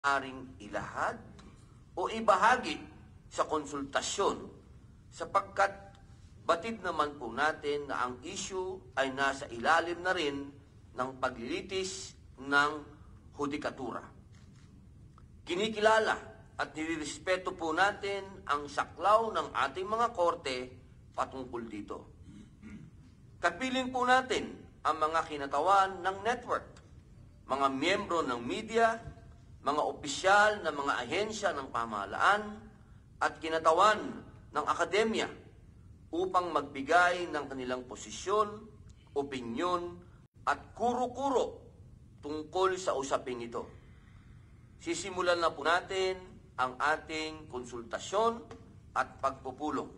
aring ilahad o ibahagi sa konsultasyon sapagkat batid naman po natin na ang issue ay nasa ilalim na rin ng paglilitis ng hudikatura. Kinikilala at nilirespeto po natin ang saklaw ng ating mga korte patungkol dito. Kapiling po natin ang mga kinatawan ng network, mga miyembro ng media, mga opisyal na mga ahensya ng pamahalaan at kinatawan ng akademya upang magbigay ng kanilang posisyon, opinyon at kuro-kuro tungkol sa usaping ito. Sisimulan na po natin ang ating konsultasyon at pagpupulong.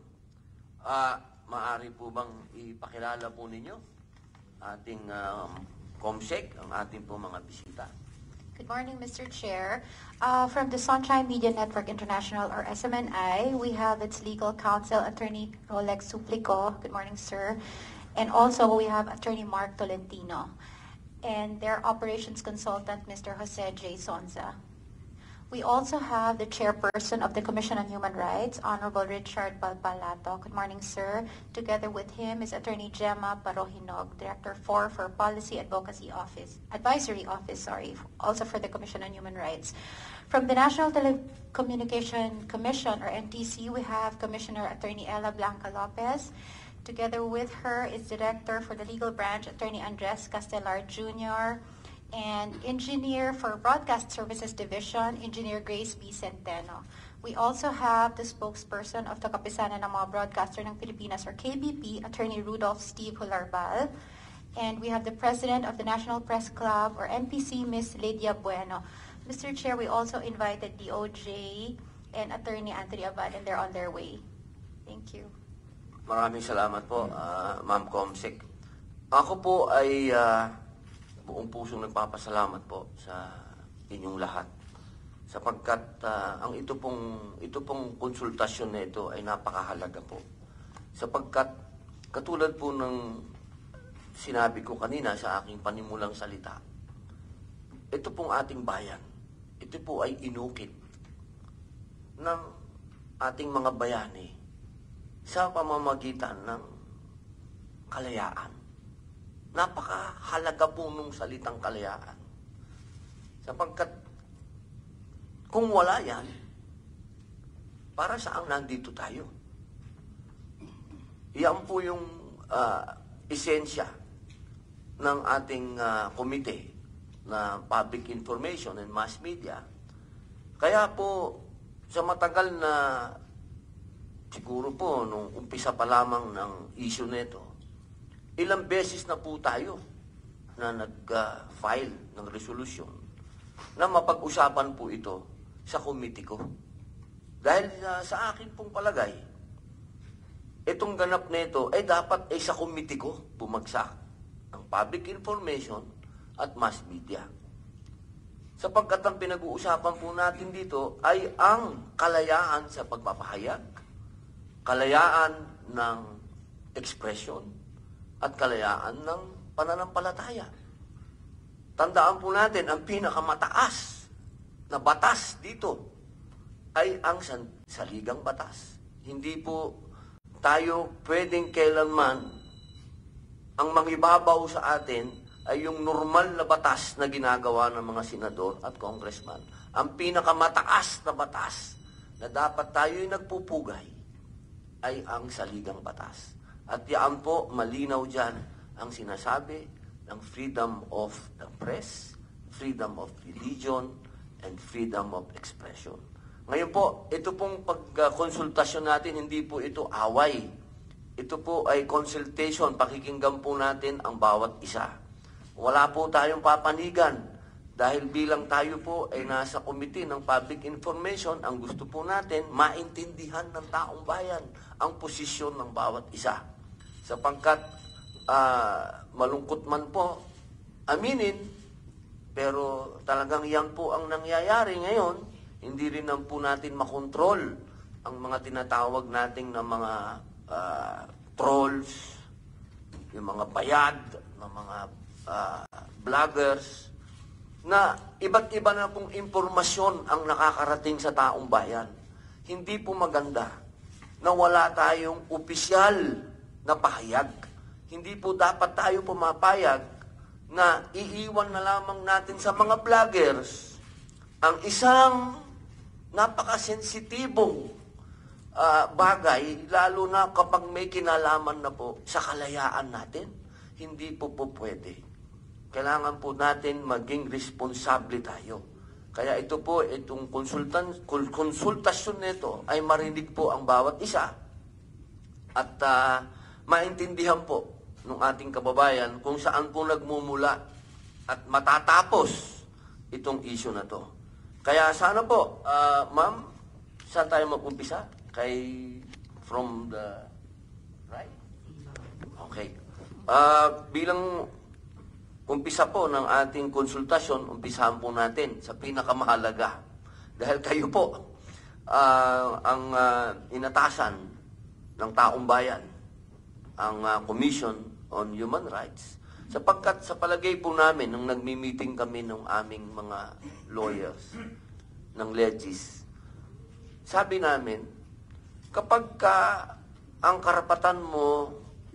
Maaari po bang ipakilala po ninyo ating COMSEC, ang ating po mga bisita? Good morning, Mr. Chair. From the Sunshine Media Network International, or SMNI, we have its legal counsel, Attorney Rolex Suplico. Good morning, sir. And also, we have Attorney Mark Tolentino. And their operations consultant, Mr. Jose J. Sonza. We also have the chairperson of the Commission on Human Rights, Honorable Richard Balbalato. Good morning, sir. Together with him is Attorney Gemma Parohinog, Director 4 for Policy Advocacy Office, Advisory Office, also for the Commission on Human Rights. From the National Telecommunication Commission, or NTC, we have Commissioner Attorney Ella Blanca Lopez. Together with her is Director for the Legal Branch, Attorney Andres Castelar Jr., and Engineer for Broadcast Services Division, Engineer Grace B. Centeno. We also have the spokesperson of the Kapisanan ng mga Broadcaster ng Pilipinas, or KBP, Attorney Rudolph Steve Hularbal. And we have the President of the National Press Club, or NPC, Ms. Lydia Bueno. Mr. Chair, we also invited DOJ and Attorney Anthony Abad, and they're on their way. Thank you. Maraming salamat po, Ma'am Comsec. Ako po ay buong pusong nagpapasalamat po sa inyong lahat sapagkat ang ito pong konsultasyon na ito ay napakahalaga po sapagkat katulad po ng sinabi ko kanina sa aking panimulang salita, ito pong ating bayan, ito po ay inukit ng ating mga bayani sa pamamagitan ng kalayaan. Napakahalaga po nung salitang kalayaan. Sapagkat kung wala yan, para saan nandito tayo? Yan po yung esensya ng ating komite na Public Information and Mass Media. Kaya po, sa matagal na, siguro po, nung umpisa pa lamang ng issue nito, ilang beses na po tayo na nag-file ng resolution na mapag-usapan po ito sa committee ko. Dahil sa akin pong palagay, itong ganap na ito ay dapat ay sa committee ko bumagsak ang public information at mass media. Sapagkat ang pinag-uusapan po natin dito ay ang kalayaan sa pagpapahayag, kalayaan ng expression, at kalayaan ng pananampalataya. Tandaan po natin, ang pinakamataas na batas dito ay ang saligang batas. Hindi po tayo pwedeng kailanman ang mangibabaw sa atin ay yung normal na batas na ginagawa ng mga senador at congressman. Ang pinakamataas na batas na dapat tayo'y nagpupugay ay ang saligang batas. At yan po, malinaw dyan ang sinasabi ng freedom of the press, freedom of religion, and freedom of expression. Ngayon po, ito pong pagkonsultasyon natin, hindi po ito away. Ito po ay consultation, pakikinggan po natin ang bawat isa. Wala po tayong papanigan dahil bilang tayo po ay nasa committee ng public information, ang gusto po natin, maintindihan ng taong bayan ang posisyon ng bawat isa. Sapagkat malungkot man po aminin, pero talagang yan po ang nangyayari ngayon. Hindi rin po natin makontrol ang mga tinatawag nating na mga trolls, yung mga bayad, ng mga vloggers, na iba't iba na pong impormasyon ang nakakarating sa taong bayan. Hindi po maganda na wala tayong opisyal na pahayag. Hindi po dapat tayo pumapayag na iiwan na lamang natin sa mga vloggers ang isang napakasensitibong bagay, lalo na kapag may kinalaman na po sa kalayaan natin. Hindi po pwede. Kailangan po natin maging responsable tayo. Kaya ito po, itong konsultasyon nito ay marinig po ang bawat isa at maintindihan po ng ating kababayan kung saan po nagmumula at matatapos itong issue na to. Kaya sana po, ma'am, saan tayo mag-umpisa? From the right? Okay. Bilang umpisa po ng ating konsultasyon, umpisahan po natin sa pinakamahalaga. Dahil kayo po ang inatasan ng taong bayan, ang Commission on Human Rights. Sapagkat sa palagay po namin, nung nagmi-meeting kami ng aming mga lawyers, ng legis, sabi namin, kapag ang karapatan mo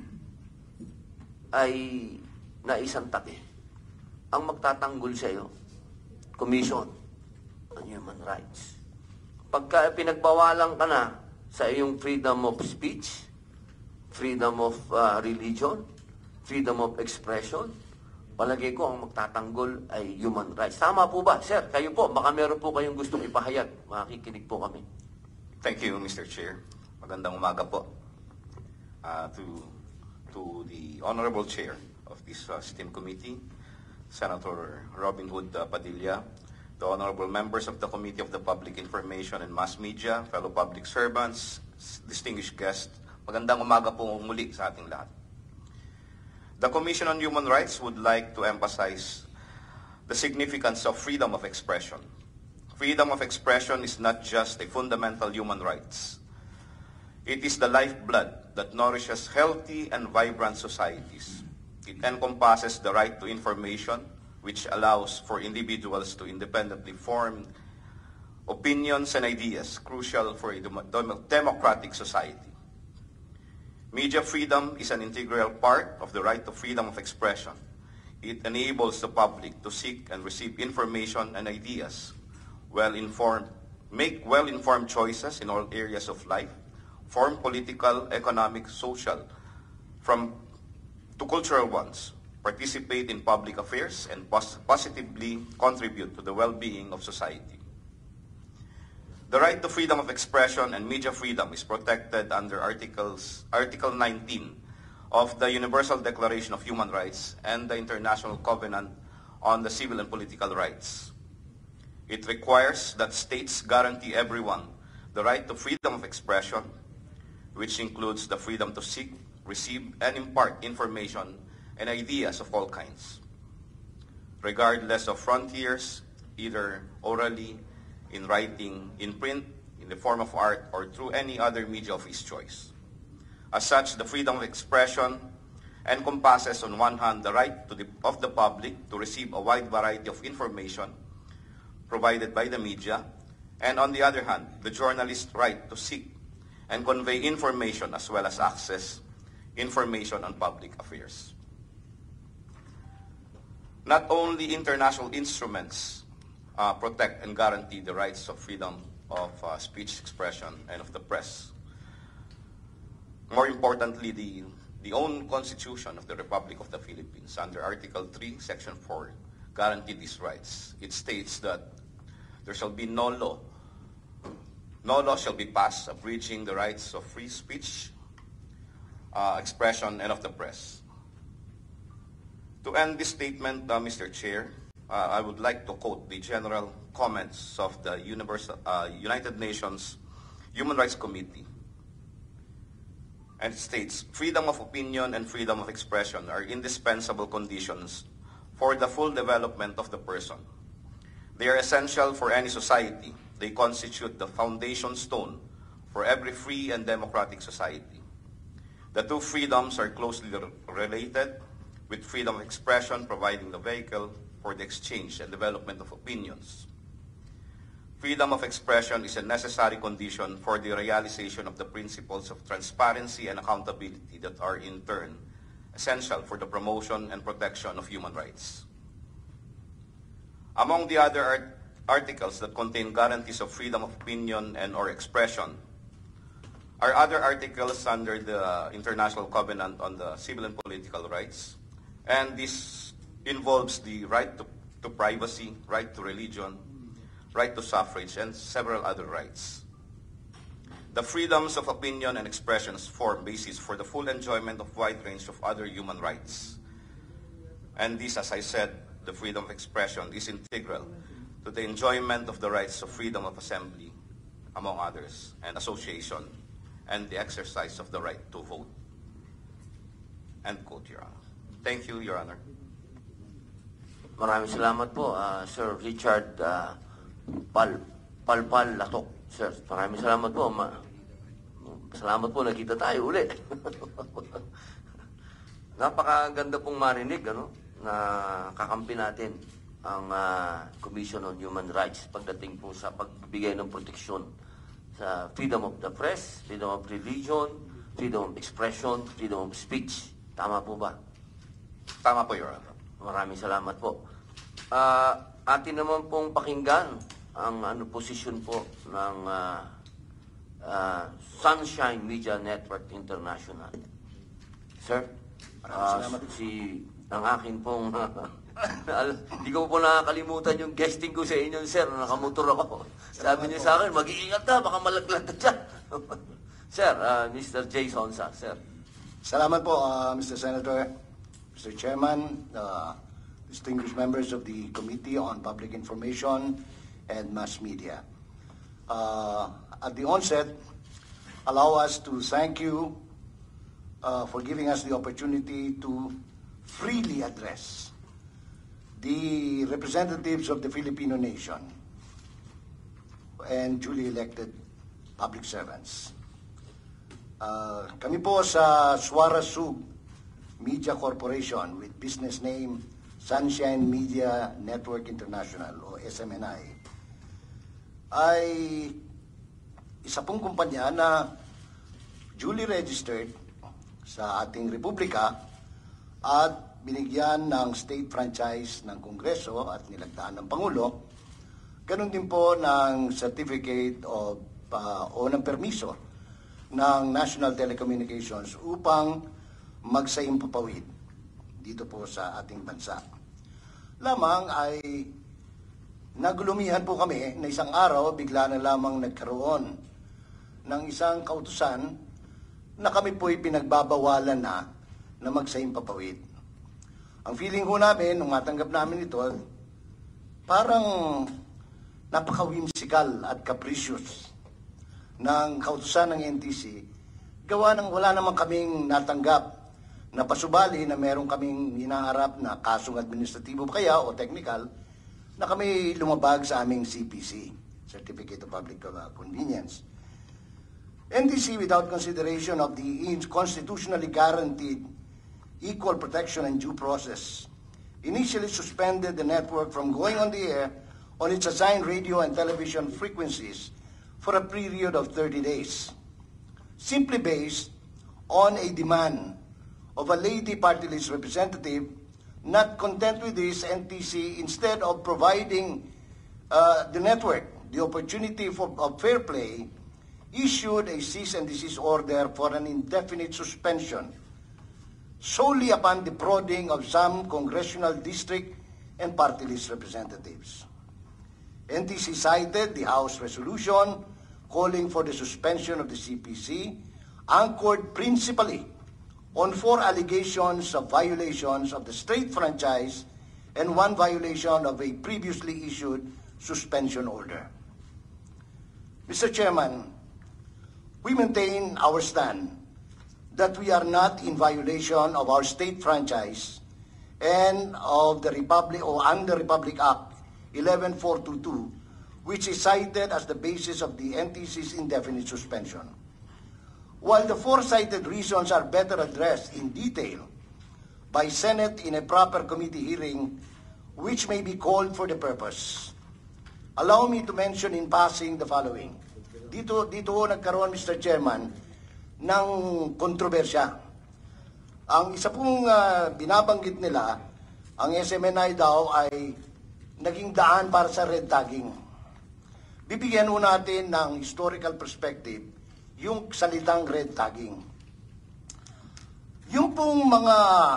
ay naisantaki, ang magtatanggol sa iyo, Commission on Human Rights. Pagka pinagbawalan ka na sa iyong freedom of speech, freedom of religion, freedom of expression, palagay ko ang magtatanggol ay human rights. Tama po ba? Sir, kayo po, baka meron po kayong gustong ipahayag. Makikinig po kami. Thank you, Mr. Chair. Magandang umaga po to the Honorable Chair of this STEM Committee, Senator Robin Hood Padilla, the Honorable Members of the Committee of the Public Information and Mass Media, fellow public servants, distinguished guests, magandang umaga po muli sa ating lahat. The Commission on Human Rights would like to emphasize the significance of freedom of expression. Freedom of expression is not just a fundamental human right. It is the lifeblood that nourishes healthy and vibrant societies. It encompasses the right to information, which allows for individuals to independently form opinions and ideas crucial for a democratic society. Media freedom is an integral part of the right to freedom of expression. It enables the public to seek and receive information and ideas, make well-informed choices in all areas of life, form political, economic, social, to cultural ones, participate in public affairs, and positively contribute to the well-being of society. The right to freedom of expression and media freedom is protected under Article 19 of the Universal Declaration of Human Rights and the International Covenant on the Civil and Political Rights. It requires that states guarantee everyone the right to freedom of expression, which includes the freedom to seek, receive, and impart information and ideas of all kinds, regardless of frontiers, either orally, in writing, in print, in the form of art, or through any other media of his choice. As such, the freedom of expression encompasses, on one hand, the right of the public to receive a wide variety of information provided by the media, and on the other hand, the journalist's right to seek and convey information as well as access information on public affairs. Not only international instruments protect and guarantee the rights of freedom of speech, expression, and of the press. More importantly, the own Constitution of the Republic of the Philippines, under Article 3, Section 4, guarantee these rights. It states that there shall be no law shall be passed abridging the rights of free speech, expression, and of the press. To end this statement, Mr. Chair, I would like to quote the general comments of the United Nations Human Rights Committee. And it states, freedom of opinion and freedom of expression are indispensable conditions for the full development of the person. They are essential for any society. They constitute the foundation stone for every free and democratic society. The two freedoms are closely related, with freedom of expression providing the vehicle for the exchange and development of opinions. Freedom of expression is a necessary condition for the realization of the principles of transparency and accountability that are in turn essential for the promotion and protection of human rights. Among the other articles that contain guarantees of freedom of opinion and or expression are other articles under the International Covenant on the Civil and Political Rights, and this involves the right to privacy, right to religion, right to suffrage, and several other rights. The freedoms of opinion and expressions form basis for the full enjoyment of wide range of other human rights. And this, as I said, the freedom of expression is integral to the enjoyment of the rights of freedom of assembly, among others, and association, and the exercise of the right to vote. End quote, Your Honor. Thank you, Your Honor. Maraming salamat po, Sir Richard Palpal Latok. Sir, maraming salamat po. Salamat po, nakita tayo uli. Napakaganda pong marinig, na kakampi natin ang Commission on Human Rights pagdating po sa pagbibigay ng proteksyon sa freedom of the press, freedom of religion, freedom of expression, freedom of speech. Tama po ba? Tama po, Your Honor. Maraming salamat po. Atin naman pong pakinggan ang posisyon po ng Sunshine Media Network International. Sir, ang akin pong hindi ko po nakakalimutan yung guesting ko sa inyo, sir. Nakamotor ako. Sabi niyo sa akin, mag-iingat ka, baka malaglag ka dyan. Sir, Mr. Jay Sonsa, sir. Salamat po, Mr. Senator, Mr. Chairman, distinguished members of the Committee on Public Information and Mass Media. At the onset, allow us to thank you for giving us the opportunity to freely address the representatives of the Filipino nation and duly elected public servants. Kami po sa Suara Sug Media Corporation with business name Sunshine Media Network International o SMNI ay isa pong kumpanya na duly registered sa ating republika at binigyan ng state franchise ng Kongreso at nilagdaan ng Pangulo. Ganun din po ng certificate o ng permiso ng National Telecommunications upang magsaimpapawid dito po sa ating bansa. Lamang ay nagulumihan po kami na isang araw bigla na lamang nagkaroon ng isang kautusan na kami po'y pinagbabawalan na magsaimpapawid. Ang feeling ko namin, nung matanggap namin ito, parang napaka-whimsical at capricious ng kautusan ng NTC, gawa ng wala naman kaming natanggap na pasubali na meron kaming hinaharap na kasong administratibo kaya o technical na kami lumabag sa aming CPC, Certificate of Public Convenience. NTC, without consideration of the constitutionally guaranteed equal protection and due process, initially suspended the network from going on the air on its assigned radio and television frequencies for a period of 30 days, simply based on a demand of a lady party list representative. Not content with this, NTC, instead of providing the network the opportunity of fair play, issued a cease and desist order for an indefinite suspension solely upon the prodding of some congressional district and party list representatives. NTC cited the House resolution calling for the suspension of the CPC, anchored principally on 4 allegations of violations of the state franchise and 1 violation of a previously issued suspension order. Mr. Chairman, we maintain our stand that we are not in violation of our state franchise and of the Republic or under Republic Act 11422, which is cited as the basis of the NTC's indefinite suspension. While the 4 cited reasons are better addressed in detail by Senate in a proper committee hearing, which may be called for the purpose. Allow me to mention in passing the following. Dito nagkaroon, Mr. Chairman, ng kontrobersya. Ang isa pong binabanggit nila, ang SMNI daw ay naging daan para sa red tagging. Bibigyan mo natin ng historical perspective yung salitang red tagging. Yung pong mga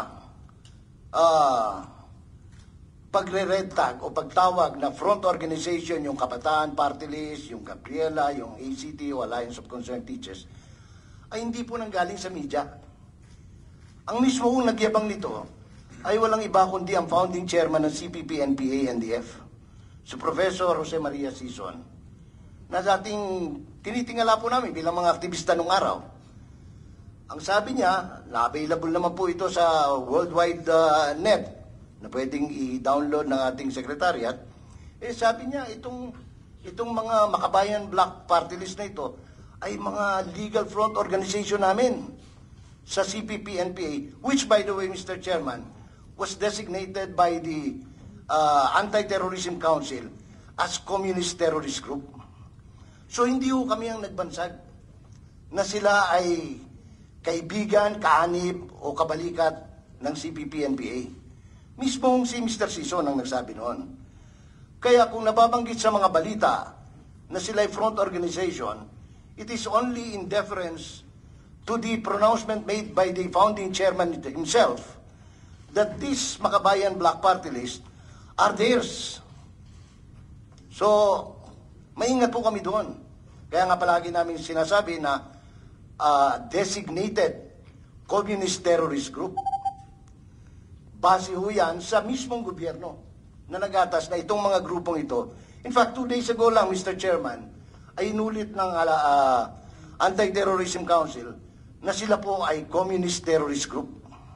pagre-red tag o pagtawag na front organization, yung Kabataan Party List, yung Gabriela, yung ACT, o Alliance of Concerned Teachers, ay hindi po nanggaling sa media. Ang mismo kong nagyabang nito ay walang iba kundi ang founding chairman ng CPP-NPA-NDF, si Professor Jose Maria Sison, na dating tinitingala po namin bilang mga aktivista nung araw. Ang sabi niya, na-available naman po ito sa worldwide net, na pwedeng i-download ng ating secretariat, sabi niya, itong mga Makabayan Black Party List na ito ay mga legal front organization namin sa CPP-NPA, which by the way, Mr. Chairman, was designated by the Anti-Terrorism Council as Communist Terrorist Group. So hindi ho kami ang nagbansag na sila ay kaibigan, kaanib o kabalikat ng CPP-NPA. Mismong si Mr. Sison ang nagsabi noon. Kaya kung nababanggit sa mga balita na sila ay front organization, it is only in deference to the pronouncement made by the founding chairman himself that this Makabayan Black Party List are theirs. So, maingat po kami doon. Kaya nga palagi namin sinasabi na designated communist terrorist group. Base ho yan sa mismong gobyerno na nagatas na itong mga grupong ito. In fact, 2 days ago lang, Mr. Chairman, ay inulit ng Anti-Terrorism Council na sila po ay communist terrorist group.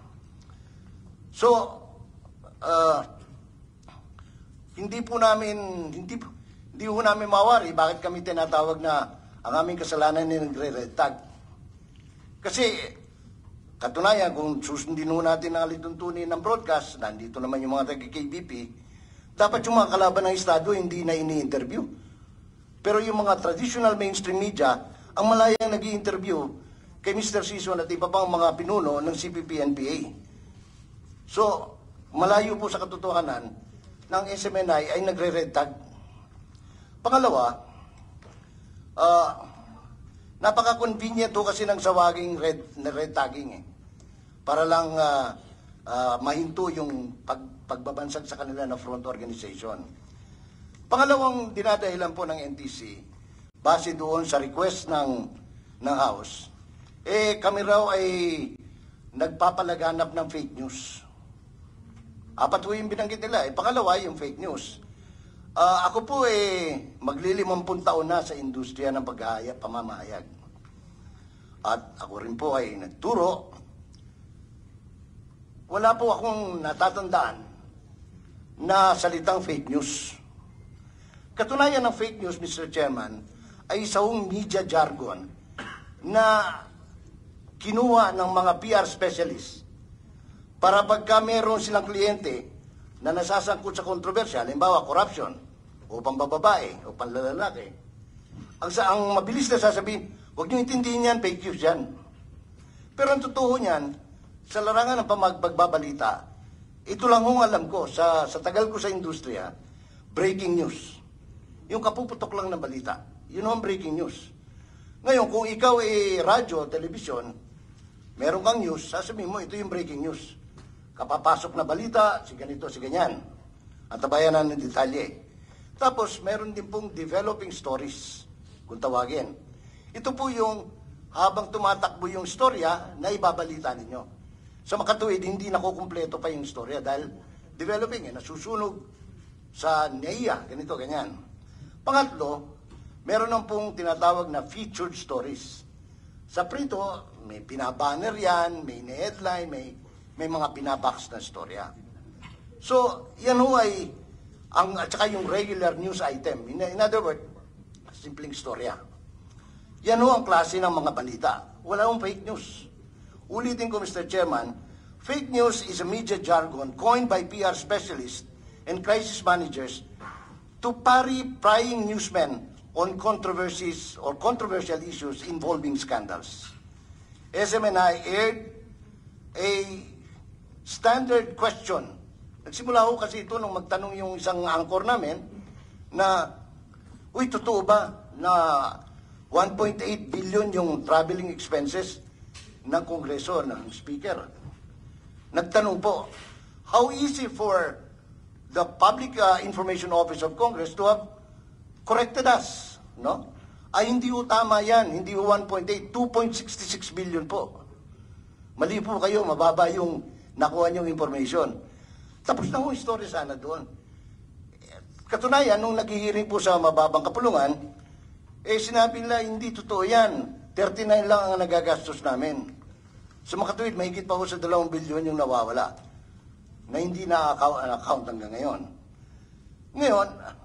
So, hindi po namin mawari bakit kami tinatawag na ang aming kasalanan ay nagre-red tag. Kasi katunayan, kung susundin natin ang alituntunin ng broadcast, nandito naman yung mga taga-KBP, dapat yung mga kalaban ng Estado hindi na ini-interview. Pero yung mga traditional mainstream media, ang malayang nag-i-interview kay Mr. Sison at iba pang mga pinuno ng CPP-NPA. So, malayo po sa katotohanan ng SMNI ay nagre-red tag. Pangalawa, napaka-convenient po kasi ng sawaging red tagging para lang mahinto yung pagbabansag sa kanila na front organization. Pangalawang dinadahilan po ng NTC, base doon sa request ng House, kami raw ay nagpapalaganap ng fake news. Apat po yung binanggit nila. Pangalawa, yung fake news. Ako po maglilimampung taon na sa industriya ng pamamahayag. At ako rin po ay nagturo. Wala po akong natatandaan na salitang fake news. Katunayan ng fake news, Mr. Chairman, ay isang media jargon na kinuha ng mga PR specialists para pagka meron silang kliyente na nasasangkot sa kontrobersya, halimbawa corruption, o pambababae, o panlalalaki, ang mabilis na sasabihin, huwag niyo intindihin yan, fake news yan. Pero ang totoo niyan, sa larangan ng pagbabalita, ito lang hong alam ko, sa tagal ko sa industriya, breaking news. Yung kapuputok lang ng balita, yun ang breaking news. Ngayon, kung ikaw radyo, telebisyon, meron kang news, sasabihin mo, ito yung breaking news. Kapapasok na balita, si ganito, si ganyan. At tabayanan ng detalye. Tapos, meron din pong developing stories, kung tawagin. Ito po yung habang tumatakbo yung storya na ibabalita ninyo. Sa makatuwid, hindi nakukumpleto pa yung storya dahil developing, nasusunog sa NAIA, ganito, ganyan. Pangatlo, meron nang pong tinatawag na featured stories. Sa prito, may pinabanner yan, may headline, may mga pinabox na storya. So, yan ho ay, at saka yung regular news item. In other words, simpleng storya. Yan ho ang klase ng mga balita. Wala hong fake news. Ulitin ko, Mr. Chairman, fake news is a media jargon coined by PR specialists and crisis managers to parry prying newsmen on controversies or controversial issues involving scandals. SMNI aired a standard question. Nagsimula ho kasi ito nung magtanong yung isang anchor namin na, uy, totoo ba na 1.8 billion yung traveling expenses ng Kongreso, ng Speaker? Nagtanong po, how easy for the Public Information Office of Congress to have corrected us, no? Ay, hindi ho tama yan. Hindi ho 1.8, 2.66 billion po. Mali po kayo, mababa yung nakuha niyong information. Tapos na ho yung story sana doon. Katunayan, nung naghihiring po sa mababang kapulungan, sinabi nila, hindi totoo yan. 39 lang ang nagagastos namin. Sa makatuwid, mahigit pa ho sa 2 bilyon yung nawawala na hindi na-account hanggang ngayon. Ngayon,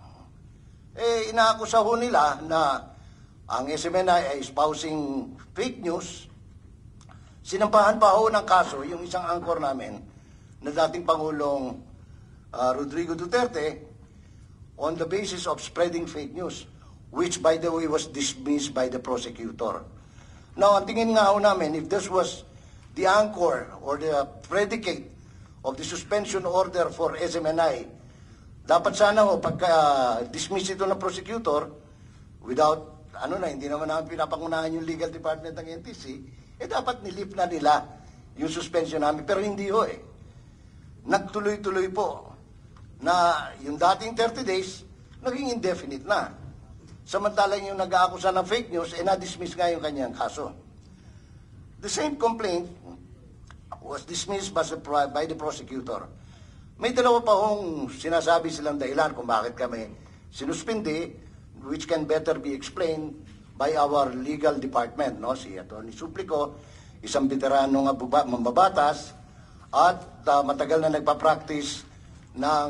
inaakusa ho nila na ang SMNI ay espousing fake news. Sinampahan pa ho ng kaso yung isang anchor namin na dating Pangulong Rodrigo Duterte on the basis of spreading fake news, which by the way was dismissed by the prosecutor. Now, ang tingin nga ho namin, if this was the anchor or the predicate of the suspension order for SMNI, dapat sana ho, pagka-dismiss ito ng prosecutor, without, hindi naman namin pinapangunahan yung legal department ng NTC, dapat nilift na nila yung suspension namin. Pero hindi ho Nagtuloy-tuloy po na yung dating 30 days, naging indefinite na. Samantalang yung nag-aakusa ng fake news, na-dismiss nga yung kanyang kaso. The same complaint was dismissed by the prosecutor. May dalawa pa hong sinasabi silang dahilan kung bakit kami sinuspindi, which can better be explained by our legal department, no? Si Atty. Suplico, isang veteranong mambabatas at matagal na nagpa-practice ng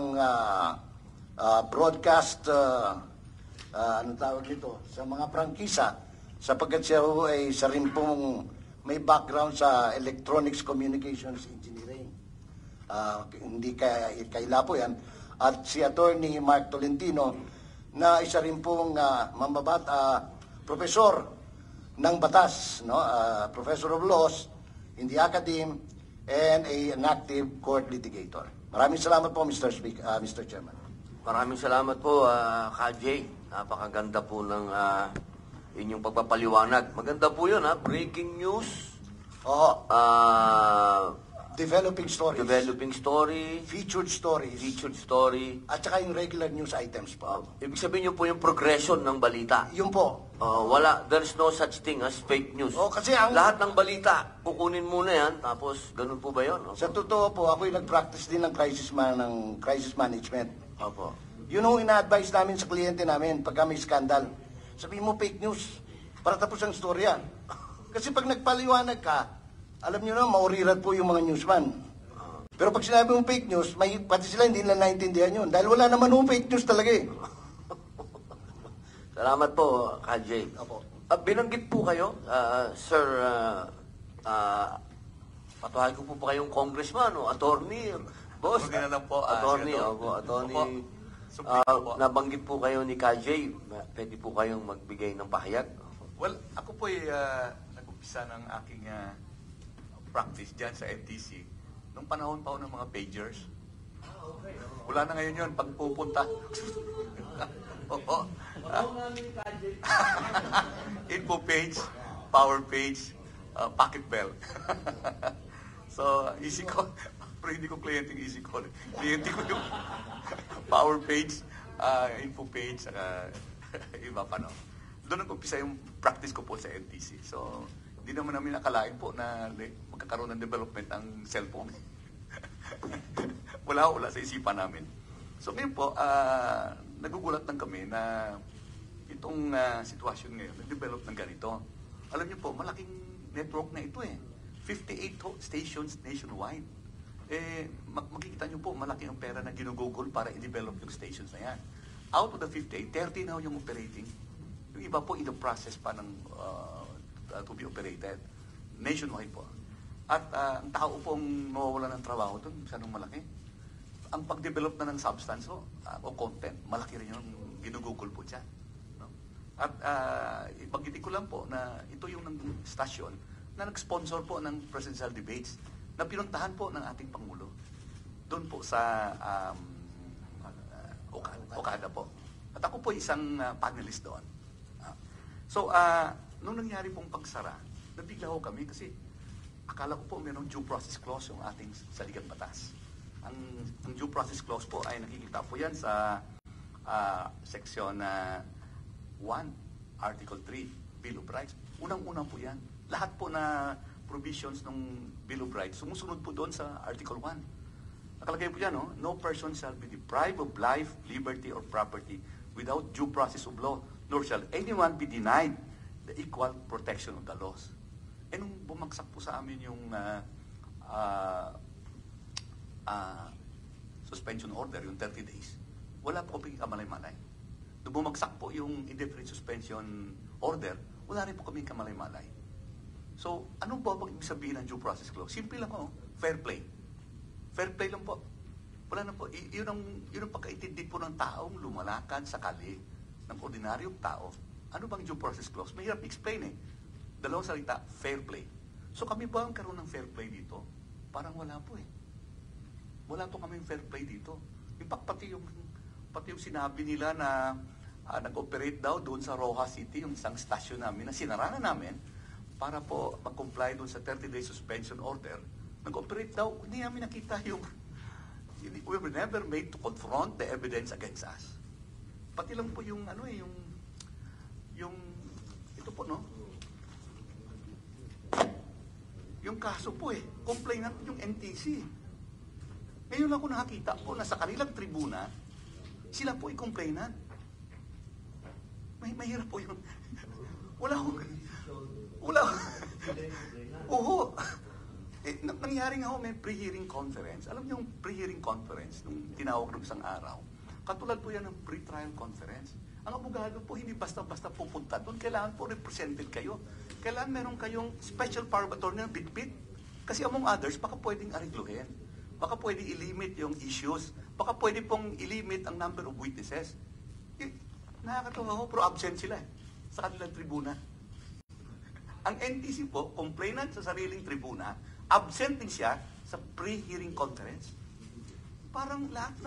broadcast, anong tawag nito, sa mga prangkisa, sapagkat siya ay isa rin pong may background sa electronics communications engineering. Hindi kaila po yan. At si Attorney Mark Tolentino, na isa rin pong professor ng batas, no? Professor of laws in the academe and an active court litigator. Maraming salamat po, Mr. Chairman. Maraming salamat po, Ka-Jay. Napakaganda po ng inyong pagpapaliwanag. Maganda po yun, breaking news. Oo. Developing stories. Developing story. Featured stories. Featured story. At saka yung regular news items po. Ibig sabihin nyo po yung progression ng balita. Yun po. There's no such thing as fake news. Kasi lahat ng balita, kukunin muna yan, tapos ganun po ba yun? Sa totoo po, ako'y nag-practice din ng crisis management. Opo. Yun ang ina-advise namin sa kliyente namin pagka may skandal. Sabihin mo fake news para tapos ang storya. Kasi pag nagpaliwanag ka, alam nyo na, maurirat po yung mga newsman. Pero pag sinabi mong fake news, pati sila hindi nila naintindihan yun. Dahil wala naman yung fake news talaga eh. Salamat po, Ka-Jay. Opo. Binanggit po kayo, Sir, patuhay ko po kayong congressman o attorney, boss. Huwag na lang po, attorney, Senator. opo, attorney. Suplico po. Nabanggit po kayo ni Ka-Jay, pwede po kayong magbigay ng pahayag. Well, ako po ay nag-umpisa ng aking practice dyan sa FTC nung panahon pa ng mga pagers. Wala na ngayon yun, pag pupunta. Oo. Info page, power page, pocket bell. So, easy call. Pero hindi ko kliyente yung easy call. Kliyente ko yung power page, info page, iba pa no. Doon nag-umpisa yung practice ko po sa NTC. So, hindi naman namin nakalain po na magkakaroon ng development ang cellphone. wala sa isipan namin. So ngayon po, nagugulat lang kami na itong sitwasyon ngayon, nag-develop ng ganito. Alam niyo po, malaking network na ito eh. 58 stations nationwide. Makikita niyo po, malaki ang pera na ginugugol para i-develop yung stations na yan. Out of the 58, 30 na yung operating. Yung iba po, in the process pa ng to be operated. Nationwide po. At ang tao pong mawawala ng trabaho doon, masyadong malaki. ang pag-develop na ng substance o content, malaki rin yung ginugugol po dyan. No? At ibanggitin ko lang po na ito yung stasyon na nag-sponsor po ng presidential debates na pinuntahan po ng ating Pangulo. Doon po sa Okada po. At ako po isang panelist doon. So, nung nangyari pong pagsara, nabigla ho kami kasi akala ko po mayroong due process clause yung ating saligang batas. Ang due process clause po ay nakikita po yan sa section 1, Article 3, Bill of Rights. Unang-unang po yan. Lahat po na provisions ng Bill of Rights, sumusunod po doon sa Article 1. Nakalagay po yan, no person shall be deprived of life, liberty, or property without due process of law, nor shall anyone be denied the equal protection of the laws. Eh nung bumagsak po sa amin yung suspension order, yung 30 days, wala po kaming kamalay-malay. Nung bumagsak po yung indefinite suspension order, wala rin po kaming kamalay-malay. So, ano po ang ibig sabihin ng due process clause? Simple lang po, fair play. Fair play lang po. Wala na po. Yun ang pagkaintindi po ng taong lumalakad sa kali ng ordinaryong tao. Ano bang due process clause? Mahirap explain eh. Dalawang salita, fair play. So kami ba ang karoon ng fair play dito? Parang wala po eh. Wala po kami fair play dito. In fact, pati yung sinabi nila na nag-operate daw doon sa Rojas City, yung isang stasyon namin na sinara na namin para po mag-comply doon sa 30-day suspension order. Nag-operate daw, hindi namin nakita we were never made to confront the evidence against us. Pati lang po yung ito po, no? Yung kaso po complainant yung NTC. Ngayon lang ko nakakita po na sa kanilang tribuna, sila po complainant. Mahirap po yun. Wala. Oo. Nangyari nga may pre-hearing conference. Alam niyo yung pre-hearing conference, nung tinawag ng isang araw, katulad po yan ng pre-trial conference. Ang abogado po hindi basta-basta pupunta doon. Kailangan po represented kayo. Kailangan meron kayong special power of attorney na bit-bit. Kasi among others, baka pwedeng arigluhin. Baka pwedeng ilimit yung issues. Baka pwede pong ilimit ang number of witnesses. Nakakatawa ko, pero absent sila sa kanilang tribuna. Ang NTC po, complainant sa sariling tribuna, absent din siya sa pre-hearing conference. Parang lahat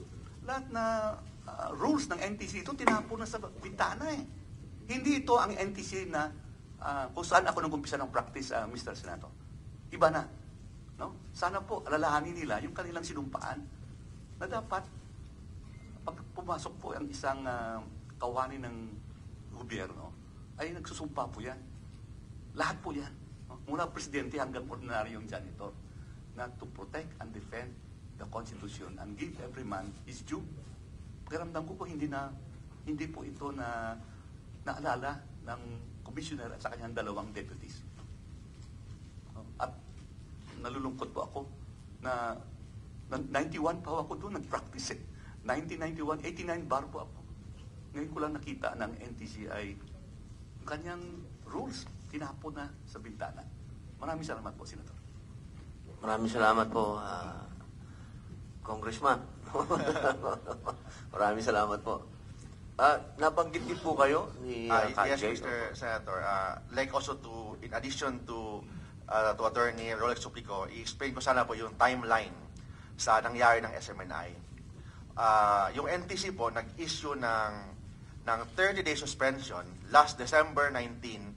na rules ng NTC ito tinapon na sa bintana eh. Hindi ito ang NTC na kung saan ako nag-umpisa ng practice, Mr. Senator. Iba na. No? Sana po alalahanin nila yung kanilang sinumpaan na dapat pag pumasok po ang isang kawani ng gobyerno ay nagsusumpa po yan. Lahat po yan. Mula presidente hanggang ordinaryong janitor na to protect and defend the Constitution and give every man his due. Pakiramdam ko po hindi po ito na naalala ng commissioner at sa kanyang dalawang deputies. At nalulungkot po ako na 91 pa ako doon nag-practice eh. 1991, 89 bar po ako. Ngayon ko lang nakita ng NTCI yung kanyang rules tinapon na sa bintana. Maraming salamat po, Senator. Maraming salamat po, Congressman. Maraming salamat po. Nabanggit din po kayo ni Yes, Kajay. Mr. Senator. Like also in addition to Attorney Rolex Suplico, i-explain ko sana po yung timeline sa nangyari ng SMNI. Yung NTC po nag-issue ng 30-day suspension last December 19,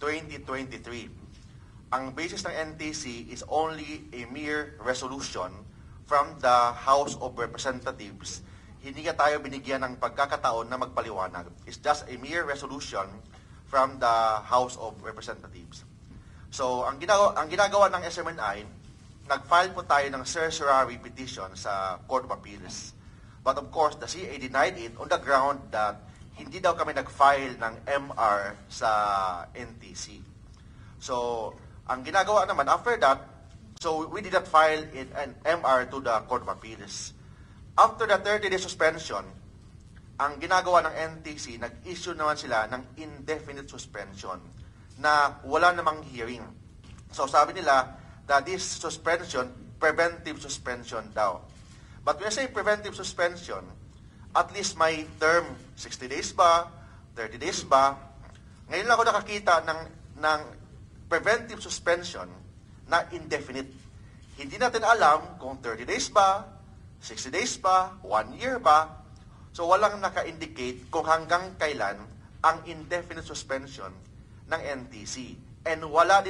2023. Ang basis ng NTC is only a mere resolution from the House of Representatives. Hindi ka tayo binigyan ng pagkakataon na magpaliwanag. It's just a mere resolution from the House of Representatives. So, ang ginagawa ng SMNI, nag-file po tayo ng certiorari petition sa Court of Appeals. But of course, the CA denied it on the ground that hindi daw kami nag-file ng MR sa NTC. So, ang ginagawa naman, after that, so we did not file an MR to the Court of Appeals. After the 30-day suspension, ang ginagawa ng NTC, nag-issue naman sila ng indefinite suspension na wala namang hearing. So sabi nila that this suspension, preventive suspension daw. But when I say preventive suspension, at least may term 60 days ba, 30 days ba. Ngayon lang ako nakakita ng preventive suspension na indefinite. Hindi natin alam kung 30 days ba, 60 days ba, 1 year ba. So walang naka-indicate kung hanggang kailan ang indefinite suspension ng NTC. And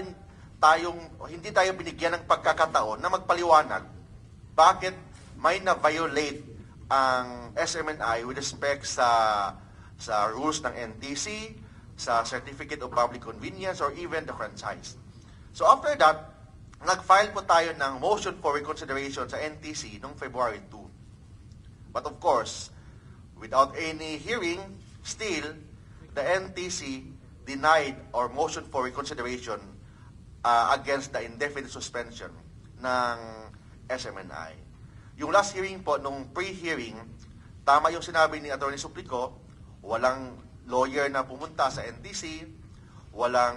hindi tayo binigyan ng pagkakataon na magpaliwanag bakit may na-violate ang SMNI with respect sa rules ng NTC, sa Certificate of Public Convenience, or even the franchise. So after that, nag-file po tayo ng motion for reconsideration sa NTC noong February 2. But of course, without any hearing, still, the NTC denied our motion for reconsideration against the indefinite suspension ng SMNI. Yung last hearing po, nung pre-hearing, tama yung sinabi ni Atty. Suplico, walang lawyer na pumunta sa NTC, walang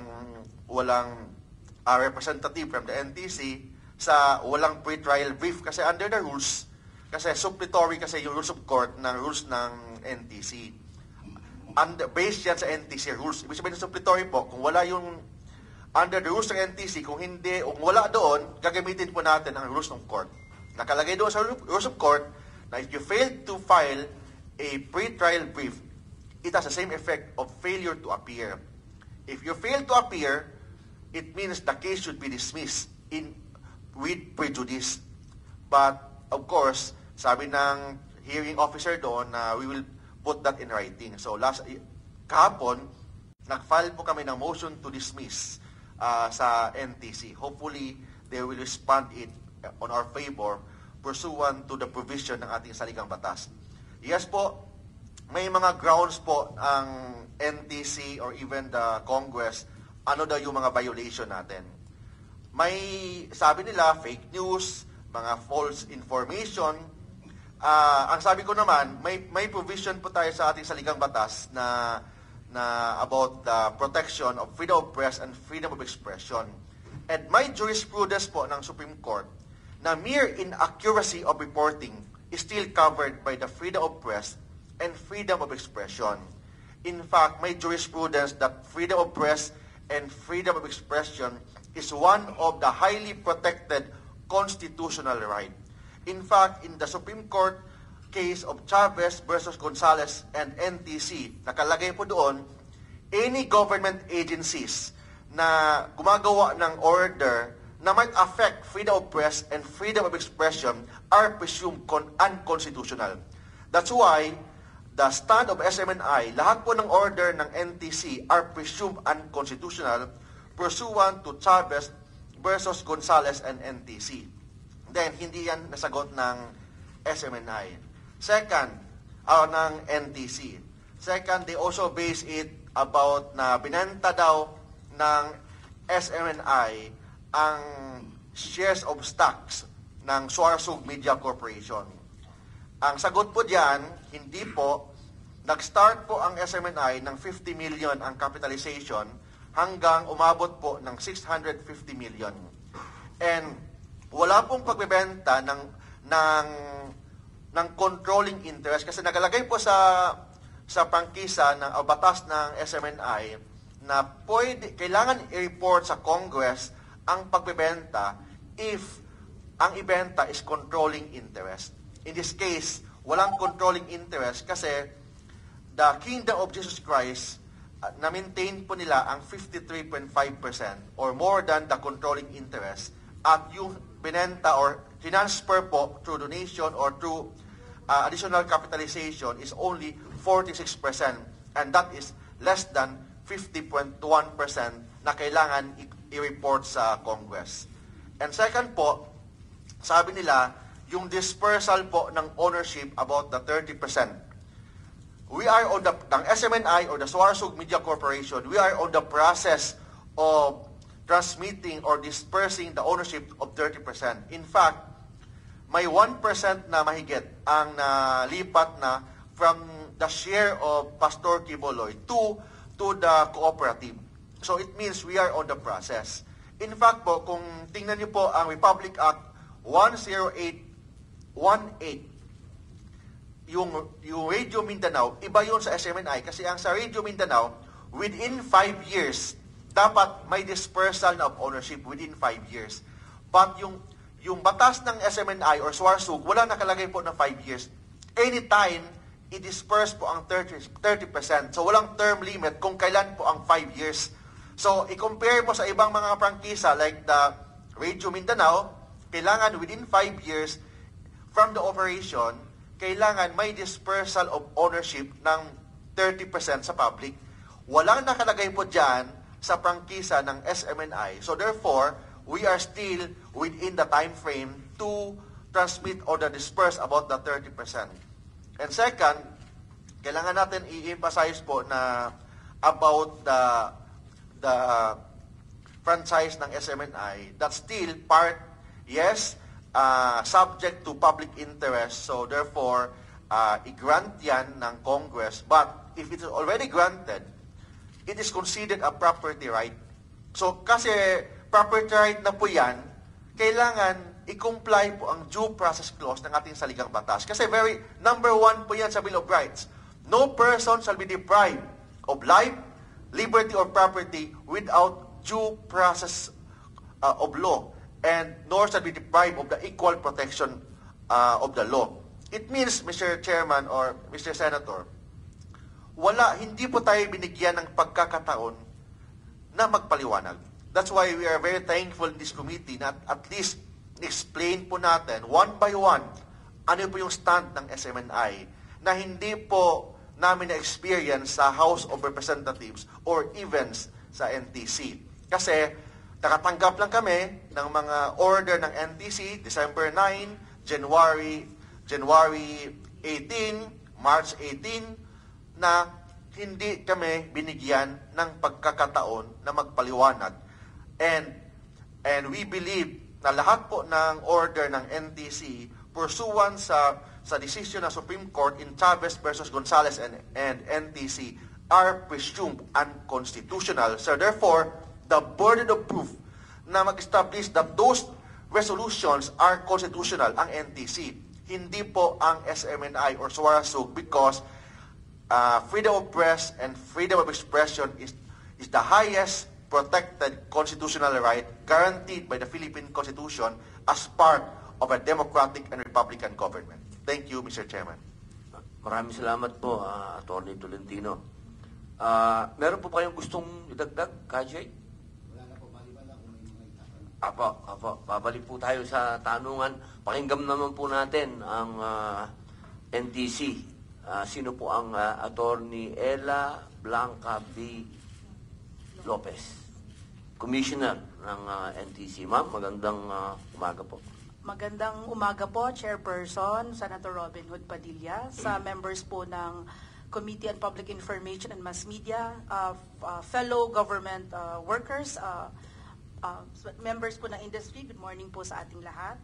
representative from the NTC, walang pre-trial brief kasi under the rules, kasi suppletory kasi yung rules of court ng rules ng NTC. Based yan sa NTC rules. Ibig sabihin ng suppletory po, kung wala yung under the rules ng NTC, kung wala doon, gagamitin po natin ang rules ng court. Nakalagay doon sa rules of court na if you fail to file a pre-trial brief, it has the same effect of failure to appear. If you fail to appear, it means the case should be dismissed with prejudice. But, of course, sabi ng hearing officer doon na we will put that in writing. So, kahapon, nag-file po kami ng motion to dismiss sa NTC. Hopefully, they will respond it on our favor pursuant to the provision ng ating saligang batas. Yes po, may mga grounds po ang NTC or even the Congress, ano daw yung mga violation natin. May sabi nila, fake news, mga false information. Ang sabi ko naman, may provision po tayo sa ating saligang batas na about the protection of freedom of press and freedom of expression. And may jurisprudence po ng Supreme Court na mere inaccuracy of reporting is still covered by the freedom of press and freedom of expression. In fact, may jurisprudence that freedom of press and freedom of expression is one of the highly protected constitutional right. In fact, in the Supreme Court case of Chavez versus Gonzales and NTC, nakalagay po doon, any government agencies na gumagawa ng order na might affect freedom of press and freedom of expression are presumed unconstitutional. That's why the stand of SMNI, lahat po ng order ng NTC are presumed unconstitutional pursuant to Chavez versus Gonzales and NTC. Then, hindi yan nasagot ng SMNI. Second, ng NTC. Second, they also base it about na binenta daw ng SMNI ang shares of stocks ng Suarsug Media Corporation. Ang sagot po diyan, hindi po. Nag-start po ang SMNI ng 50 million ang capitalization hanggang umabot po ng 650 million. And wala pong pagbebenta ng controlling interest kasi nakalagay po sa prangkisa ng batas ng SMNI na kailangan i-report sa Congress ang pagbebenta if ang ibenta is controlling interest. In this case, walang controlling interest kasi the Kingdom of Jesus Christ na-maintain po nila ang 53.5% or more than the controlling interest at yung binenta or transfer po through donation or through additional capitalization is only 46% and that is less than 50.1% na kailangan i-report sa Congress. And second po, sabi nila, yung dispersal po ng ownership about the 30%. We are on ng SMNI or the Suarsug Media Corporation, we are on the process of transmitting or dispersing the ownership of 30%. In fact, may 1% na mahigit ang nalipat na from the share of Pastor Quiboloy to the cooperative. So it means we are on the process. In fact po, kung tingnan niyo po ang Republic Act 10818 yung Radio Mindanao, iba yun sa SMNI kasi ang sa Radio Mindanao, within 5 years, dapat may dispersal na of ownership within 5 years. But yung batas ng SMNI or SWARSUG, wala nakalagay po na 5 years. Anytime, i-disperse po ang 30%. So walang term limit kung kailan po ang 5 years. So i-compare mo sa ibang mga prangkisa like the Radio Mindanao, kailangan within 5 years from the operation, kailangan may dispersal of ownership ng 30% sa public. Walang nakalagay po dyan sa prangkisa ng SMNI. So therefore, we are still within the time frame to transmit or to disperse about the 30%. And second, kailangan natin i-emphasize po na about the franchise ng SMNI, that's still part, yes, subject to public interest. So therefore, i-grant yan ng Congress. But if it is already granted, it is considered a property right. So kasi property right na po yan, kailangan i-comply po ang due process clause ng ating saligang batas. Kasi number 1 po yan sa Bill of Rights. No person shall be deprived of life, liberty, or property without due process of law, and nor shall be deprived of the equal protection of the law. It means, Mr. Chairman or Mr. Senator, hindi po tayo binigyan ng pagkakataon na magpaliwanag. That's why we are very thankful in this committee na at least explain po natin one by one ano po yung stand ng SMNI na hindi po namin na-experience sa House of Representatives or even sa NTC. Kasi nakatanggap lang kami ng mga order ng NTC, December 9, January 18, March 18, na hindi kami binigyan ng pagkakataon na magpaliwanag. And we believe na lahat po ng order ng NTC pursuant sa decision ng Supreme Court in Chavez versus Gonzales and NTC are presumed unconstitutional. So therefore, the burden of proof na mag-establish that those resolutions are constitutional ang NTC. Hindi po ang SMNI or SWARSUG because freedom of press and freedom of expression is the highest protected constitutional right guaranteed by the Philippine Constitution as part of a democratic and republican government. Thank you, Mr. Chairman. Maraming salamat po, Attorney Tolentino. Meron po kayong gustong idagdag, Kajay? Apo, babalik po tayo sa tanungan. Pakinggan naman po natin ang NTC. Sino po ang Attorney Ella Blanca B. Lopez, Commissioner ng NTC. Ma'am, magandang umaga po. Magandang umaga po, Chairperson, Senator Robin Hood Padilla, sa members po ng Committee on Public Information and Mass Media, fellow government workers, members po ng industry, good morning po sa ating lahat.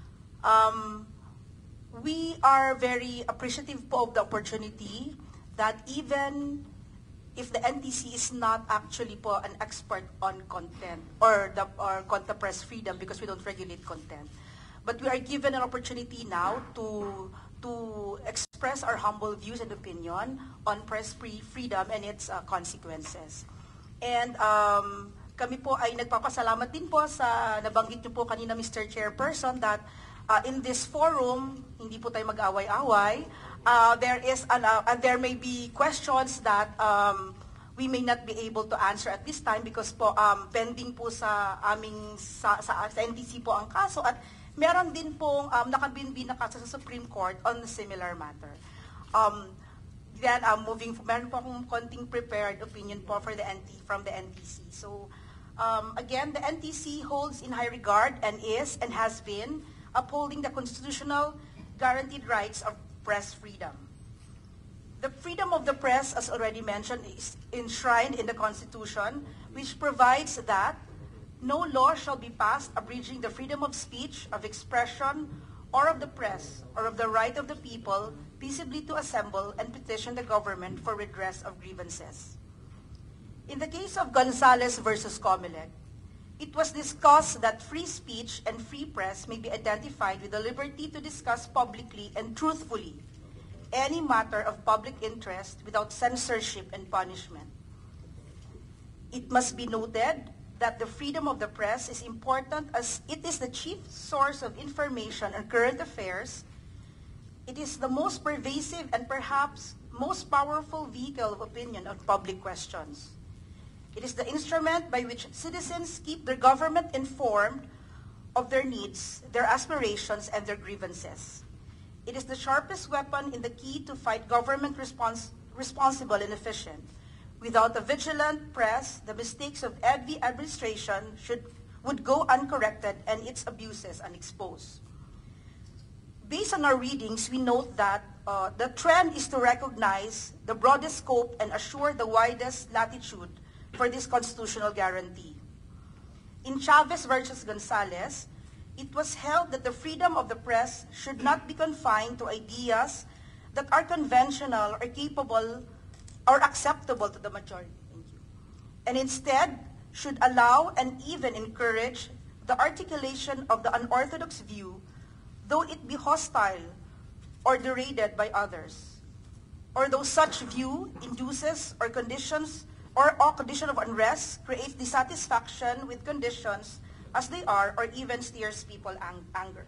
We are very appreciative po of the opportunity that even if the NTC is not actually po an expert on content or content press freedom because we don't regulate content, but we are given an opportunity now to express our humble views and opinion on press freedom and its consequences. And kami po ay nagpapasalamat din po sa nabanggit niyo po kanina, Mr. Chairperson, that in this forum, hindi po tayo mag-away-away. There may be questions that we may not be able to answer at this time because po pending po sa aming sa NTC po ang kaso at meron din pong nakabinbin na kaso sa Supreme Court on a similar matter. Meron po akong konting prepared opinion po for from the NTC. So again, the NTC holds in high regard and is and has been upholding the constitutional guaranteed rights of press freedom. The freedom of the press, as already mentioned, is enshrined in the Constitution, which provides that no law shall be passed abridging the freedom of speech, of expression, or of the press, or of the right of the people peaceably to assemble and petition the government for redress of grievances. In the case of Gonzales versus Comelec, it was discussed that free speech and free press may be identified with the liberty to discuss publicly and truthfully any matter of public interest without censorship and punishment. It must be noted that the freedom of the press is important as it is the chief source of information on current affairs. It is the most pervasive and perhaps most powerful vehicle of opinion on public questions. It is the instrument by which citizens keep their government informed of their needs, their aspirations, and their grievances. It is the sharpest weapon in the key to fight government responsible and efficient. Without a vigilant press, the mistakes of every administration would go uncorrected and its abuses unexposed. Based on our readings, we note that the trend is to recognize the broadest scope and assure the widest latitude for this constitutional guarantee. In Chavez versus Gonzalez, it was held that the freedom of the press should not be confined to ideas that are conventional or capable or acceptable to the majority. Thank you. And instead should allow and even encourage the articulation of the unorthodox view, though it be hostile or derided by others, or though such view induces or conditions or a condition of unrest creates dissatisfaction with conditions as they are, or even steers people anger.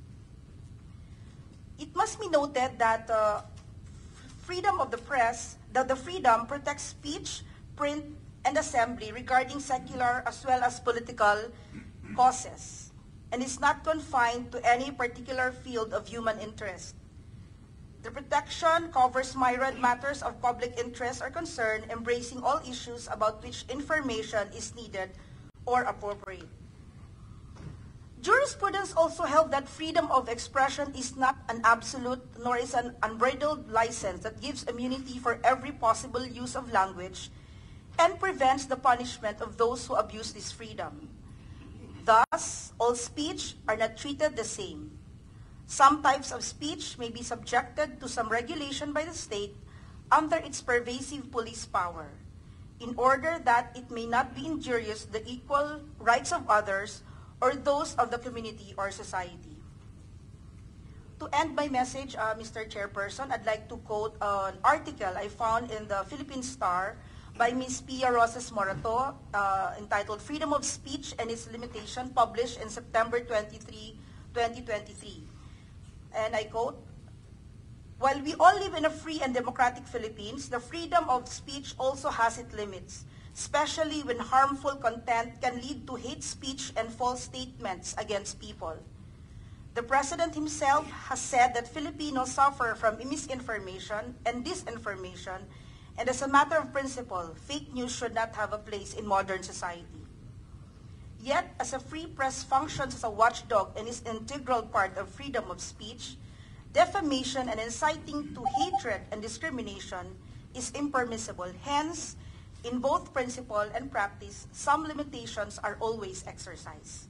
It must be noted that freedom of the press, that the freedom protects speech, print, and assembly regarding secular as well as political causes, and is not confined to any particular field of human interest. The protection covers myriad matters of public interest or concern, embracing all issues about which information is needed or appropriate. Jurisprudence also held that freedom of expression is not an absolute nor is an unbridled license that gives immunity for every possible use of language and prevents the punishment of those who abuse this freedom. Thus, all speech are not treated the same. Some types of speech may be subjected to some regulation by the state under its pervasive police power, in order that it may not be injurious to the equal rights of others or those of the community or society. To end my message, Mr. Chairperson, I'd like to quote an article I found in the Philippine Star by Ms. Pia Rosas Morato, entitled Freedom of Speech and Its Limitation, published in September 23, 2023. And I quote, "While we all live in a free and democratic Philippines, the freedom of speech also has its limits, especially when harmful content can lead to hate speech and false statements against people. The President himself has said that Filipinos suffer from misinformation and disinformation, and as a matter of principle, fake news should not have a place in modern society. Yet, as a free press functions as a watchdog and is an integral part of freedom of speech, defamation and inciting to hatred and discrimination is impermissible. Hence, in both principle and practice, some limitations are always exercised.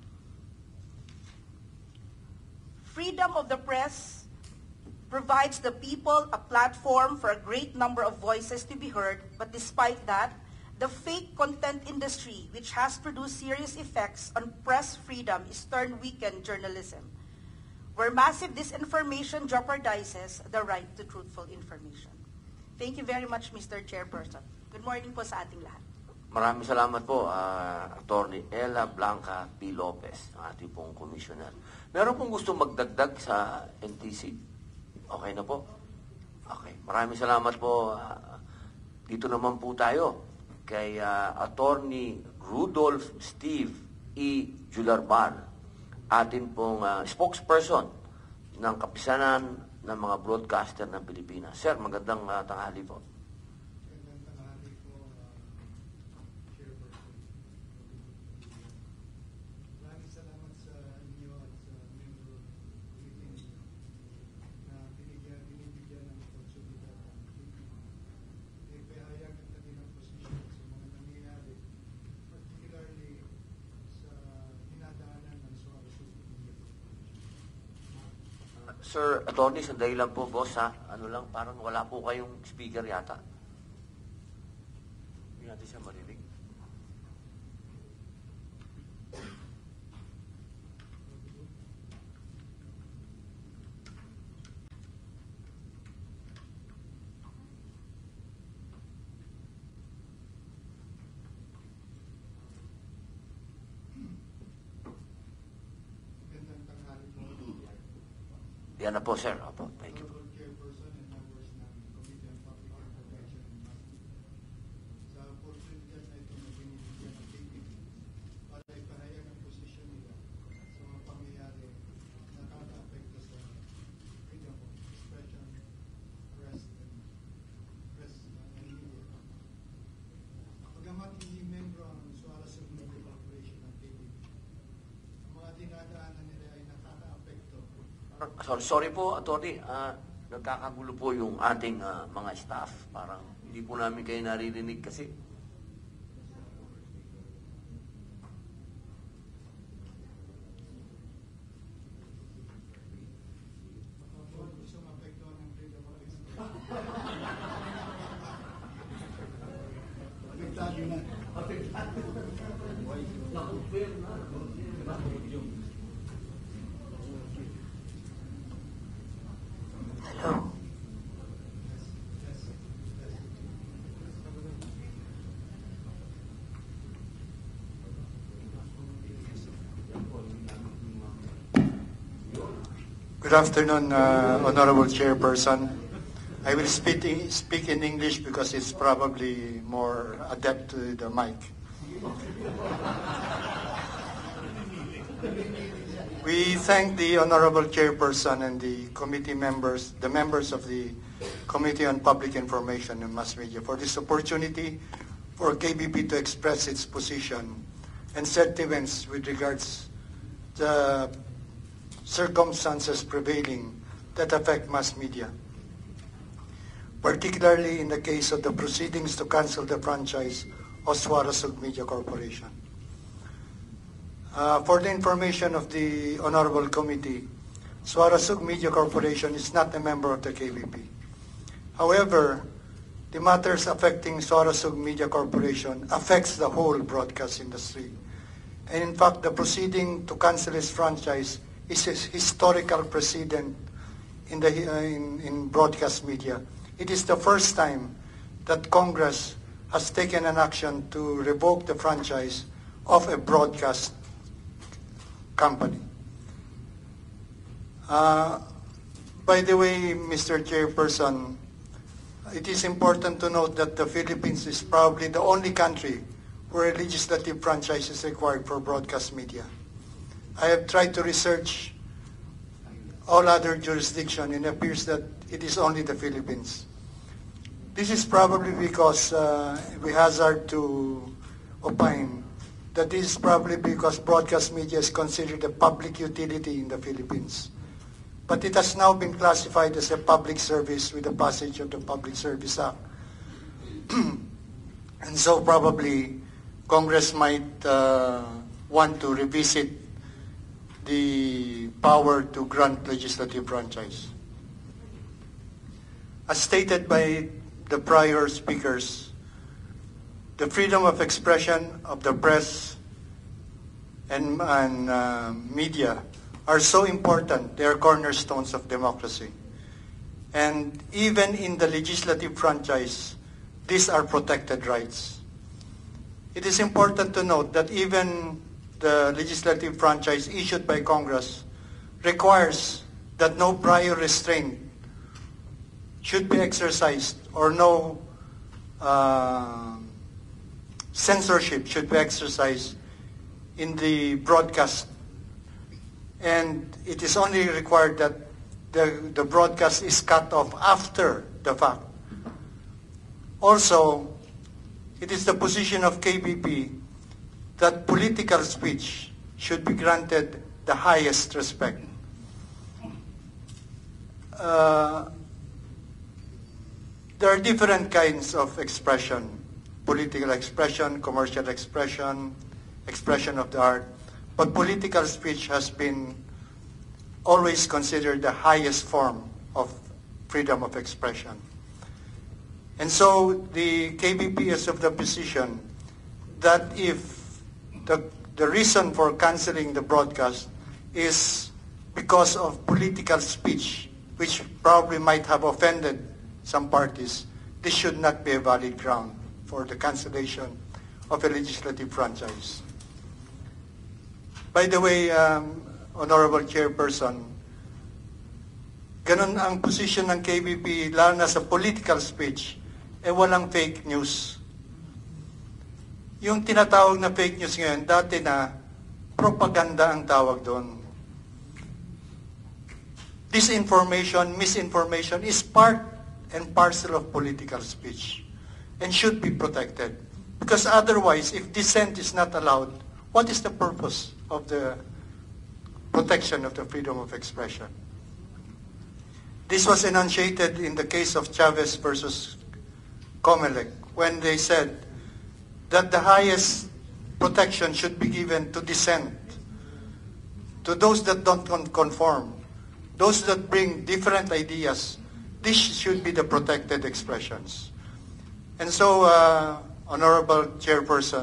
Freedom of the press provides the people a platform for a great number of voices to be heard, but despite that, the fake content industry, which has produced serious effects on press freedom, is turned weakened journalism, where massive disinformation jeopardizes the right to truthful information." Thank you very much, Mr. Chairperson. Good morning po sa ating lahat. Maraming salamat po, Attorney Ella Blanca P. Lopez, ang ating pong commissioner. Meron pong gusto magdagdag sa NTC? Okay na po? Okay. Maraming salamat po. Dito naman po tayo kay Attorney Rudolph Steve E. Jularban, atin pong spokesperson ng Kapisanan ng mga Broadcaster ng Pilipinas. Sir, magandang tanghali po. Magandang tanghali po, Chairperson. Maraming salamat sa inyo at sa member meeting na binibigyan ng oportunidad ang Pilipino. Ipahayag ang kanilang posisyon sa mga nangyayari, particularly sa dinadaanan ng Suarez. Sir Attorney, sandali lang po, boss, ha? Ano lang, parang wala po kayong speaker yata. Hindi natin siya marinig. Yan na po, sir. Opo, thank you. Honorable Chairperson and members ng Committee on Public Information and Mass Media. Sa oportunidad na ito na binibigyan ng KBP para ipahayag ang posisyon nila sa mga pangyayari na nakaka-apekto sa freedom of expression, press, and media. Pagamat hindi membro ang Suara Media Corporation ng KBP, ang mga dinadaanan nila ay nakaka-apekto. Sorry po, Atty. Nagkakagulo po yung ating mga staff. Parang hindi po namin kayo naririnig kasi. Gusto maapektuhan ng freedom of expression. Apektado na. Hello. Good afternoon, Honorable Chairperson. I will speak in English because it's probably more adept to the mic. We thank the Honorable Chairperson and the committee members, the members of the Committee on Public Information and Mass Media for this opportunity for KBP to express its position and sentiments with regards to circumstances prevailing that affect mass media, particularly in the case of the proceedings to cancel the franchise of Suarasug Media Corporation. For the information of the Honorable Committee, Suarasug Media Corporation is not a member of the KBP. However, the matters affecting Suarasug Media Corporation affects the whole broadcast industry. And in fact, the proceeding to cancel its franchise is a historical precedent in broadcast media. It is the first time that Congress has taken an action to revoke the franchise of a broadcast company. By the way, Mr. Chairperson, it is important to note that the Philippines is probably the only country where a legislative franchise is required for broadcast media. I have tried to research all other jurisdictions, and it appears that it is only the Philippines. This is probably because we hazard to opine that this is probably because broadcast media is considered a public utility in the Philippines. But it has now been classified as a public service with the passage of the Public Service Act. And so probably Congress might want to revisit the power to grant legislative franchise. As stated by the prior speakers, the freedom of expression of the press and media are so important. They are cornerstones of democracy. And even in the legislative franchise, these are protected rights. It is important to note that even the legislative franchise issued by Congress requires that no prior restraint should be exercised or no censorship should be exercised in the broadcast. And it is only required that the broadcast is cut off after the fact. Also, it is the position of KBP that political speech should be granted the highest respect. There are different kinds of expression: political expression, commercial expression, expression of the art. But political speech has been always considered the highest form of freedom of expression. And so the KBP is of the position that if the reason for canceling the broadcast is because of political speech, which probably might have offended some parties, this should not be a valid ground for the cancellation of a legislative franchise. By the way, Honorable Chairperson, ganun ang position ng KBP, lalo na sa political speech, walang fake news. Yung tinatawag na fake news ngayon, dati na propaganda ang tawag doon. Disinformation, misinformation is part and parcel of political speech and should be protected. Because otherwise, if dissent is not allowed, what is the purpose of the protection of the freedom of expression? This was enunciated in the case of Chavez versus Comelec, when they said that the highest protection should be given to dissent, to those that don't conform, those that bring different ideas. This should be the protected expressions. And so, Honorable Chairperson,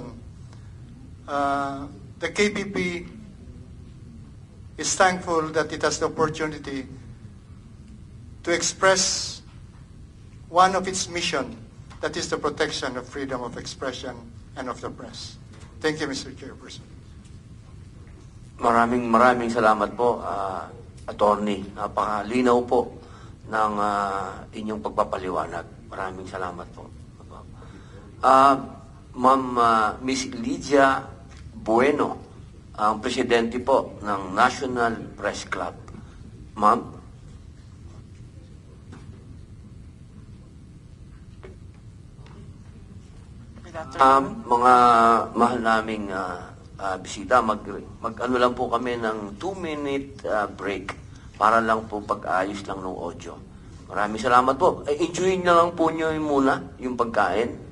the KBP is thankful that it has the opportunity to express one of its mission, that is the protection of freedom of expression and of the press. Thank you, Mr. Chairperson. Maraming salamat po, Attorney. Napakalinaw po ng inyong pagpapaliwanag. Maraming salamat po. Ma'am Miss Lydia Bueno, ang presidente po ng National Press Club. Ma'am? Mga mahal naming bisita, mag-ano lang po kami ng 2-minute break para lang po pag-ayos lang ng audio. Maraming salamat po. Enjoyin na lang po nyo muna yung pagkain.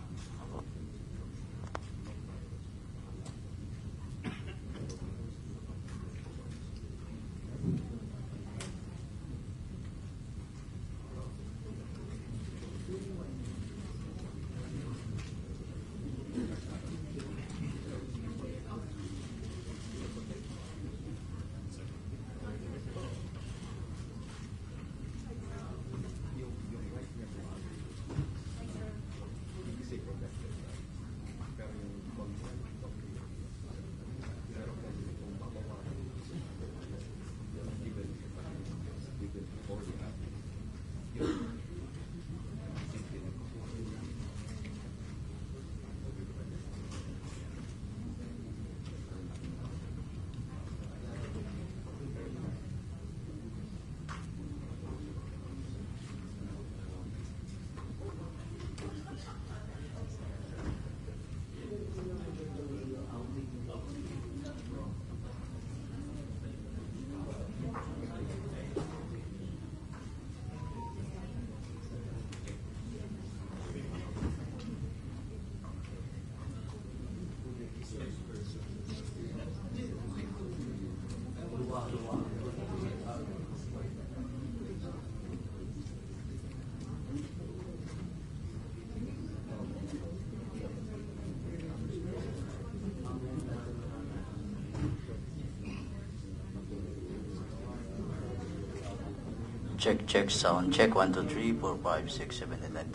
Check, sound check, 1, 2, 3, 4, 5, 6, 7, 8,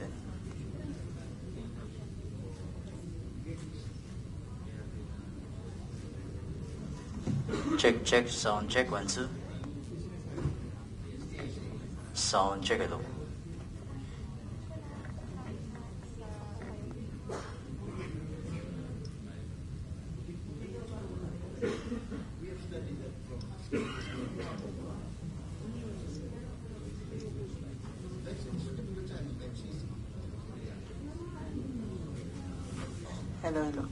10. Check, sound check, 1, 2. Sound check, hello. Hello.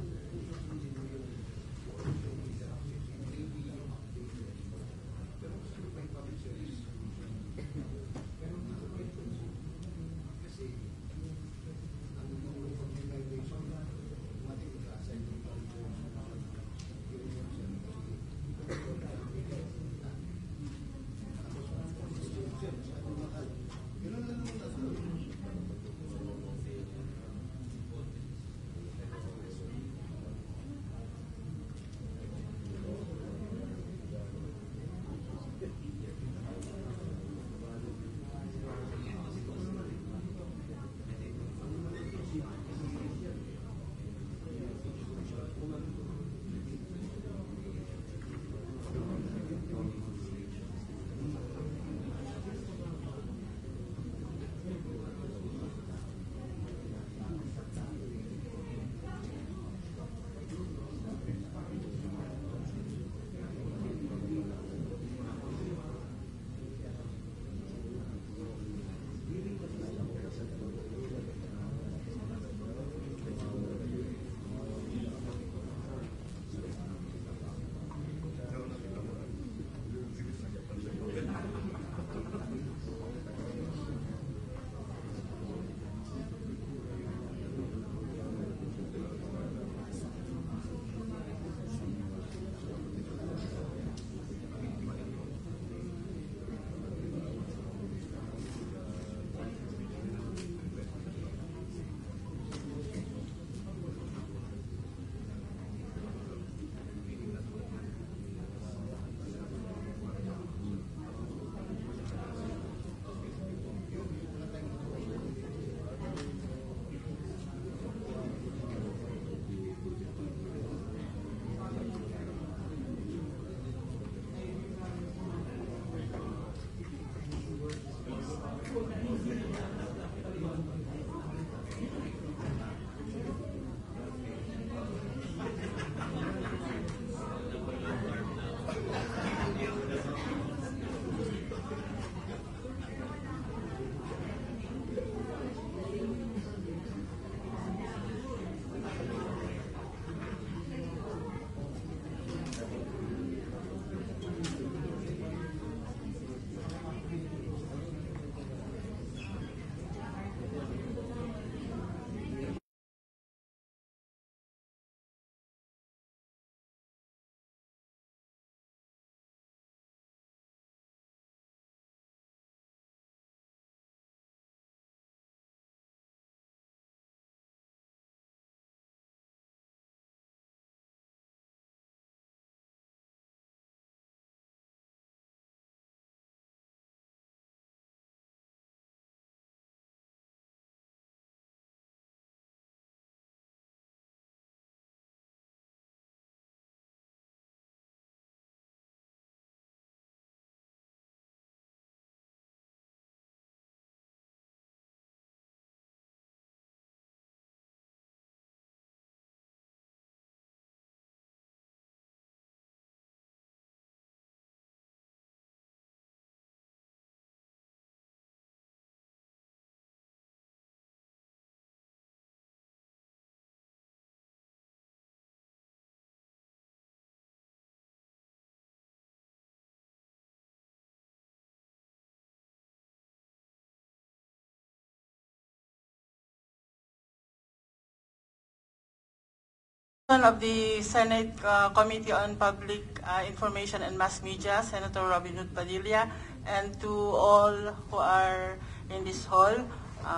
Of the Senate Committee on Public Information and Mass Media, Senator Robin Hood Padilla, and to all who are in this hall,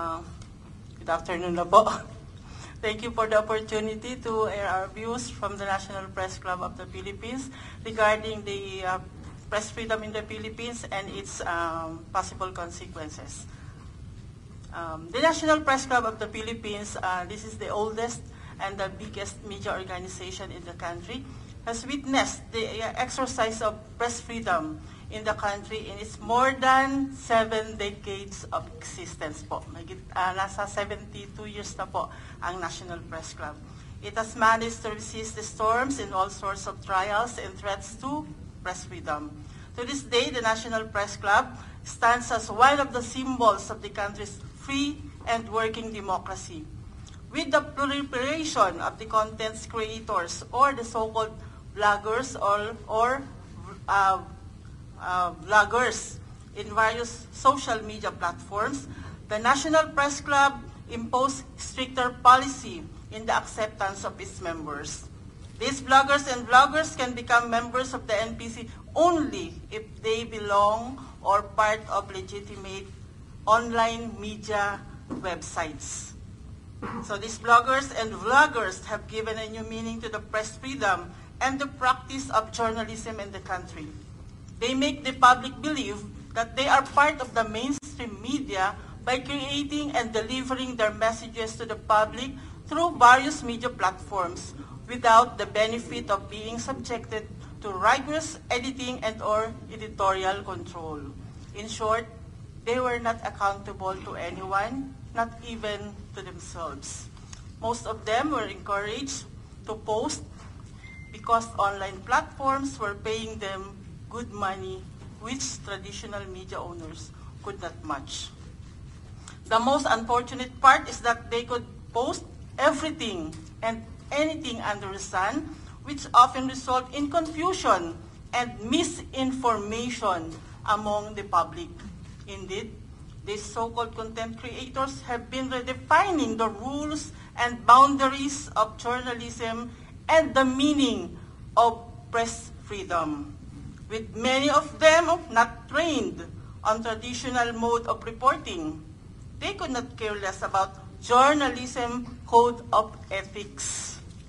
good afternoon na po. Thank you for the opportunity to air our views from the National Press Club of the Philippines regarding the press freedom in the Philippines and its possible consequences. The National Press Club of the Philippines, this is the oldest and the biggest media organization in the country, has witnessed the exercise of press freedom in the country in its more than 7 decades of existence po. Nasa 72 years na po ang National Press Club. It has managed to resist the storms in all sorts of trials and threats to press freedom. To this day, the National Press Club stands as one of the symbols of the country's free and working democracy. with the proliferation of the content creators or the so-called bloggers or bloggers in various social media platforms, the National Press Club imposed stricter policy in the acceptance of its members. These bloggers and vloggers can become members of the NPC only if they belong or part of legitimate online media websites. So these bloggers and vloggers have given a new meaning to the press freedom and the practice of journalism in the country. They make the public believe that they are part of the mainstream media by creating and delivering their messages to the public through various media platforms without the benefit of being subjected to rigorous editing and or editorial control. In short, they were not accountable to anyone, not even to themselves. Most of them were encouraged to post because online platforms were paying them good money, which traditional media owners could not match. The most unfortunate part is that they could post everything and anything under the sun, which often result in confusion and misinformation among the public. Indeed, these so-called content creators have been redefining the rules and boundaries of journalism and the meaning of press freedom, with many of them not trained on traditional mode of reporting. They could not care less about journalism code of ethics.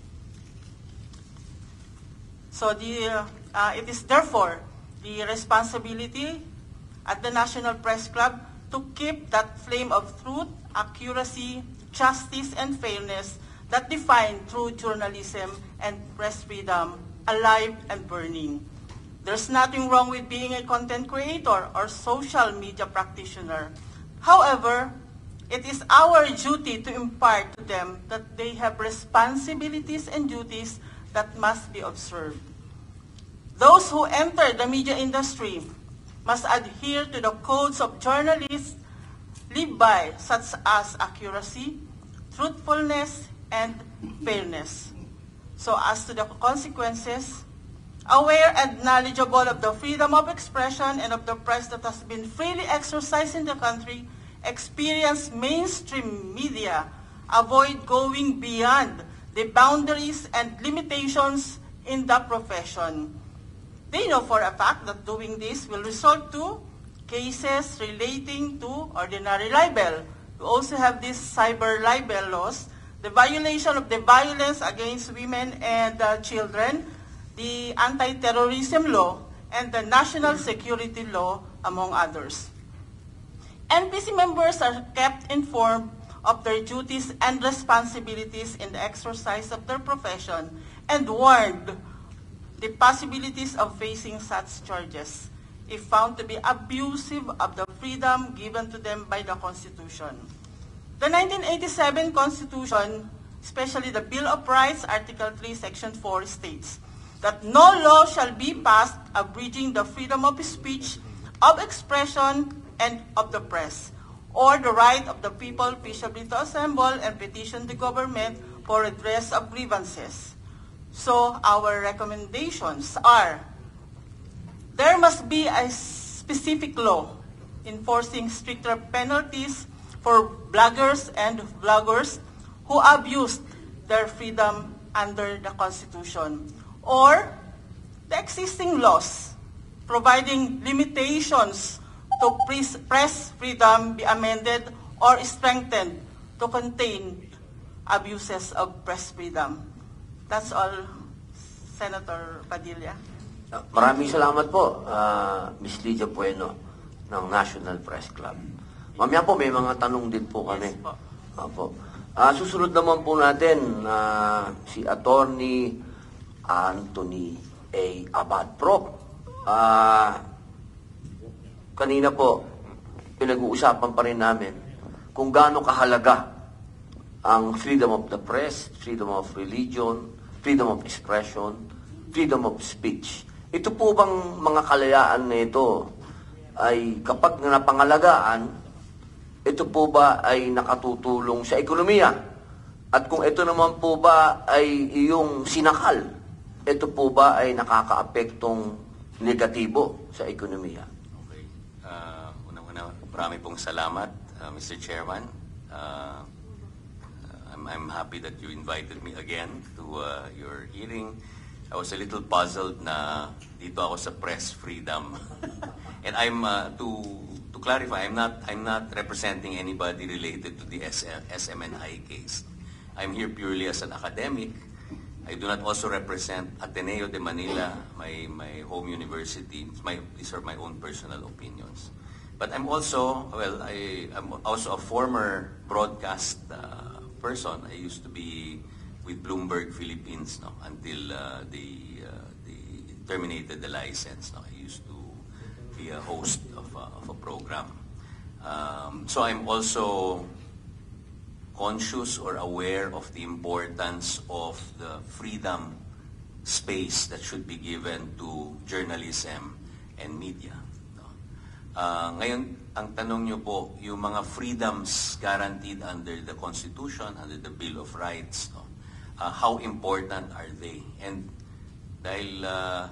So it is therefore the responsibility at the National Press Club to keep that flame of truth, accuracy, justice, and fairness that define true journalism and press freedom alive and burning. There's nothing wrong with being a content creator or social media practitioner. However, it is our duty to impart to them that they have responsibilities and duties that must be observed. Those who enter the media industry must adhere to the codes of journalists live by, such as accuracy, truthfulness, and fairness. So as to the consequences, aware and knowledgeable of the freedom of expression and of the press that has been freely exercised in the country, experience mainstream media, avoid going beyond the boundaries and limitations in the profession. They know for a fact that doing this will result to cases relating to ordinary libel. We also have these cyber libel laws, the violation of the violence against women and children, the anti-terrorism law, and the national security law, among others. NPC members are kept informed of their duties and responsibilities in the exercise of their profession and warned the possibilities of facing such charges if found to be abusive of the freedom given to them by the Constitution. The 1987 Constitution, especially the Bill of Rights, Article 3, Section 4, states that no law shall be passed abridging the freedom of speech, of expression, and of the press, or the right of the people peaceably to assemble and petition the government for redress of grievances. So our recommendations are, there must be a specific law enforcing stricter penalties for bloggers and vloggers who abused their freedom under the Constitution, or the existing laws providing limitations to press freedom be amended or strengthened to contain abuses of press freedom. That's all, Senator Padilla. Maraming salamat po, Ms. Lydia Bueno ng National Press Club. Mamaya po, may mga tanong din po kami. Yes po. Opo. Susunod naman po natin si Attorney Anthony A. Abad. Prof, kanina po, pinag-uusapan pa rin namin kung gaano kahalaga ang freedom of the press, freedom of religion, freedom of expression, freedom of speech. Ito po bang mga kalayaan na ito ay kapag napangalagaan, ito po ba ay nakatutulong sa ekonomiya At kung ito naman po ba ay iyong sinakal, ito po ba ay nakakaapektong negatibo sa ekonomiya? Okay. Unang-una, marami pong salamat, Mr. Chairman. I'm happy that you invited me again to your hearing. I was a little puzzled na dito ako sa press freedom. And I'm to clarify, I'm not representing anybody related to the SMNI case. I'm here purely as an academic. I do not also represent Ateneo de Manila, my home university. These are my own personal opinions. But I'm also, I'm also a former broadcast person. I used to be with Bloomberg Philippines until they terminated the license. I used to be a host of a program. So I'm also conscious or aware of the importance of the freedom space that should be given to journalism and media. Ngayon, ang tanong nyo po, yung mga freedoms guaranteed under the Constitution, under the Bill of Rights, how important are they? And dahil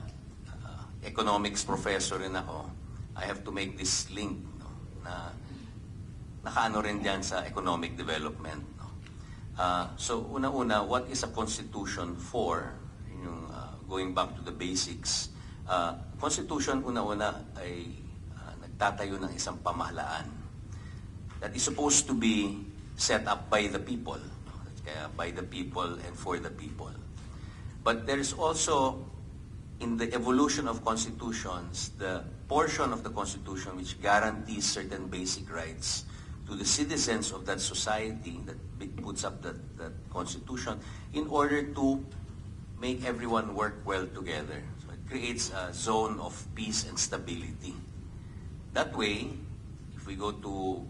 economics professor rin ako, I have to make this link na nakaano rin dyan sa economic development. So, una-una, what is a constitution for? Yung, going back to the basics. Constitution, una-una, ay nagtatayo ng isang pamahalaan that is supposed to be set up by the people. Kaya by the people and for the people. But there is also, in the evolution of constitutions, the portion of the Constitution which guarantees certain basic rights to the citizens of that society that puts up that constitution in order to make everyone work well together. So it creates a zone of peace and stability. That way, if we go to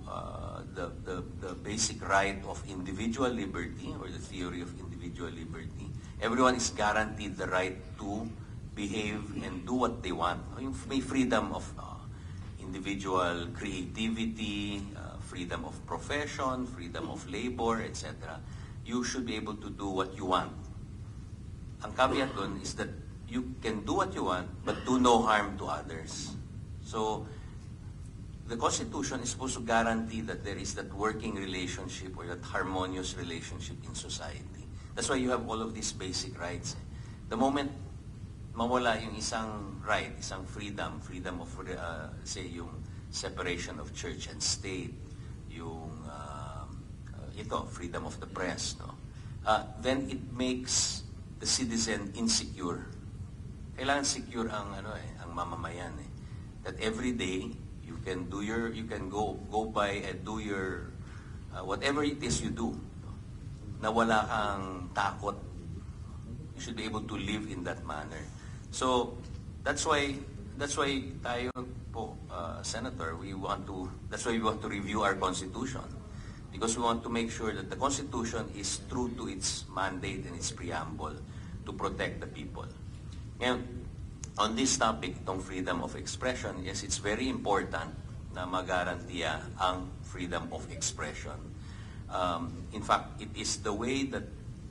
the basic right of individual liberty or the theory of individual liberty, everyone is guaranteed the right to behave and do what they want. May freedom of individual creativity, freedom of profession, freedom of labor, etc. You should be able to do what you want. Ang caveat dun is that you can do what you want, but do no harm to others. So, the Constitution is supposed to guarantee that there is that working relationship or that harmonious relationship in society. That's why you have all of these basic rights. The moment mawala yung isang right, isang freedom of, say, yung separation of church and state, yung freedom of the press, then it makes the citizen insecure. Kailangan secure ang ang mamamayan that every day you can go by and do your whatever it is you do, na wala kang takot. You should be able to live in that manner. So that's why tayo po, Senator, that's why we want to review our Constitution, because we want to make sure that the Constitution is true to its mandate and its preamble to protect the people. Ngayon, on this topic, itong freedom of expression, yes, it's very important na magarantiya ang freedom of expression. In fact, it is the way that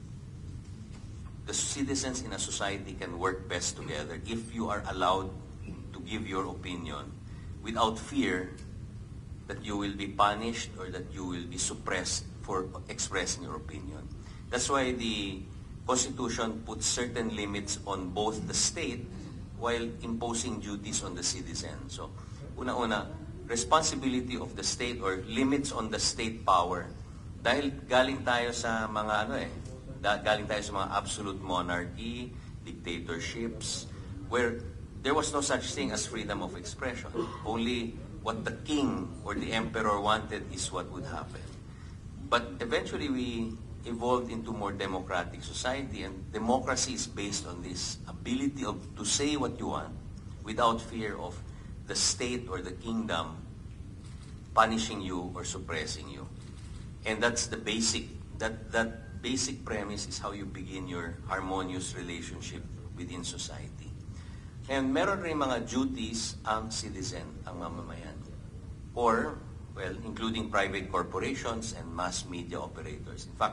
the citizens in a society can work best together if you are allowed to give your opinion without fear that you will be punished or that you will be suppressed for expressing your opinion. That's why the Constitution puts certain limits on both the state while imposing duties on the citizen. So, una-una, responsibility of the state or limits on the state power. Dahil galing tayo sa mga galing tayo sa mga absolute monarchy, dictatorships, where there was no such thing as freedom of expression. Only what the king or the emperor wanted is what would happen. But eventually we evolved into more democratic society, and democracy is based on this ability to say what you want without fear of the state or the kingdom punishing you or suppressing you. And that's the basic, that basic premise is how you begin your harmonious relationship within society. And meron rin mga duties ang citizen, ang mamamayan. Or, well, including private corporations and mass media operators. In fact,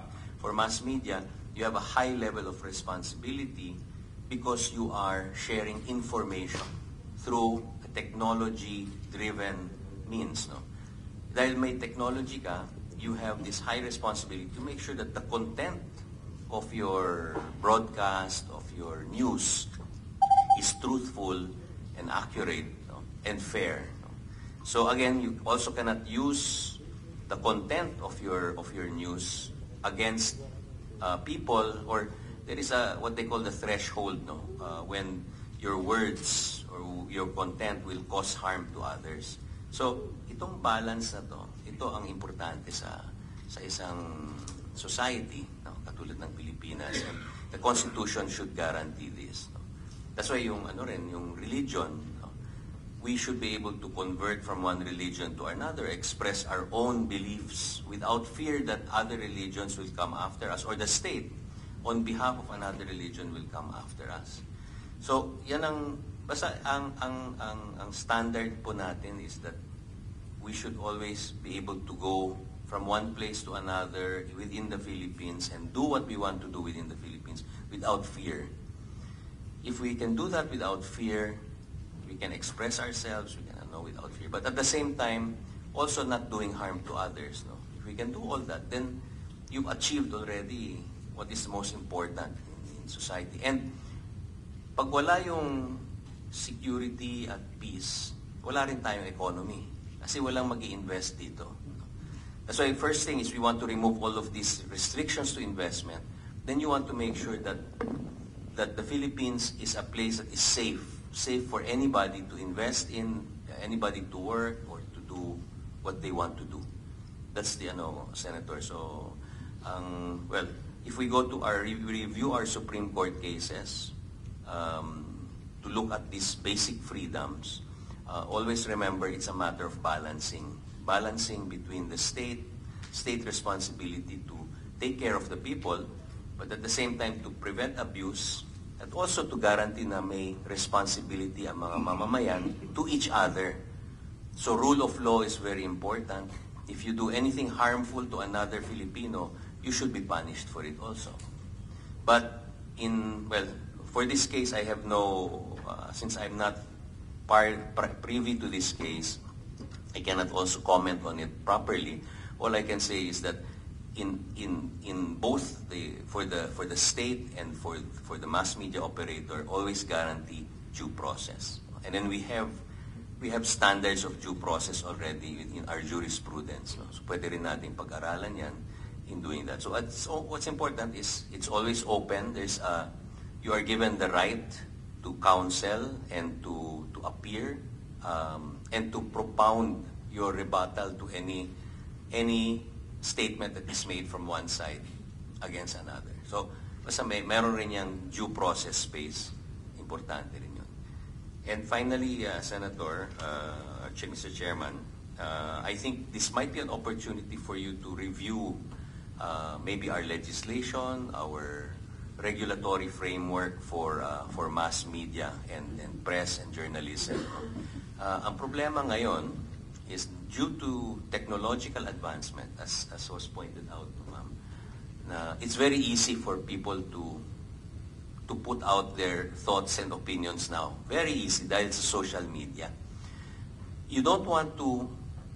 for mass media, you have a high level of responsibility because you are sharing information through a technology-driven means. No? Dahil may technology ka, you have this high responsibility to make sure that the content of your broadcast, of your news, is truthful and accurate, no? And fair. No? So again, you also cannot use the content of your news against people, or there is what they call the threshold, no? When your words or your content will cause harm to others. So itong balance na to, ito ang importante sa isang society, no? Katulad ng Pilipinas, and the Constitution should guarantee this. No? That's why yung religion, no? We should be able to convert from one religion to another, express our own beliefs without fear that other religions will come after us, or the state on behalf of another religion will come after us. So yan ang standard po natin is that we should always be able to go from one place to another within the Philippines and do what we want to do within the Philippines without fear. If we can do that without fear, we can express ourselves, we can know without fear. But at the same time, also not doing harm to others. No? If we can do all that, then you've achieved already what is the most important in society. And pag wala yung security at peace, wala rin tayong economy. Kasi walang mag-i-invest dito. That's why first thing is we want to remove all of these restrictions to investment. Then you want to make sure that the Philippines is a place that is safe for anybody to invest in, anybody to work or to do what they want to do. That's the Senator. So, well, if we go to review our Supreme Court cases, to look at these basic freedoms, always remember it's a matter of balancing between the state responsibility to take care of the people, but at the same time to prevent abuse, at also to guarantee na may responsibility ang mga mamamayan to each other. So rule of law is very important. If you do anything harmful to another Filipino, you should be punished for it also. But for this case, I have since I'm not privy to this case, I cannot also comment on it properly. All I can say is that in both for the state and for the mass media operator, always guarantee due process. And then we have standards of due process already in our jurisprudence. No? So pwede rin natin pag-aralan yan in doing that. So what's important is it's always open. You are given the right to counsel and to appear and to propound your rebuttal to any statement that is made from one side against another. So, basta meron rin yung due process space. Importante rin yun. And finally, Senator, Mr. Chairman, I think this might be an opportunity for you to review maybe our legislation, our regulatory framework for mass media and press and journalism. Ang problema ngayon is due to technological advancement, as was pointed out, ma'am, it's very easy for people to put out their thoughts and opinions now. Very easy dahil sa social media. You don't want to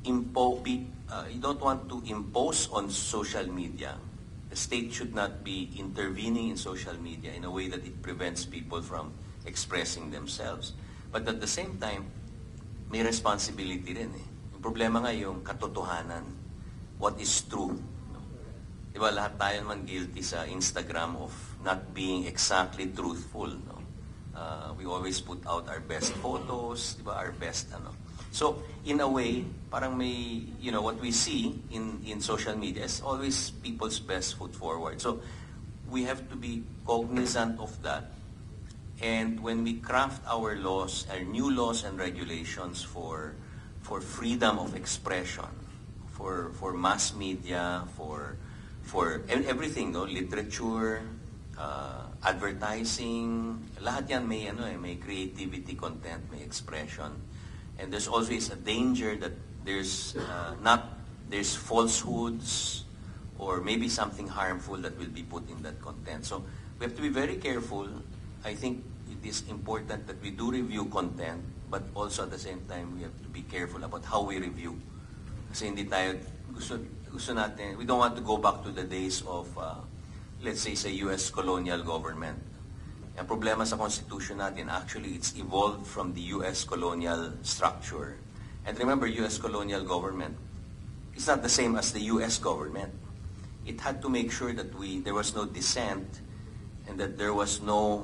impose on social media. The state should not be intervening in social media in a way that it prevents people from expressing themselves. But at the same time, may responsibility rin eh. Yung problema nga yung katotohanan. What is true. No? Diba lahat tayo naman guilty sa Instagram of not being exactly truthful. No? We always put out our best photos, diba, our best So, in a way, parang may, what we see in social media is always people's best foot forward. So, we have to be cognizant of that. And when we craft our laws, our new laws and regulations for freedom of expression, for mass media, for everything, no? Literature, advertising, lahat yan may creativity content, may expression. And there's always a danger that there's falsehoods or maybe something harmful that will be put in that content. So we have to be very careful. I think it is important that we do review content, but also at the same time, we have to be careful about how we review. Kasi hindi tayo, gusto natin, we don't want to go back to the days of, let's say, sa US colonial government. Ang problema sa Constitution natin, actually, it's evolved from the US colonial structure. And remember, US colonial government, it's not the same as the US government. It had to make sure that there was no dissent and that there was no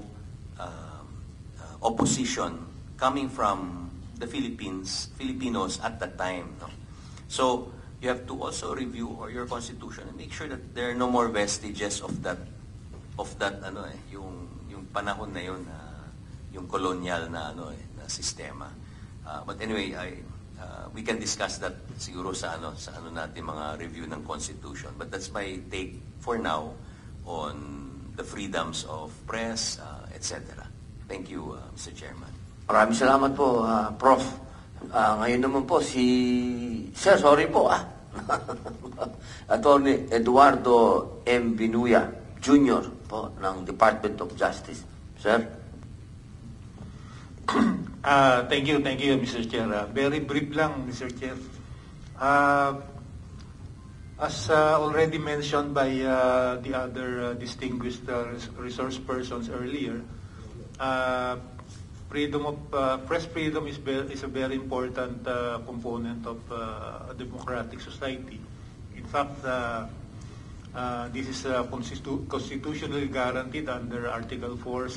opposition coming from the Filipinos at that time. No? So you have to also review your constitution and make sure that there are no more vestiges of that yung panahon na yun, yung colonial na na sistema. But anyway, we can discuss that siguro sa natin mga review ng constitution. But that's my take for now on the freedoms of press, etc. Thank you, Mr. Chairman. Maraming salamat po, Prof. Ngayon naman po Sir, sorry po Attorney Eduardo M. Binuya Jr. po ng Department of Justice. Sir? Thank you, Mr. Chair. Very brief lang, Mr. Chair. As already mentioned by the other distinguished resource persons earlier, press freedom is a very important component of a democratic society. In fact, this is constitutionally guaranteed under Article 4,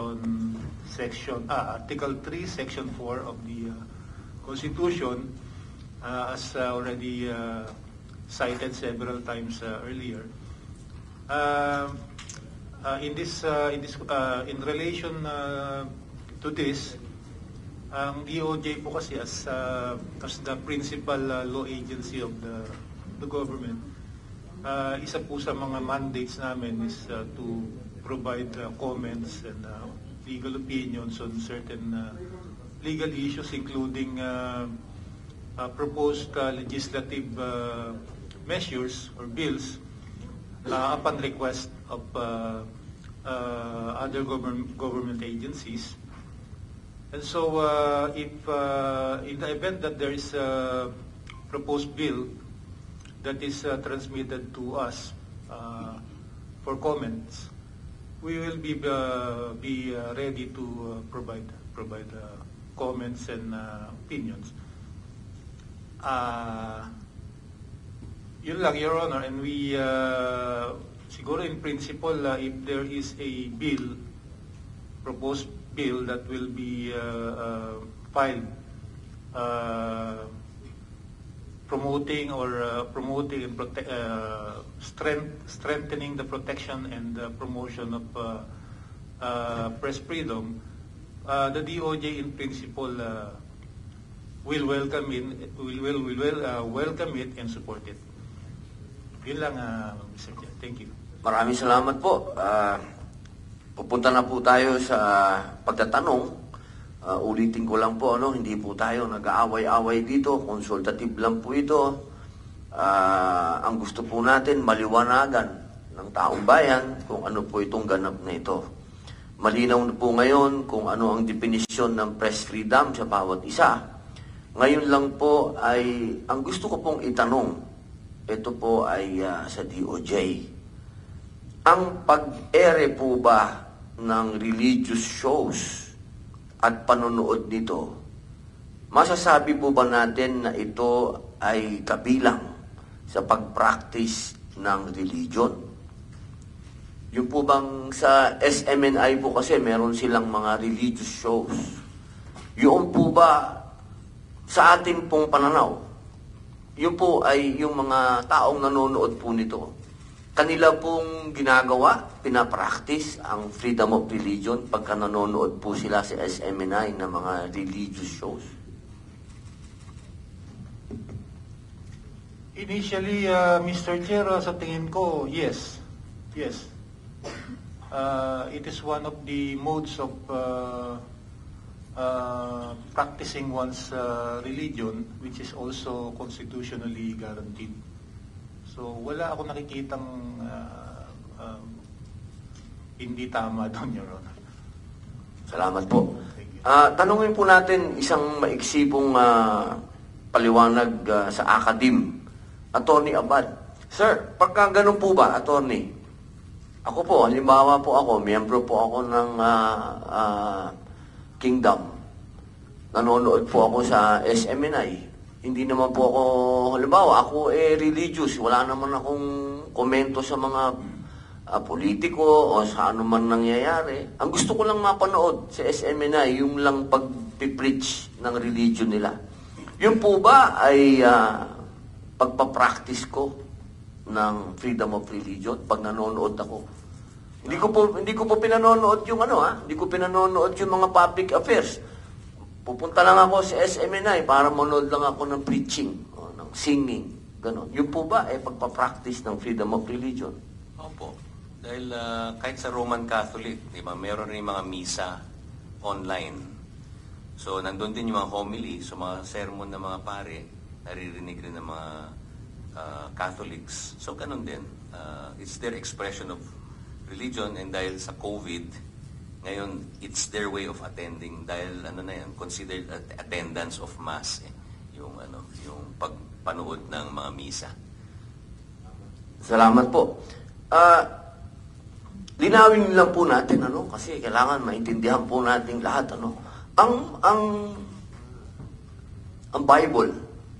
Article 3, Section 4 of the Constitution, as already cited several times earlier. In relation to this, ang DOJ po kasi as the principal law agency of the government, isa po sa mga mandates namin is to provide comments and legal opinions on certain legal issues, including proposed legislative measures or bills upon request of other government agencies. And so if in the event that there is a proposed bill that is transmitted to us for comments, we will be ready to provide comments and opinions. Yun lang, Your Honor, and we siguro in principle, if there is a bill, proposed bill that will be filed promoting and strengthening the protection and promotion of press freedom, the DOJ in principle will welcome it and support it. Yun lang, Mr. Chair. Thank you. Maraming salamat po. Pupunta na po tayo sa pagtatanong. Ulitin ko lang po, hindi po tayo nag-aaway-away dito. Consultative lang po ito. Ang gusto po natin, maliwanagan ng taong bayan kung ano po itong ganap na ito. Malinaw na po ngayon kung ano ang definisyon ng press freedom sa bawat isa. Ngayon lang po ay, ang gusto ko pong itanong, ito po ay sa DOJ. Ang pag-ere po ba ng religious shows at panonood nito, masasabi po ba natin na ito ay kabilang sa pag-practice ng religion? Yung po bang sa SMNI po kasi meron silang mga religious shows. Yung po ba sa ating pong pananaw, yun po ay yung mga taong nanonood po nito, kanila pong ginagawa, pinapractice ang freedom of religion pagka nanonood po sila sa SMNI na mga religious shows? Initially, Mr. Chair, sa tingin ko, yes. Yes. It is one of the modes of practicing one's religion, which is also constitutionally guaranteed. So wala ako nakikitang hindi tama doon, Your Honor. Salamat po. Tanungin po natin isang maiksi pong paliwanag sa academe. Attorney Abad. Sir, pagka ganun po ba, attorney? Ako po, halimbawa po ako, miyembro po ako ng Kingdom. Nanonood po ako sa SMNI. Hindi naman po ako, halimbawa, ako religious. Wala naman akong komento sa mga politiko o sa ano man nangyayari. Ang gusto ko lang mapanood sa SMNI, yung lang pag-preach ng religion nila. Yun po ba ay pagpapractice ko ng freedom of religion pag nanonood ako? Hindi ko po pinanonood yung hindi ko pinanonood yung mga public affairs. Pupunta lang ako sa SMNI para manood lang ako ng preaching, o ng singing, gano'n. Yun po ba ay pagpapractice ng freedom of religion? Opo. Dahil kahit sa Roman Catholic, di ba, meron rin mga misa online. So, nandun din yung mga homily, so mga sermon ng mga pare, naririnig rin ng mga Catholics. So, ganun din. It's their expression of religion, and dahil sa COVID, ngayon, it's their way of attending. Dahil, considered attendance of Mass, yung pagpanood ng mga misa. Salamat po. Linawin lang po natin, kasi kailangan maintindihan po natin lahat, Ang Bible,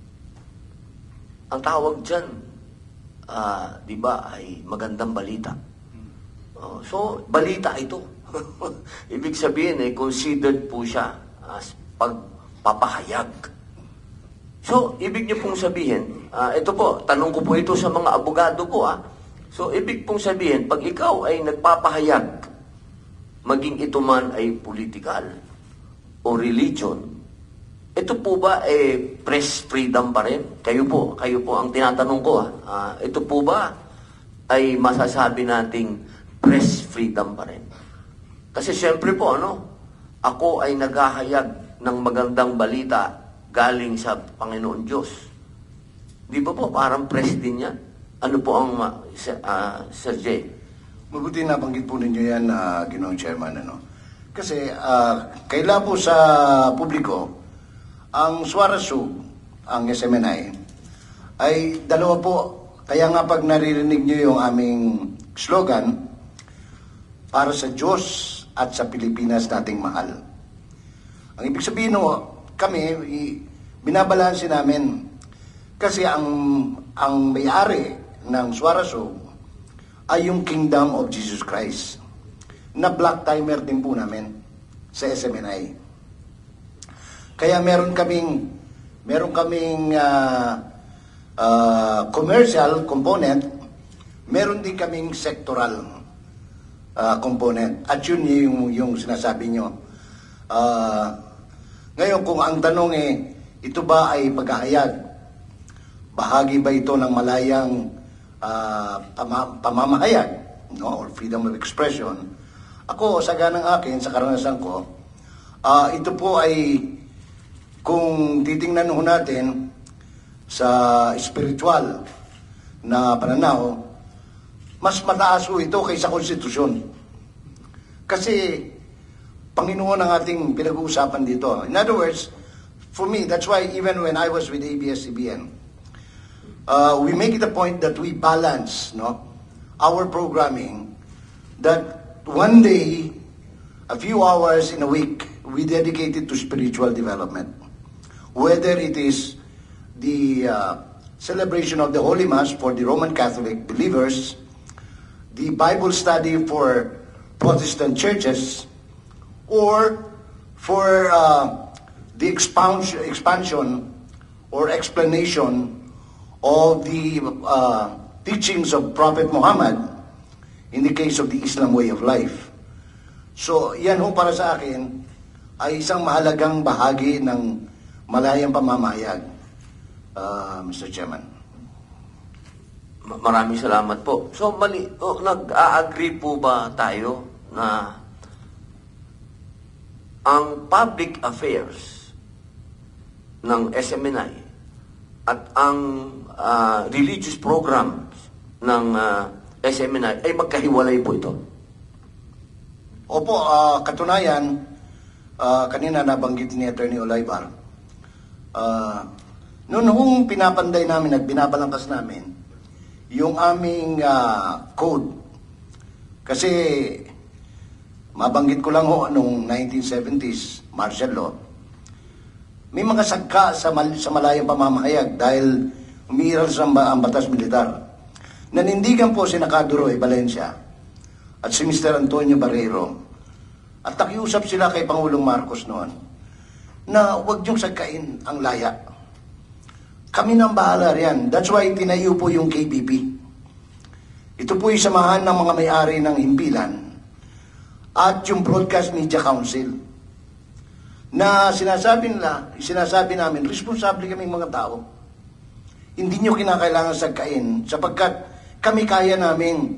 ang tawag dyan, di ba, ay magandang balita. So, balita ito. Ibig sabihin, considered po siya as pagpapahayag. So, ibig niyo pong sabihin, ito po, tanong ko po ito sa mga abogado po, So, ibig pong sabihin, pag ikaw ay nagpapahayag, maging ito man ay political o religion, ito po ba press freedom pa rin? Kayo po ang tinatanong ko. Ito po ba ay masasabi nating press freedom pa rin? Kasi siyempre po, ako ay naghahayag ng magandang balita galing sa Panginoon Diyos. Di ba po, parang press din yan? Ano po ang, Sir Jay? Mabuti nabanggit po ninyo yan, Ginoong Chairman. Kasi kaila po sa publiko, ang Suarasug, ang SMNI, ay dalawa po. Kaya nga pag naririnig nyo yung aming slogan, para sa Diyos at sa Pilipinas nating mahal. Ang ibig sabihin kami, binabalansin namin. Kasi ang may-ari ng Suarasug ay yung Kingdom of Jesus Christ na black timer din po namin sa SMNI. Kaya meron kaming commercial component, meron din kaming sectoral component. At yun yung sinasabi nyo. Ngayon, kung ang tanong ito ba ay paghahayag? Bahagi ba ito ng malayang pamamahayag, or freedom of expression? Ako, sa ganang akin, sa karanasan ko, ito po ay, kung titingnan ho natin sa spiritual na pananaw, mas mataas ho ito kaysa konstitusyon. Kasi, Panginoon ang ating pinag-uusapan dito. In other words, for me, that's why even when I was with ABS-CBN, we make it a point that we balance our programming, that one day, a few hours in a week, we dedicate it to spiritual development. Whether it is the celebration of the Holy Mass for the Roman Catholic believers, the Bible study for Protestant churches, or for the expansion or explanation of the teachings of Prophet Muhammad in the case of the Islam way of life. So, yan ho para sa akin ay isang mahalagang bahagi ng malayang pamamayag, Mr. Chairman. Maraming salamat po. So, nag-a-agree po ba tayo na ang public affairs ng SMNI at ang religious programs ng SMNI ay magkahiwalay po ito? Opo, katunayan, kanina nabanggit ni Attorney Olaybar, noong pinapanday namin at binabalangkas namin yung aming code, kasi mabanggit ko lang ho, noong 1970s, martial law, may mga sagka sa malayang pamamahayag dahil umiiral sa ang batas militar. Nanindigan po si Nakaduro Valencia at si Mr. Antonio Barrero at nakiusap sila kay Pangulong Marcos noon na huwag niyong sagkain ang laya. Kami nang bahala riyan. That's why tinayo po yung KBP. Ito po yung samahan ng mga may-ari ng himpilan at yung Broadcast Media Council na sinasabi namin, responsable kaming mga tao. Hindi nyo kinakailangan sagkain sapagkat kami kaya namin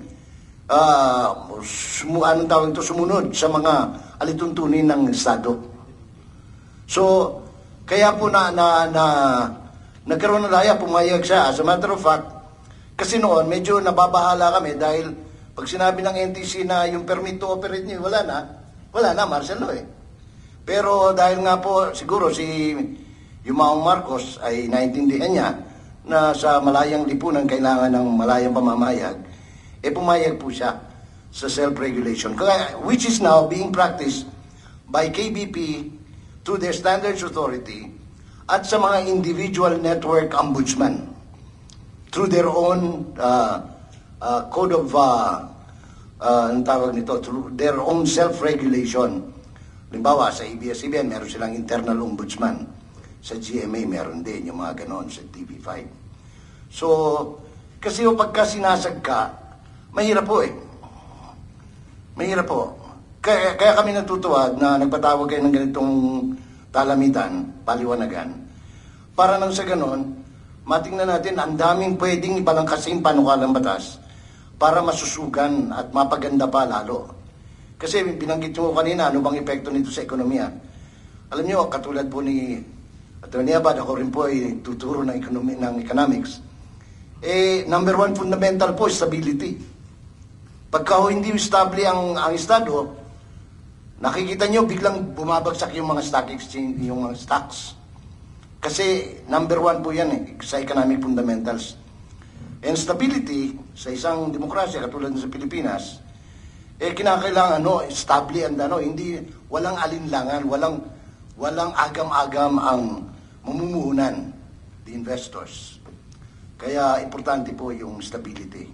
sumunod sa mga alituntunin ng Estado. So, kaya po nagkaroon ng laya, pumayag siya. As a matter of fact, kasi noon, medyo nababahala kami dahil pag sinabi ng NTC na yung permit to operate niyo, wala na, martial law eh. Pero dahil nga po, siguro si Yumaong Marcos ay naintindihan niya na sa malayang lipunan kailangan ng malayang pamamayag, pumayag po siya sa self-regulation, which is now being practiced by KBP through their Standards Authority at sa mga individual network ombudsman through their own code of, ang tawag nito, through their own self-regulation. Halimbawa, sa ABS-CBN, meron silang internal ombudsman. Sa GMA, meron din yung mga ganon sa TV5. So, kasi yung pagka sinasag ka, mahirap po eh. Mahirap po. Kaya kami natutuwa na nagpatawag kayo ng ganitong talamitan, paliwanagan. Para nang sa ganon, matingnan natin, ang daming pwedeng ibalangkasin panukalang batas para masusugan at mapaganda pa lalo. Kasi binanggit nyo kanina, ano bang epekto nito sa ekonomiya? Alam nyo, katulad po ni Atty. Abad, ako rin po ay tuturo ng economics. Number one fundamental po, stability. Pagka hindi stable ang Estado, nakikita nyo, biglang bumabagsak yung mga stock exchange, yung mga stocks. Kasi number one po yan sa economic fundamentals. And stability, sa isang demokrasya katulad sa Pilipinas, kinakailangan stable and hindi walang alinlangan, walang agam-agam ang mamumuhunan, the investors. Kaya importante po yung stability.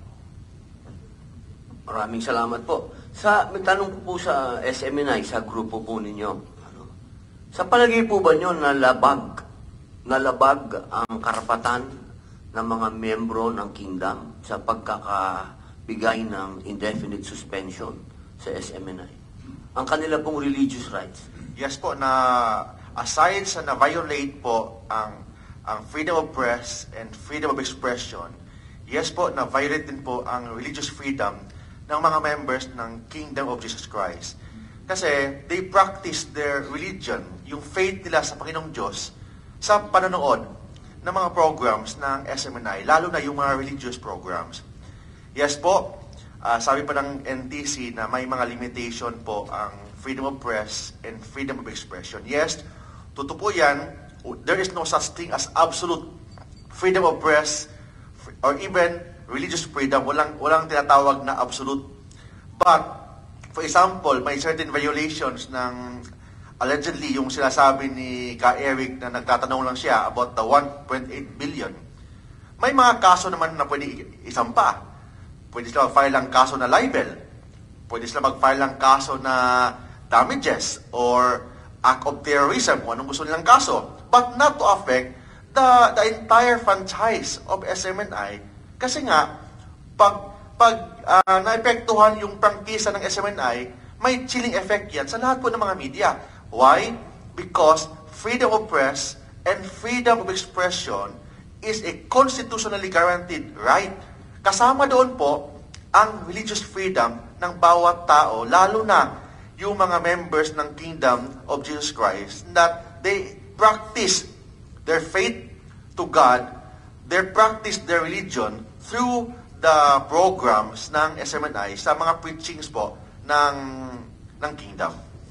Maraming salamat po. May tanong ko po sa SMNI, sa grupo po ninyo. Sa palagay po ba nyo nalabag ang karapatan ng mga miyembro ng Kingdom sa pagkakabigay ng indefinite suspension sa SMNI? Ang kanila pong religious rights. Yes po, na aside sa na-violate po ang freedom of press and freedom of expression, yes po, na-violate din po ang religious freedom ng mga members ng Kingdom of Jesus Christ. Kasi they practice their religion, yung faith nila sa Panginoong Diyos, sa panonood ng mga programs ng SMNI, lalo na yung mga religious programs. Yes po, sabi pa ng NTC na may mga limitation po ang freedom of press and freedom of expression. Yes, totoo po yan. There is no such thing as absolute freedom of press or even religious freedom. Walang tinatawag na absolute. But, for example, may certain violations ng allegedly yung sinasabi ni Ka Eric na nagtatanong lang siya about the 1.8 billion. May mga kaso naman na pwede isampa. Pwede sila mag-file ng kaso na libel. Pwede sila mag-file ng kaso na damages or act of terrorism, kung anong gusto nilang kaso. But not to affect the entire franchise of SMNI. Kasi nga, pag naepektuhan yung prangkisa ng SMNI, may chilling effect yan sa lahat po ng mga media. Why? Because freedom of press and freedom of expression is a constitutionally guaranteed right. Kasama doon po ang religious freedom ng bawat tao, lalo na yung mga members ng Kingdom of Jesus Christ, that they practice their faith to God, they practice their religion through the programs ng SMNI sa mga preachings po ng kingdom.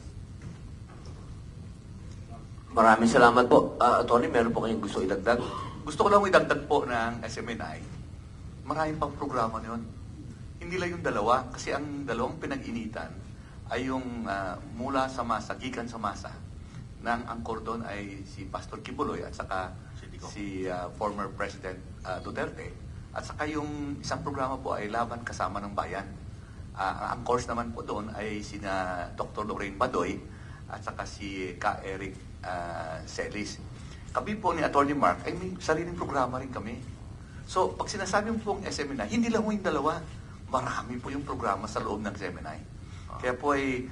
Maraming salamat po. Attorney, meron po kayong gusto idagdag? Gusto ko lang idagdag po ng SMNI, maraming pang programa yun. Hindi lang yung dalawa, kasi ang dalawang pinag-initan ay yung mula sa masa, gikan sa masa, ng angkor doon ay si Pastor Kibuloy at saka si former President Duterte. At saka yung isang programa po ay Laban Kasama ng Bayan. Ang angkors naman po doon ay sina Dr. Lorraine Badoy at saka si Ka Eric Celis. Kami po ni Attorney Mark ay may sariling programa rin kami. So, pag sinasabi mo pong SMNI, hindi lang mo yung dalawa. Marami po yung programa sa loob ng SMNI. Kaya po ay,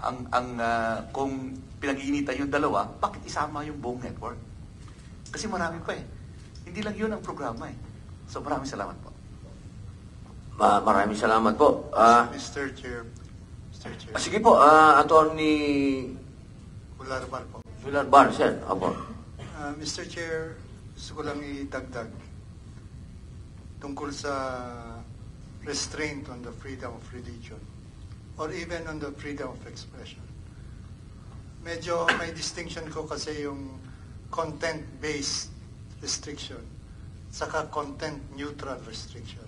kung pinag-iinitan yung dalawa, bakit isama yung buong network? Kasi marami pa eh. Hindi lang yun ang programa eh. So, maraming salamat po. Maraming salamat po. Mr. Chair. Sige po, Attorney Ularbar po. Ularbar, sir. Apo. Mr. Chair, gusto ko lang idagdag tungkol sa restraint on the freedom of religion or even on the freedom of expression. Medyo may distinction ko kasi yung content-based restriction saka content-neutral restriction.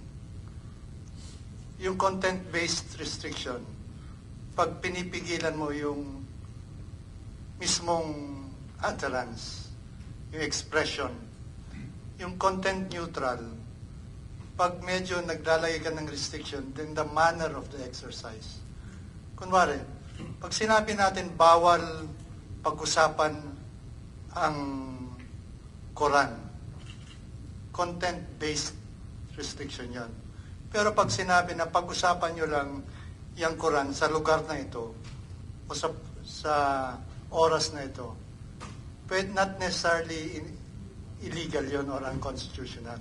Yung content-based restriction, pag pinipigilan mo yung mismong utterance, yung expression, yung content-neutral, pag medyo naglalagay ka ng restriction, then the manner of the exercise. Kunwari, pag sinabi natin bawal pag-usapan ang Quran, content-based restriction yan. Pero pag sinabi na pag-usapan nyo lang yung Quran sa lugar na ito o sa oras na ito, not necessarily illegal yon or unconstitutional.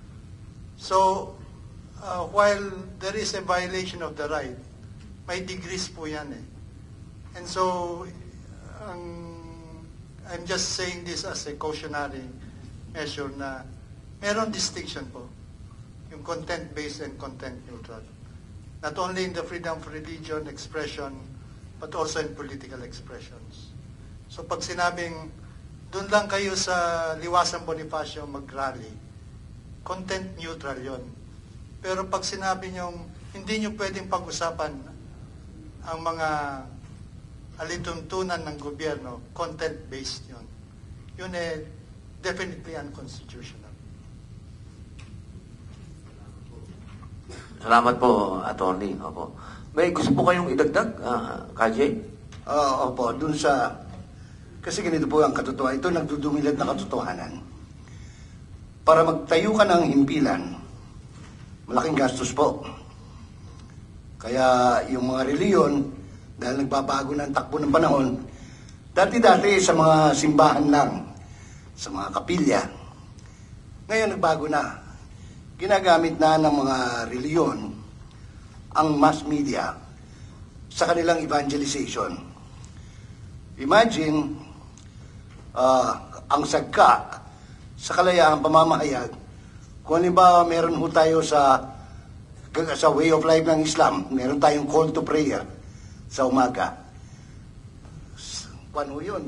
So, while there is a violation of the right, may degrees po yan eh. And so, I'm just saying this as a cautionary measure na meron distinction po, yung content-based and content-neutral. Not only in the freedom of religion, expression, but also in political expressions. So pag sinabing, doon lang kayo sa Liwasan Bonifacio mag-rally, content-neutral yon. Pero pag sinabi nyo, hindi nyo pwedeng pag-usapan ang mga alituntunan ng gobyerno, content-based yon. Yun eh, definitely unconstitutional. Salamat po, Attorney. Opo. May gusto po kayong idagdag, KJ? Opo, dun sa... Kasi ganito po ang katotohanan. Ito nagdudumilad na katotohanan. Para magtayo ka ng himpilan, malaking gastos po. Kaya yung mga reliyon, dahil nagbabago ng takbo ng panahon, dati-dati sa mga simbahan lang, sa mga kapilya. Ngayon nagbago na. Ginagamit na ng mga reliyon ang mass media sa kanilang evangelization. Imagine, ang sagka sa kalayaang pamamahayag, kung halimbawa meron ho tayo sa way of life ng Islam, meron tayong call to prayer sa umaga. Paano yun?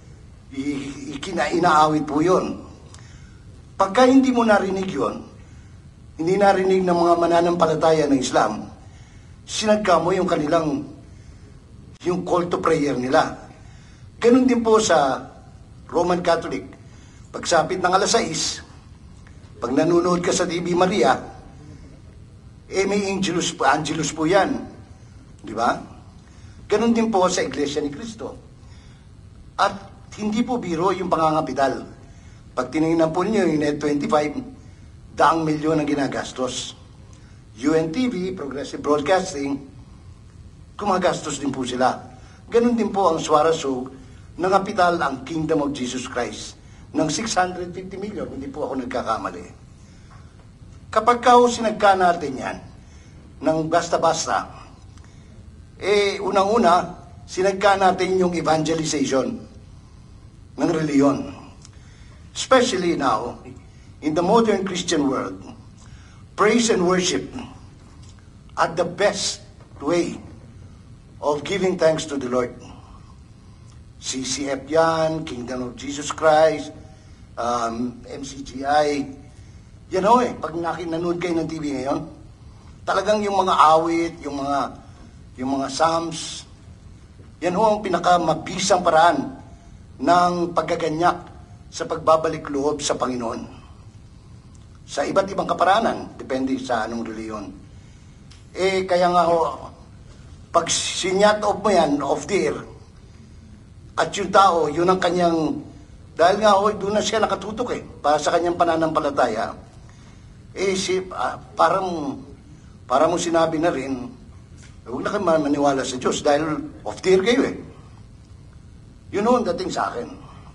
Inaawit po yun. Pagka hindi mo narinig yun, hindi narinig ng mga mananampalataya ng Islam, sinagka mo yung kanilang, yung call to prayer nila. Ganun din po sa Roman Catholic. Pagsapit ng alas 6, pag nanonood ka sa TV Maria, may Angelus po yan. Di ba? Ganun din po sa Iglesia ni Cristo. At hindi po biro yung pangangapital. Pag tinignan po niyo yung Net 25, 100 milyon ang ginagastos. UNTV, Progressive Broadcasting, gumagastos din po sila. Ganun din po ang Suarasog, nangapital ang Kingdom of Jesus Christ ng 650 million, hindi po ako nagkakamali. Kapag sinagka natin yan, ng basta-basta, unang-una, sinagka natin yung evangelization ng reliyon. Especially now, in the modern Christian world, praise and worship are the best way of giving thanks to the Lord. CCF yan, Kingdom of Jesus Christ, MCGI. Yan ho pag nanood kayo ng TV ngayon, talagang yung mga awit, yung mga psalms, yan ho ang pinakamabisang paraan ng paggaganyak sa pagbabalik loob sa Panginoon. Sa iba't ibang kaparaanan, depende sa anong reliyon. Kaya nga ho, pag sinyat off mo yan, off the air, at yung tao, yun ang kanyang, dahil nga ho, doon na siya nakatutok para sa kanyang pananampalataya, parang mo sinabi na rin, huwag na kayo maniwala sa Diyos dahil off the air kayo Yun ho ang dating sa akin.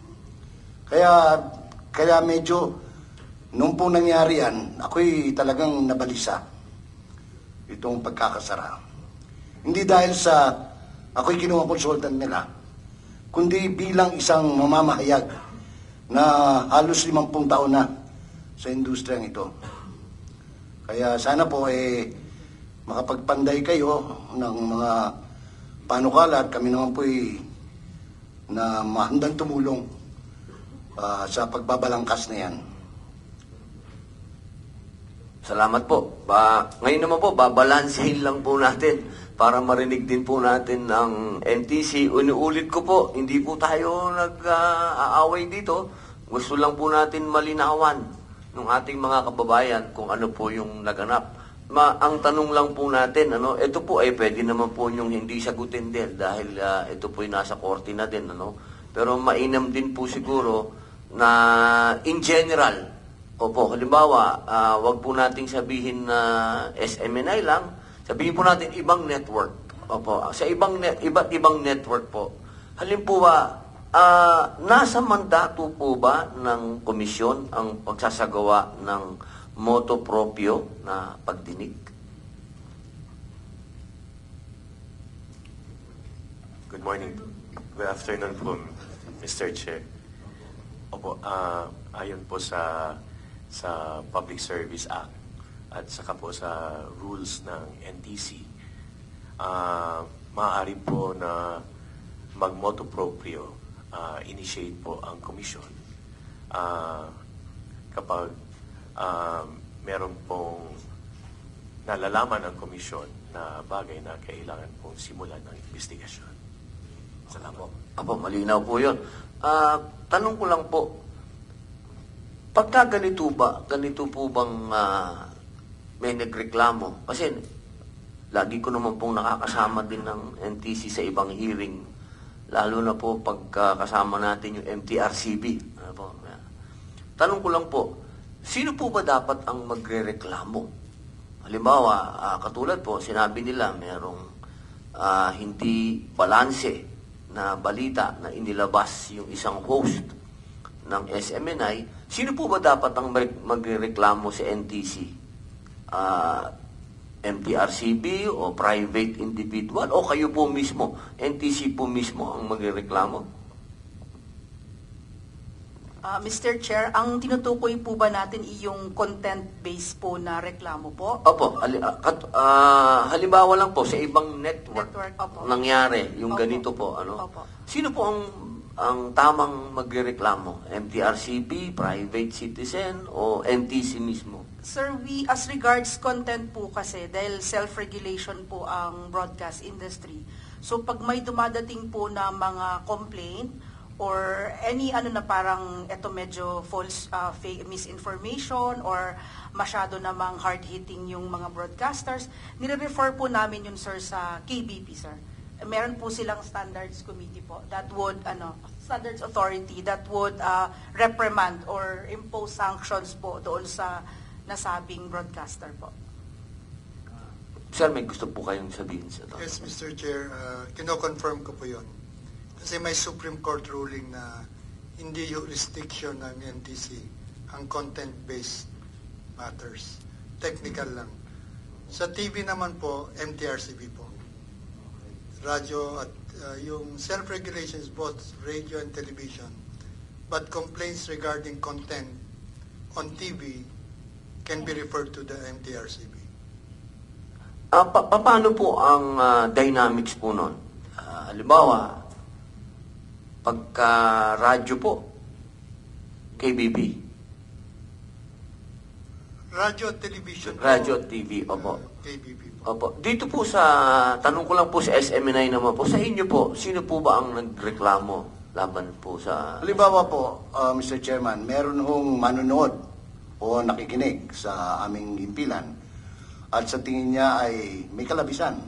Kaya medyo, nung po nangyari yan, ako'y talagang nabalisa itong pagkakasara. Hindi dahil sa ako'y kinuha consultant nila, kundi bilang isang mamamahayag na halos 50 taon na sa industriyang ito. Kaya sana po makapagpanday kayo ng mga panukala at kami naman po na mahandang tumulong sa pagbabalangkas na yan. Salamat po. Ngayon naman po, babalansehin lang po natin para marinig din po natin ang NTC. Unuulit ko po, hindi po tayo nag-aaway dito. Gusto lang po natin malinawan ng ating mga kababayan kung ano po yung naganap. Ang tanong lang po natin, ito po ay pwede naman po yung hindi sagutin din dahil ito po ay nasa korte na din. Pero mainam din po siguro na in general, halimbawa, wag po nating sabihin na SMNI lang, sabihin po natin ibang network. Sa iba't ibang network po. Halimbawa, nasa mandato po ba ng komisyon ang pagsasagawa ng moto proprio na pagdinig? Good morning. Good afternoon po, Mr. Chair. Opo, ayon po sa Public Service Act at saka po sa rules ng NTC, maaari po na mag-motu proprio initiate po ang komisyon kapag meron pong nalalaman ng komisyon na bagay na kailangan pong simulan ng investigasyon. Salamat. Malinaw po yun. Tanong ko lang po, pagka ganito po bang may nagreklamo? Kasi lagi ko naman pong nakakasama din ng NTC sa ibang hearing, lalo na po pagkasama natin yung MTRCB. Tanong ko lang po, sino po ba dapat ang magrereklamo? Halimbawa, katulad po, sinabi nila merong hindi balanse na balita na inilabas yung isang host ng SMNI. Sino po ba dapat ang magrereklamo sa NTC? MTRCB o private individual o kayo po mismo, NTC po mismo ang magrereklamo? Mr. Chair, ang tinutukoy po ba natin yung content-based po na reklamo po? Opo. Halimbawa lang po, sa ibang network nangyari yung ganito po. Sino po ang tamang magreklamo? MTRCB, private citizen, o NTC mismo? Sir, as regards content po kasi, dahil self-regulation po ang broadcast industry, so pag may dumadating po na mga complaint, or any na parang ito medyo false fake misinformation or masyado namang hard-hitting yung mga broadcasters, nire-refer po namin yun, sir, sa KBP, sir. Meron po silang standards committee po that would, standards authority that would reprimand or impose sanctions po doon sa nasabing broadcaster po. Sir, may gusto po kayong sabihin sa ito? Yes, Mr. Chair, kino-confirm ko po yun. Kasi may Supreme Court ruling na hindi jurisdiction ng NTC ang content-based matters. Technical lang. Sa TV naman po, MTRCB po. Radio at yung self-regulations, both radio and television. But complaints regarding content on TV can be referred to the MTRCB. Paano po ang dynamics po nun? Halimbawa, pagka radyo po, KBB. Radio at television. Radio at TV, opo. KBB po. Opo. Dito po sa, tanong ko lang po sa SMNI naman po, sa inyo po, sino po ba ang nagreklamo laban po sa... Halimbawa po, Mr. Chairman, meron hong manonood o nakikinig sa aming himpilan at sa tingin niya ay may kalabisan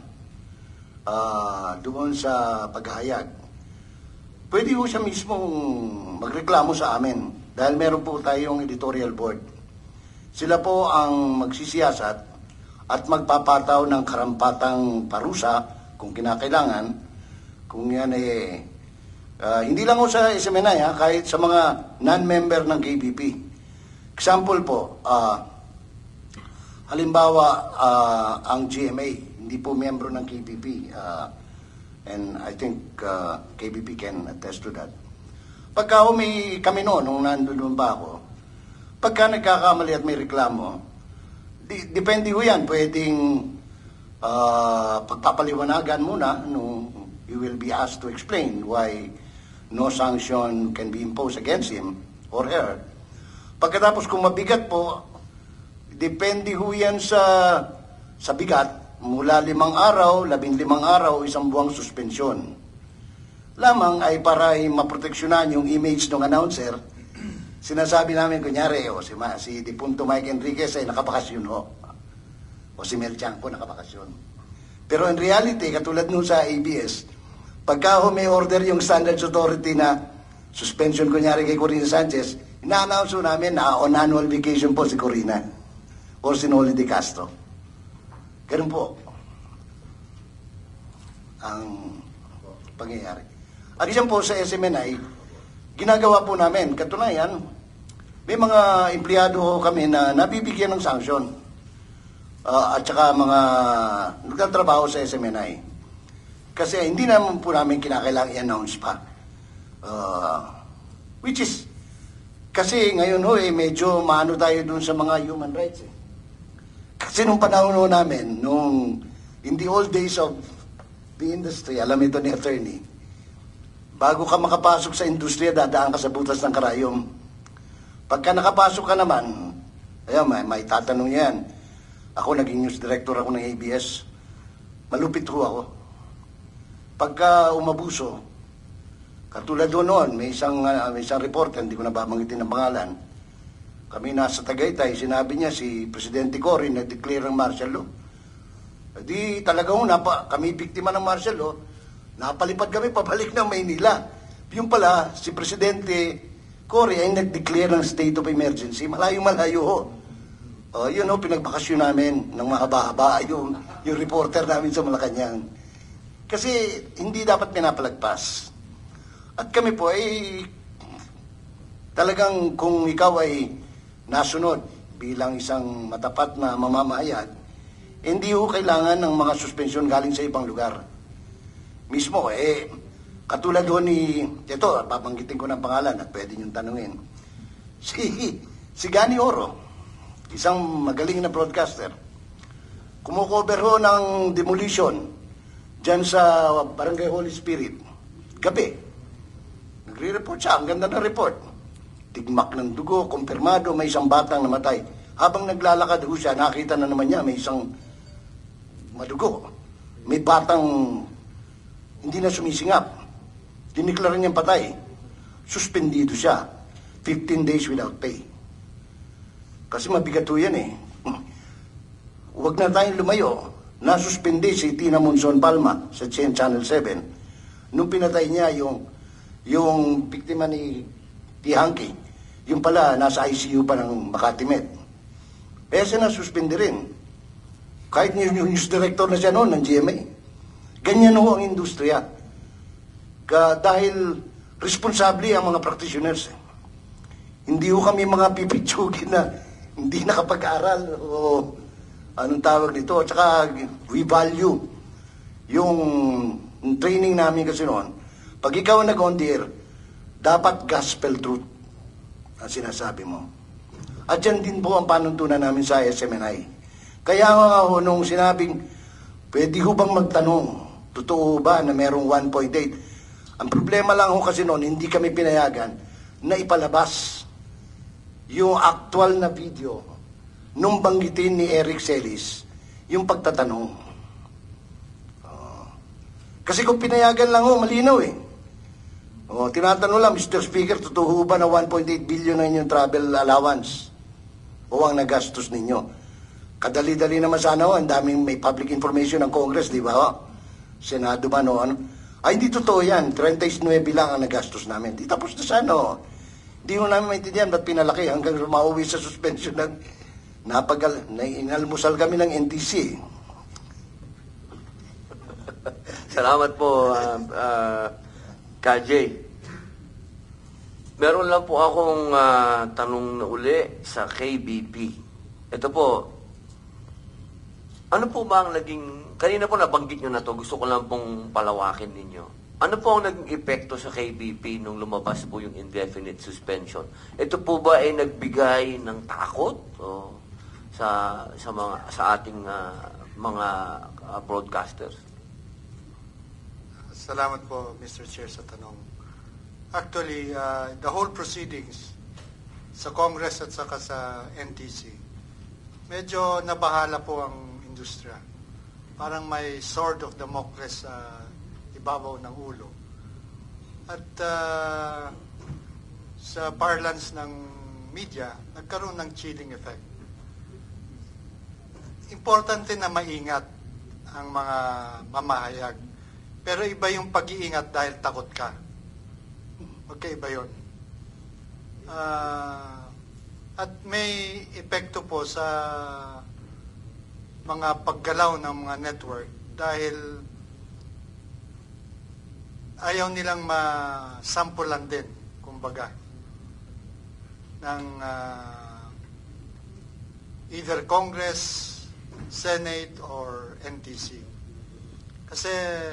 doon sa paghahayag. Pwede po siya mismong magreklamo sa amin dahil meron po tayong editorial board. Sila po ang magsisiyasat at magpapataw ng karampatang parusa kung kinakailangan, kung yan hindi lang po sa SMNI, kahit sa mga non-member ng KBP. Example po, halimbawa ang GMA, hindi po membro ng KBP, and I think KBP can attest to that. Pagka kami noon, nung nandun pa ako, pagka nagkakamali at may reklamo, depende ho yan. Pwedeng pagpapaliwanagan muna nung you will be asked to explain why no sanction can be imposed against him or her. Pagkatapos kung mabigat po, depende ho yan sa bigat. Mula 5 araw, 15 araw, 1 buwang suspensyon. Lamang ay para maproteksyonan yung image ng announcer. Sinasabi namin, kunyari, si Dipunto Mike Enriquez ay nakabakasyon ho. O si Mel Chang po nakabakasyon. Pero in reality, katulad nung sa ABS, pagka may order yung Standards Authority na suspension, kunyari kay Corina Sanchez, ina-announce namin na on annual vacation po si Corina or si Noli De Castro. Ganun po ang pangyayari. At yan po sa SMNI, ginagawa po namin, katunayan, may mga empleyado kami na nabibigyan ng sanction at saka mga nagtatrabaho sa SMNI. Kasi hindi naman po namin kinakailangan i-announce pa. Which is, kasi ngayon medyo maano tayo dun sa mga human rights. Kasi nung panahon namin, in the old days of the industry, alam ito ni attorney, bago ka makapasok sa industriya, dadaan ka sa butas ng karayom. Pagka nakapasok ka naman, may tatanong yan. Ako, naging news director ako ng ABS. Malupit ho ako. Pagka umabuso, katulad doon noon, may isang reporter, hindi ko na babanggitin ang pangalan. Kami nasa Tagaytay, sinabi niya si Presidente Cory nag-declare ng martial law. Di talaga kami biktima ng martial law. Napalipad kami pabalik ng Maynila. Yung pala, si Presidente Cory ay nag-declare ng state of emergency. Malayo-malayo ho. Yun pinagbakasyon namin ng mahaba-haba yung reporter namin sa Malacanang. Kasi hindi dapat pinapalagpas. At kami po ay talagang kung ikaw ay nasunod bilang isang matapat na mamamahayag, hindi ho kailangan ng mga suspensyon galing sa ibang lugar. Mismo, katulad ho ito, babanggitin ko ng pangalan at pwede niyong tanungin. Si Gani Oro, isang magaling na broadcaster, kumukover ho ng demolition dyan sa Barangay Holy Spirit. Gabi, nagre-report siya, ang ganda ng report. Tigmak ng dugo, kumpirmado, may isang batang namatay. Habang naglalakad ho siya, nakita na naman niya, may isang madugo. May batang hindi na sumisingap. Diniklara niyang patay. Suspendido siya. 15 days without pay. Kasi mabigat ho yan Huwag na tayong lumayo. Nasuspindi si Tina Monzon Palma sa Channel 7. Nung pinatay niya yung biktima ni Tihanki, yung pala nasa ICU pa ng Makati Med. Siya nasuspindi rin. Kahit yung news director na siya noon ng GMA. Ganyan ho ang industriya. Dahil responsable ang mga practitioners. Hindi ho kami mga pipitsugin na hindi nakapag-aral o anong tawag nito. At saka we value yung training namin kasi noon. Pag ikaw nag-on the air, dapat gospel truth ang sinasabi mo. At yan din po ang panuntunan namin sa SMNI. Kaya nga ho, nung sinabing, pwede ho bang magtanong, totoo ba na merong 1.8? Ang problema lang ho kasi noon, hindi kami pinayagan na ipalabas yung actual na video nung banggitin ni Eric Celis yung pagtatanong. Kasi kung pinayagan lang ho, malinaw eh. Tinatanong lang, Mr. Speaker, totoo ba na 1.8 billion na inyong travel allowance? O ang nagastos ninyo? Kadali-dali naman sana ho, ang daming may public information ng Congress, di ba ho? Senado ba no? Ano? Ay, hindi totoo yan. 39 lang ang nagastos namin. Di tapos na sana ho. Hindi ho namin maintindihan ba't pinalaki hanggang mauwi sa suspension ng inalmusal kami ng NTC. Salamat po, KJ. Meron lang po akong tanong na uli sa KBP. Ito po, ano po ba ang naging, kanina po nabanggit nyo na to, gusto ko lang pong palawakin ninyo. Ano po ang naging epekto sa KBP nung lumabas po yung indefinite suspension? Ito po ba ay nagbigay ng takot sa ating mga broadcasters? Salamat po, Mr. Chair, sa tanong. Actually, the whole proceedings sa Congress at saka sa NTC, medyo nabahala po ang industriya. Parang may sword of Damocles sa ibabaw ng ulo. At sa parlance ng media, nagkaroon ng chilling effect. Importante na maingat ang mga mamahayag. Pero iba yung pag-iingat dahil takot ka. Magkaiba yun. At may epekto po sa mga paggalaw ng mga network dahil ayaw nilang masampulan din, kumbaga, ng either Congress, Senate, or NTC. Kasi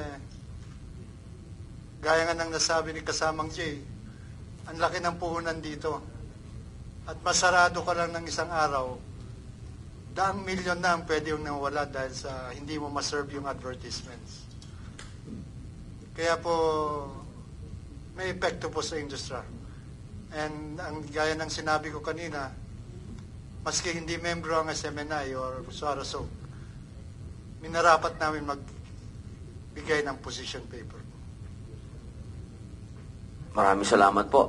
gaya nga ng nasabi ni kasamang Jay, ang laki ng puhunan dito. At masarado ka lang ng isang araw, 100 milyon na ang pwede yung nawala dahil sa hindi mo maserve yung advertisements. Kaya po, may epekto po sa industriya. And ang gaya ng sinabi ko kanina, maski hindi membro ang SMNI or SOARASO, minarapat namin magbigay ng position paper. Maraming salamat po.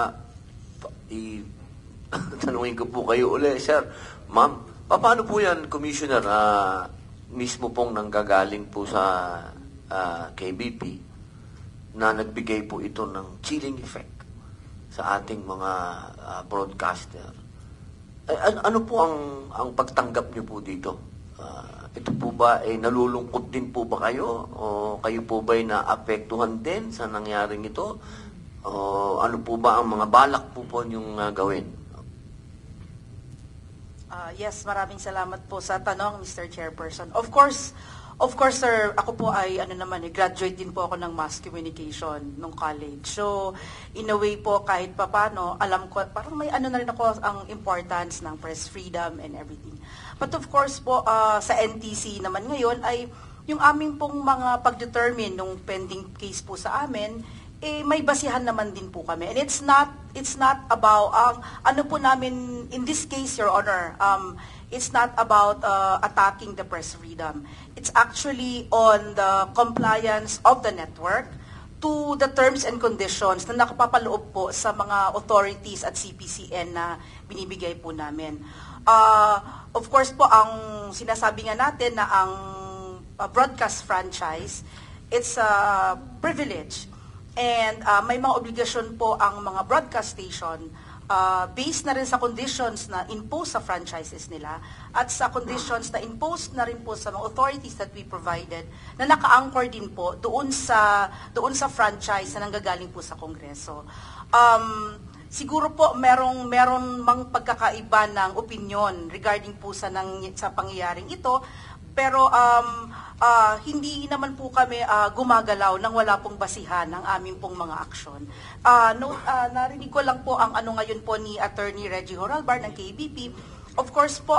Tanungin ko po kayo uli, sir. Ma'am, paano po yan, Commissioner, mismo pong nanggagaling po sa KBP na nagbigay po ito ng chilling effect sa ating mga broadcaster? Ano po ang pagtanggap niyo po dito? Ito po ba ay nalulungkot din po ba kayo? O kayo po ba ay naapektuhan din sa nangyaring ito? O ano po ba ang mga balak po niyong gawin? Yes, maraming salamat po sa tanong, Mr. Chairperson. Of course, sir, ako po ay graduate din po ako ng mass communication nung college. So, in a way po, kahit papano, alam ko, parang may na rin ako ang importance ng press freedom and everything. But of course po, sa NTC naman ngayon ay yung aming pong mga pag-determine nung pending case po sa amin, may basihan naman din po kami. And it's not about, ano po namin, in this case, Your Honor, it's not about attacking the press freedom. It's actually on the compliance of the network to the terms and conditions na nakapapaloob po sa mga authorities at CPCN na binibigay po namin. Of course po, ang sinasabi nga natin na ang broadcast franchise, it's a privilege. And may mga obligasyon po ang mga broadcast station based na rin sa conditions na impose sa franchises nila at sa conditions na impose na rin po sa mga authorities that we provided na naka-anchor din po doon sa franchise na nanggagaling po sa Kongreso. Siguro po meron mang pagkakaiba ng opinion regarding po sa pangyayaring ito, pero hindi naman po kami gumagalaw nang wala pong basihan ng aming pong mga aksyon. Narinig ko lang po ang ano ngayon po ni Attorney Reggie Horalbar ng KBP. Of course po,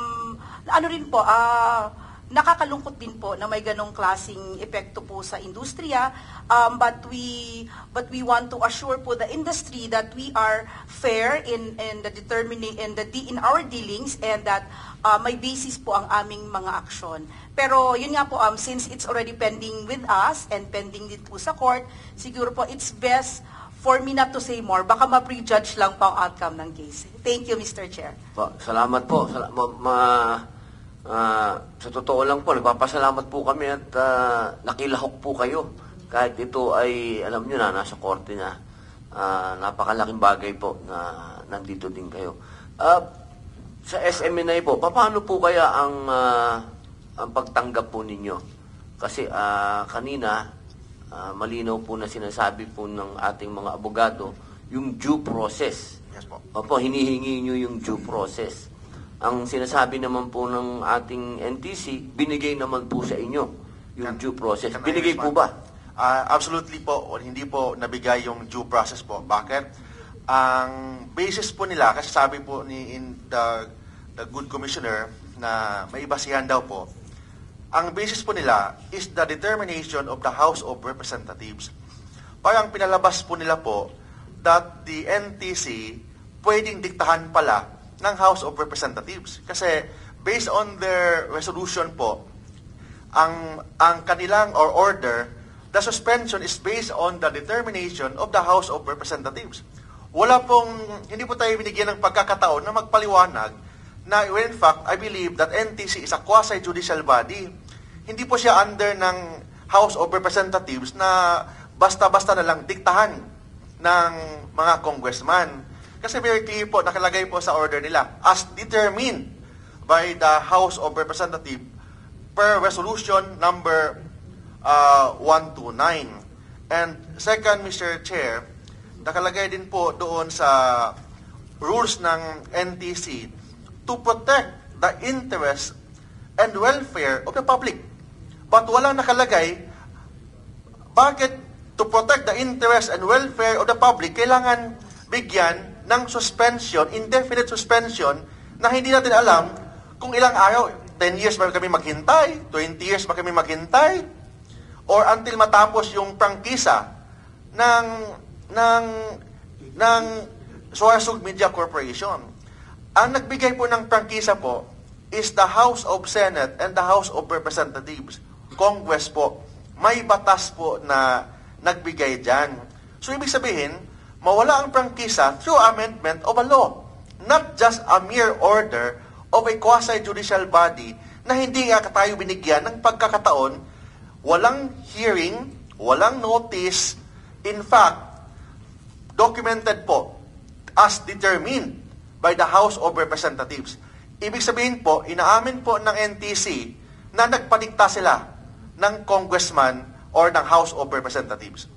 nakakalungkot din po na may ganong klaseng epekto po sa industriya, but we want to assure po the industry that we are fair in our dealings, and that may basis po ang aming mga aksyon. Pero yun nga po, since it's already pending with us and pending din po sa court, siguro po it's best for me not to say more. Baka ma-prejudge lang po ang outcome ng case. Thank you, Mr. Chair. Salamat po. Sa totoo lang po, nagpapasalamat po kami at nakilahok po kayo. Kahit ito ay, alam nyo na, nasa korte na. Napakalaking bagay po na nandito din kayo. Sa SMNI po, paano po kaya ang pagtanggap po ninyo? Kasi kanina, malinaw po na sinasabi po ng ating mga abogado, yung due process. Yes po. Opo, hinihingi nyo yung due process. Ang sinasabi naman po ng ating NTC, binigay naman po sa inyo yung due process. Binigay po ba? Absolutely po. Hindi po nabigay yung due process po. Bakit? Ang basis po nila, kasi sabi po ni the good commissioner na may basihan daw po, ang basis po nila is the determination of the House of Representatives. Parang pinalabas po nila po that the NTC pwedeng diktahan pala ng House of Representatives. Kasi based on their resolution po, ang kanilang order, the suspension is based on the determination of the House of Representatives. Hindi po tayo binigyan ng pagkakataon na magpaliwanag na when in fact, I believe that NTC is a quasi-judicial body. Hindi po siya under ng House of Representatives na basta-basta na lang diktahan ng mga congressman. Kasi very clear po, nakalagay po sa order nila, as determined by the House of Representatives per resolution number 129. And second, Mr. Chair, nakalagay din po doon sa rules ng NTC to protect the interest and welfare of the public. But walang nakalagay, bakit to protect the interest and welfare of the public, kailangan bigyan ng suspension, indefinite suspension, na hindi natin alam kung ilang araw, 10 years ba kami maghintay, 20 years ba kami maghintay, or until matapos yung prangkisa ng Suarsug Media Corporation. Ang nagbigay po ng prangkisa po is the House of Senate and the House of Representatives. Congress po. May batas po na nagbigay dyan. So, ibig sabihin, mawala ang prangkisa through amendment of a law. Not just a mere order of a quasi-judicial body na hindi nga tayo binigyan ng pagkakataon, walang hearing, walang notice, in fact, documented po as determined by the House of Representatives. Ibig sabihin po, inaamin po ng NTC na nagpadikta sila ng congressman or ng House of Representatives.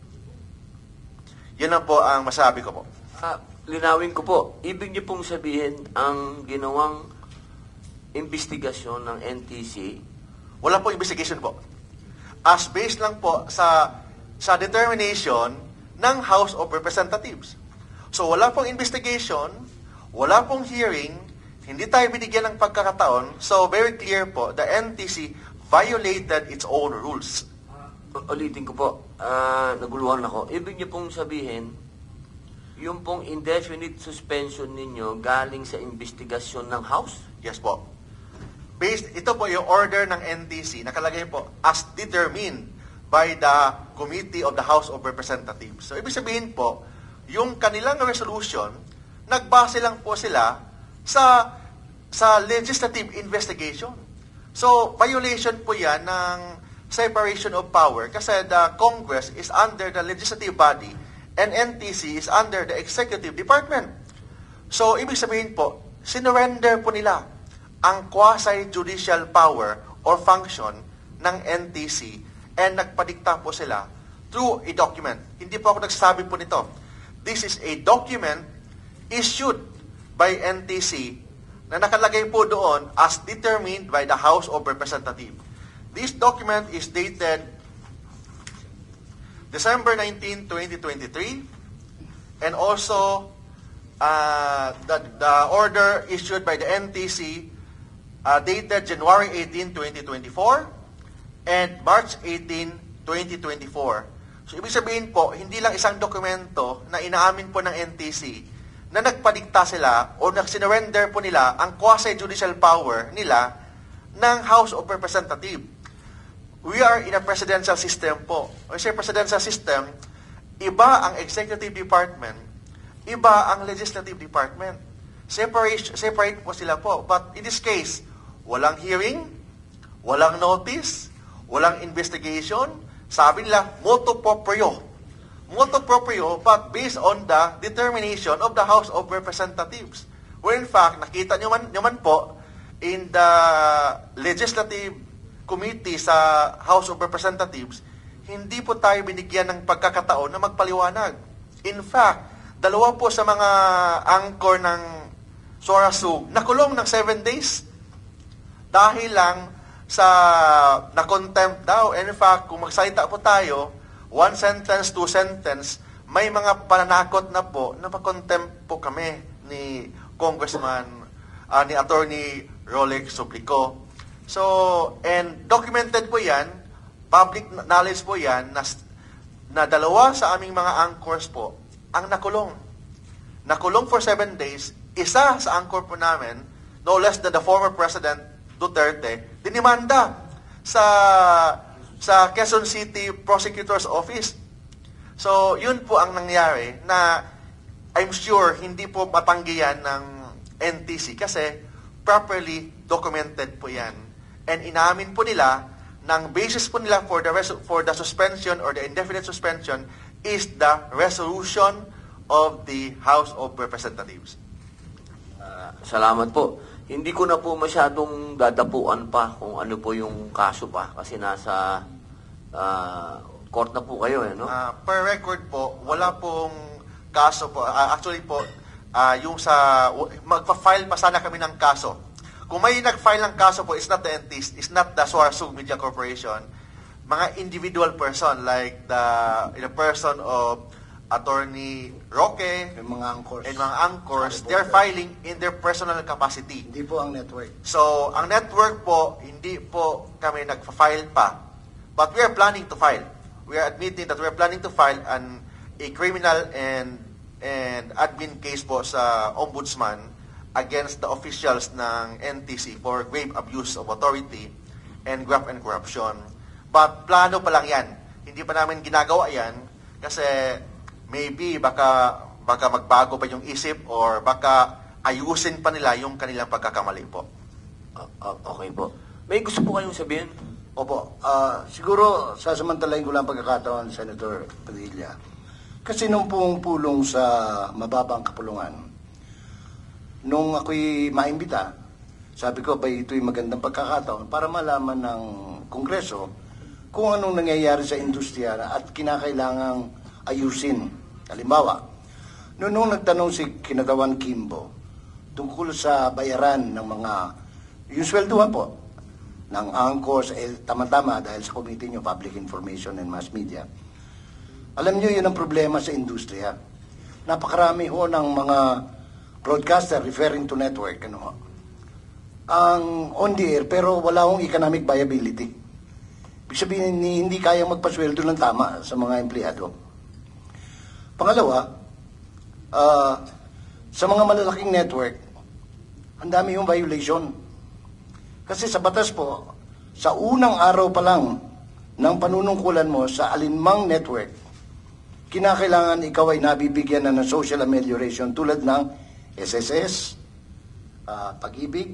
Yan lang po ang masabi ko po. Linawin ko po, ibig niyo pong sabihin ang ginawang investigasyon ng NTC? Wala po investigation po. As based lang po sa determination ng House of Representatives. So wala pong investigation, wala pong hearing, hindi tayo binigyan ng pagkakataon, so very clear po, the NTC violated its own rules. Ulitin ko po, naguluhan ako. Ibig niyo pong sabihin, yung pong indefinite suspension ninyo galing sa investigasyon ng House? Yes po. Ito po yung order ng NTC, nakalagay po, as determined by the Committee of the House of Representatives. So, ibig sabihin po, yung kanilang resolution, nagbase lang po sila sa legislative investigation. So, violation po yan ng separation of power kasi the Congress is under the legislative body and NTC is under the executive department. So, ibig sabihin po, sinurrender po nila ang quasi-judicial power or function ng NTC and nagpadikta po sila through a document. Hindi po ako nagsasabi po nito. This is a document issued by NTC na nakalagay po doon as determined by the House of Representatives. This document is dated December 19, 2023, and also the order issued by the NTC dated January 18, 2024 and March 18, 2024. So ibig sabihin po, hindi lang isang dokumento na inaamin po ng NTC na nagpadikta sila o nagsinurrender po nila ang quasi-judicial power nila ng House of Representatives. We are in a presidential system po. When I say presidential system, iba ang executive department, iba ang legislative department. Separate po sila po. But in this case, walang hearing, walang notice, walang investigation. Sabi nila, motu proprio. Motu proprio, but based on the determination of the House of Representatives. Where in fact, nakita nyo man po, in the legislative committee sa House of Representatives, hindi po tayo binigyan ng pagkakataon na magpaliwanag. In fact, dalawa po sa mga anchor ng SORASUG nakulong ng 7 days dahil lang sa na-contempt daw. And in fact, kung magsalita po tayo, 1 sentence, 2 sentence, may mga pananakot na po na ma-contempt po kami ni Congressman, ni Attorney Rolex Suplico. So, and documented po yan, public knowledge po yan, na dalawa sa aming mga anchors po ang nakulong. Nakulong for 7 days, isa sa anchor po namin, no less than the former President Duterte, dinimanda sa Quezon City Prosecutor's Office. So, yun po ang nangyari na I'm sure hindi po matanggihan ng NTC kasi properly documented po yan. And inamin po nila, ng basis po nila for the suspension or the indefinite suspension is the resolution of the House of Representatives. Salamat po. Hindi ko na po masyadong dadapuan pa kung ano po yung kaso pa kasi nasa court na po kayo. No? Per record po, wala pong kaso po. Actually po, yung magpa-file pa sana kami ng kaso. Kung may nag-file ng kaso po, it's not the NTC, it's not the SORASUG Media Corporation. Mga individual person like the person of Attorney Roque and mga anchors, they're filing in their personal capacity. Hindi po ang network. So, ang network po, hindi po kami nagpa-file pa. But we are planning to file. We are admitting that we are planning to file a criminal and admin case po sa Ombudsman against the officials ng NTC for grave abuse of authority and graft and corruption. But plano pa lang yan. Hindi pa namin ginagawa yan kasi maybe baka magbago pa yung isip or baka ayusin pa nila yung kanilang pagkakamali po. Okay po. May gusto po kayong sabihin? Opo. Siguro sasamantalahin ko lang pagkakataon, Senator Padilla. Kasi nung pulong sa mababang kapulungan, nung ako'y maimbita, sabi ko, ito'y magandang pagkakataon para malaman ng Kongreso kung anong nangyayari sa industriya at kinakailangang ayusin. Halimbawa, nung nagtanong si Kinatawan Kimbo tungkol sa bayaran ng mga, yung swelduhan po, ng anchors, tama-tama dahil sa committee nyo, Public Information and Mass Media. Alam nyo, yun ang problema sa industriya. Napakarami ho ng mga broadcaster referring to network, ang on the air, pero wala hong economic viability. Ibig sabihin, hindi kayang magpasweldo ng tama sa mga empleyado. Pangalawa, sa mga malalaking network, ang dami yung violation. Kasi sa batas po, sa unang araw pa lang ng panunungkulan mo sa alinmang network, kinakailangan ikaw ay nabibigyan na ng social amelioration tulad ng SSS, Pag-ibig,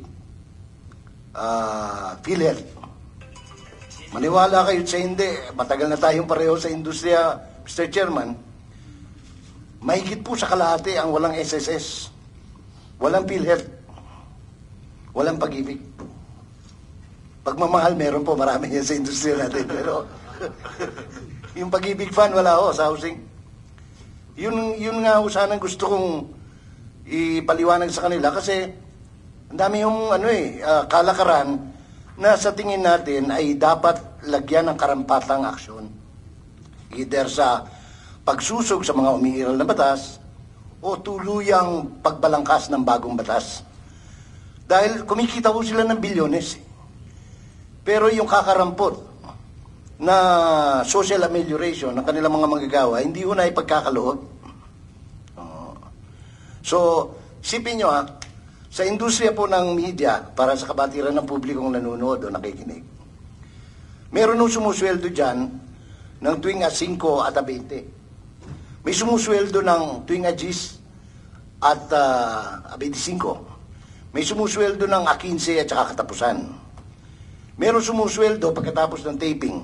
PhilHealth. Maniwala kayo sa hindi, matagal na tayong pareho sa industriya, Mr. Chairman, mahigit po sa kalahati ang walang SSS, walang PhilHealth, walang Pag-ibig. Pagmamahal meron po, marami yan sa industriya natin, pero yung Pag-ibig fund wala ho sa housing. Yun nga ho sanang gusto kong ipaliwanag sa kanila kasi ang dami yung kalakaran na sa tingin natin ay dapat lagyan ng karampatang aksyon. Either sa pagsusog sa mga umiiral na batas o tuluyang pagbalangkas ng bagong batas. Dahil kumikita po sila ng bilyones. Pero yung kakarampot na social amelioration ng kanilang mga manggagawa, hindi ho na ipagkakaloob. So, isipin nyo sa industriya po ng media, para sa kabatiran ng publikong nanonood o nakikinig, meron nung sumusweldo dyan ng tuwing 5 at 20. May sumusweldo ng tuwing 10 at 25. May sumusweldo ng 15 at saka katapusan. Meron sumusweldo pagkatapos ng taping.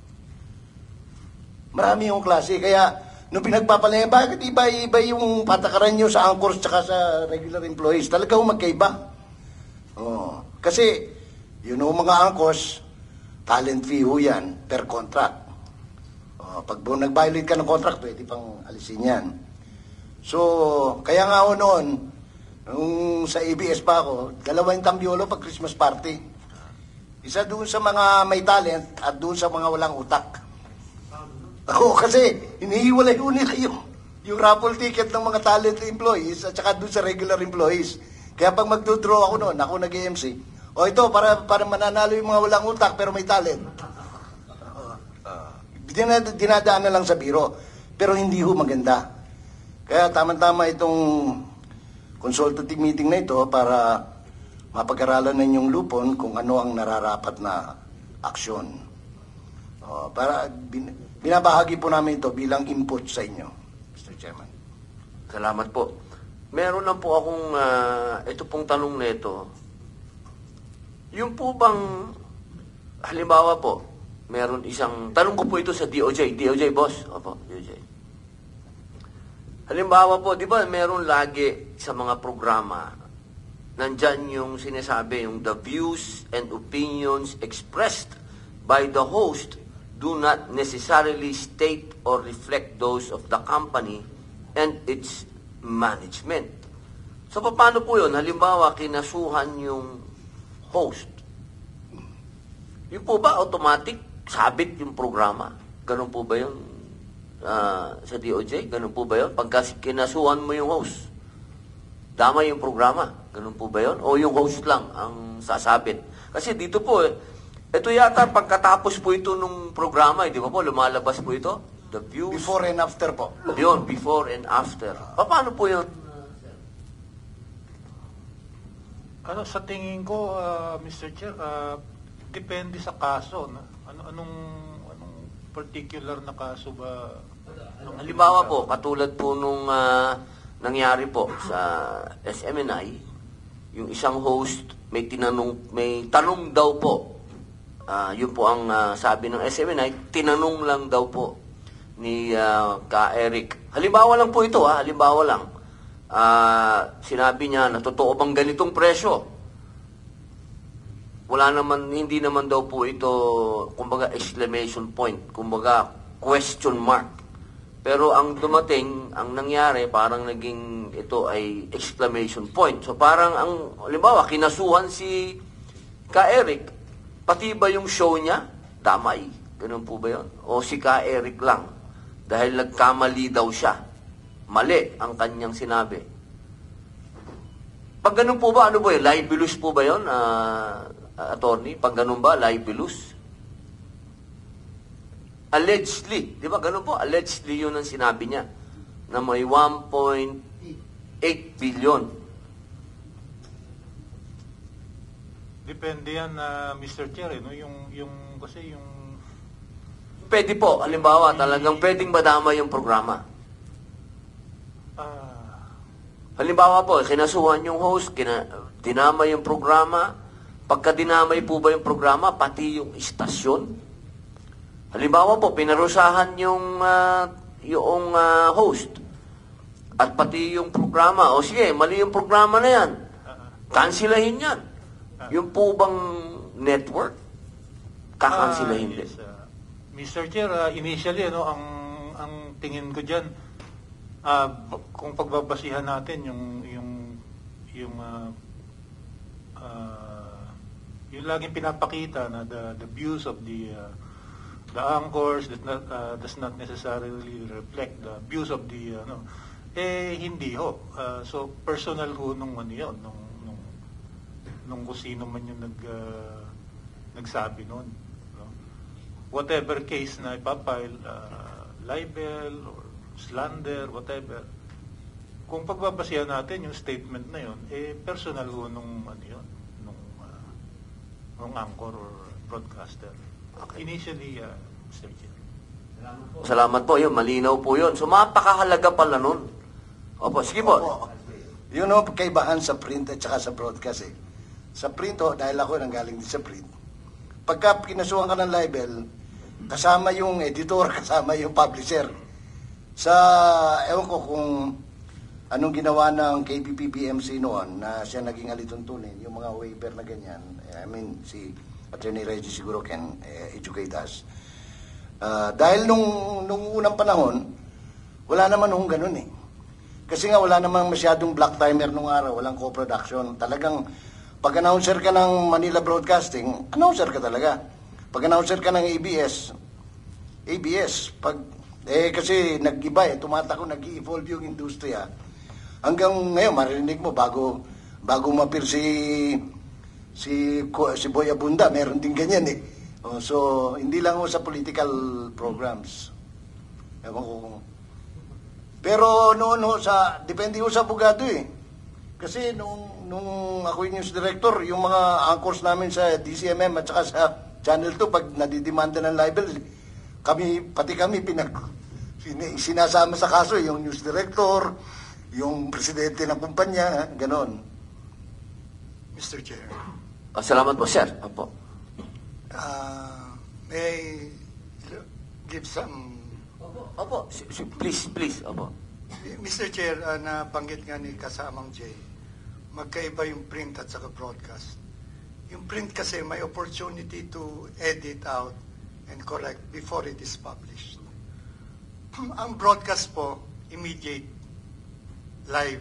Marami yung klase. Kaya, nung pinagpapalaya, bakit iba-iba yung patakaran nyo sa anchors tsaka sa regular employees? Talaga magkaiba. Kasi, mga anchors, talent fee ho yan per contract. Pag nag-violate ka ng contract, pwede pang alisin yan. So, kaya nga ho noon, nung sa ABS pa ako, 2 tambiolo pag Christmas party. Isa doon sa mga may talent at doon sa mga walang utak. Kasi hinihiwalay ho nila yung raffle ticket ng mga talent employees at saka doon sa regular employees. Kaya pag magdodraw ako noon, ako nag-MC, ito, para mananalo yung mga walang utak pero may talent. Dinadaan na lang sa biro. Pero hindi ho maganda. Kaya tama-tama itong consultative meeting na ito para mapag-aralan ninyong lupon kung ano ang nararapat na aksyon. Para binabahagi po namin ito bilang input sa inyo, Mr. Chairman. Salamat po. Meron lang po akong, ito pong tanong na ito. Yung po bang, halimbawa po, meron isang, tanong ko po ito sa DOJ. DOJ, boss? Opo, DOJ. Halimbawa po, di ba meron lagi sa mga programa, nandyan yung sinasabi, yung the views and opinions expressed by the host do not necessarily state or reflect those of the company and its management. So, paano po yun? Halimbawa, kinasuhan yung host. Yun po ba automatic sabit yung programa? Ganun po ba yun sa DOJ? Ganun po ba yun? Pagka kinasuhan mo yung host, damay yung programa. Ganun po ba yun? O yung host lang ang sasabit? Kasi dito po, ito yata pagkatapos po ito nung programa, di ba po? Lumalabas po ito? The views. Before and after po. Yun, before and after. Paano po yun? Sa tingin ko, Mr. Chair, depende sa kaso. No? Anong particular na kaso ba? Halimbawa po, katulad po nung nangyari po sa SMNI, yung isang host may tanong daw po. Yun po ang sabi ng SMNI, tinanong lang daw po ni Ka Eric. Halimbawa lang po ito, halimbawa lang. Sinabi niya na totoo bang ganitong presyo? Hindi naman daw po ito, kumbaga exclamation point, kumbaga question mark. Pero ang dumating, ang nangyari, parang naging ito ay exclamation point. So parang halimbawa, kinasuhan si Ka Eric, pati ba yung show niya? Damay. Ganun po ba yun? O si Ka Eric lang? Dahil nagkamali daw siya. Mali ang kanyang sinabi. Pag ganun po ba, ano ba yun? Libelous po ba yun, attorney? Pag ganun ba, libelous? Allegedly, di ba ganun po? Allegedly yun ang sinabi niya na may 1.8 billion. Depende yan, Mr. Chair, no? Kasi yung... Pwede po, halimbawa, talagang pwedeng madama yung programa. Halimbawa po, kinasuhan yung host, dinamay yung programa. Pagka dinamay po ba yung programa, pati yung istasyon? Halimbawa po, pinarusahan yung host at pati yung programa. O sige, mali yung programa na yan. Kansilahin yan. Yung po bang network, kakansilahin din. Yes, Mr. Chair, initially, ang tingin ko dyan, kung pagbabasihan yung laging pinapakita na the views of the anchors does not necessarily reflect the views of the hindi ho. So personal ho nung ano yun, nung kung sino man yung nagsabi noon. No? Whatever case na ipapile, libel or slander, whatever, kung pagbabasihan natin yung statement na yun, personal ho nung ano yun, nung anchor or broadcaster. Okay. Initially, Mr. Chair. Salamat po. Yun, malinaw po yun. So, mapakahalaga pala nun. Opo, sige po. Opo. Yun o, kaibahan sa print at saka sa broadcast eh. Sa print ho, dahil ako nanggaling din sa print, pagka kinasuhan ka ng libel, kasama yung editor, kasama yung publisher. Ewan ko kung anong ginawa ng KBP-BMC noon na siya naging alituntunin, yung mga waiver na ganyan. I mean, si Attorney Reggie siguro can educate us. Dahil nung unang panahon, wala naman nung ganun eh. Kasi nga wala namang masyadong black timer nung araw, walang co-production. Talagang pag-announcer ka ng Manila Broadcasting, announcer ka talaga. Pag-announcer ka ng ABS, kasi nag-iba tumatako, nag-evolve yung industriya. Hanggang ngayon, marinig mo, bago mapir si Boy Abunda, meron din ganyan eh. So, hindi lang sa political programs. Ewan ko kung... Pero noon depende sa abogado eh. Kasi nung ako yung news director, yung mga anchors namin sa DCMM at saka sa Channel 2, pag nadidemanda ng libel, pati kami sinasama sa kaso, yung news director, yung presidente ng kumpanya, ganon. Mr. Chair. Salamat po, sir. Opo. May I give some... Opo. Please. Opo. Mr. Chair, nabanggit nga ni kasamang Jay, magkaiba yung print at saka broadcast. Yung print kasi may opportunity to edit out and correct before it is published. Ang broadcast po, immediate, live.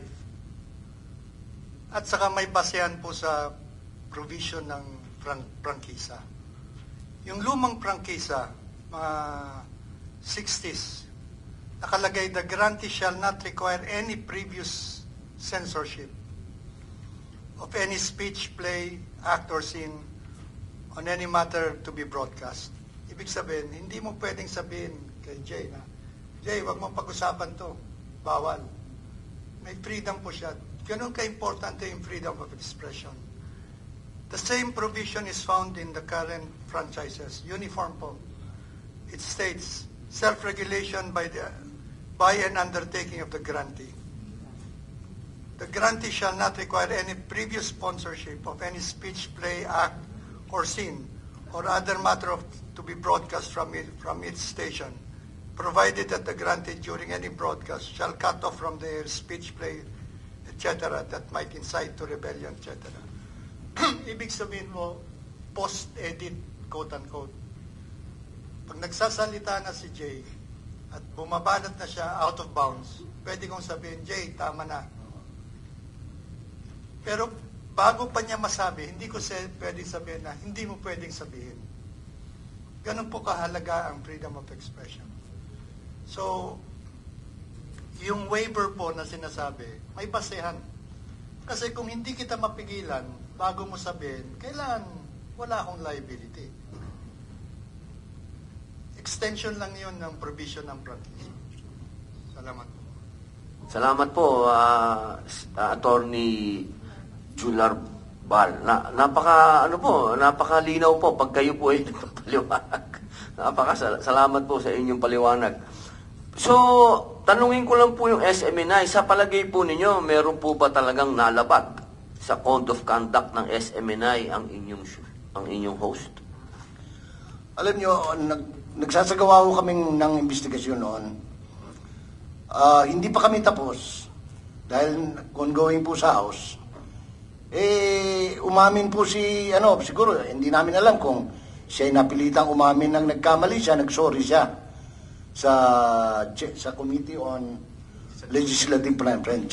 At saka may basehan po sa provision ng prangkisa. Yung lumang prangkisa, mga 60s, nakalagay, the grantee shall not require any previous censorship of any speech, play, act, or scene on any matter to be broadcast. Ibig sabihin, hindi mo pwedeng sabihin kay Jay na, Jay, wag mong pag-usapan to. Bawal. May freedom po siya. Ganun ka-importante yung freedom of expression. The same provision is found in the current franchises. Uniform po. It states, self-regulation by an undertaking of the grantee. The grantee shall not require any previous sponsorship of any speech, play, act, or scene, or other matter to be broadcast from its station, provided that the grantee during any broadcast shall cut off from the air speech, play, etc. that might incite to rebellion, etc. Ibig sabihin mo, post-edit, quote-unquote. Pag nagsasalita na si Jay at bumabanat na siya out of bounds, pwede kong sabihin, Jay, tama na. Pero bago pa niya masabi, hindi ko pwedeng sabihin na hindi mo pwedeng sabihin. Ganun po kahalaga ang freedom of expression. So, yung waiver po na sinasabi, may basehan. Kasi kung hindi kita mapigilan, bago mo sabihin, kailangan wala akong liability. Extension lang yun ng provision ng practice. Salamat po. Salamat po, Attorney Jular Bal. Napakalinaw po pag kayo po ay nagpapaliwanag. Salamat po sa inyong paliwanag. So, tanungin ko lang po yung SMNI, sa palagay po ninyo, meron po ba talagang nalabag sa code of conduct ng SMNI ang inyong host? Alam nyo, nagsasagawa ko kaming ng investigasyon noon. Hindi pa kami tapos dahil ongoing po sa House. Umamin po siguro, hindi namin alam kung siya'y napilitang umamin ng nagkamali siya, nagsorry siya sa Committee on Legislative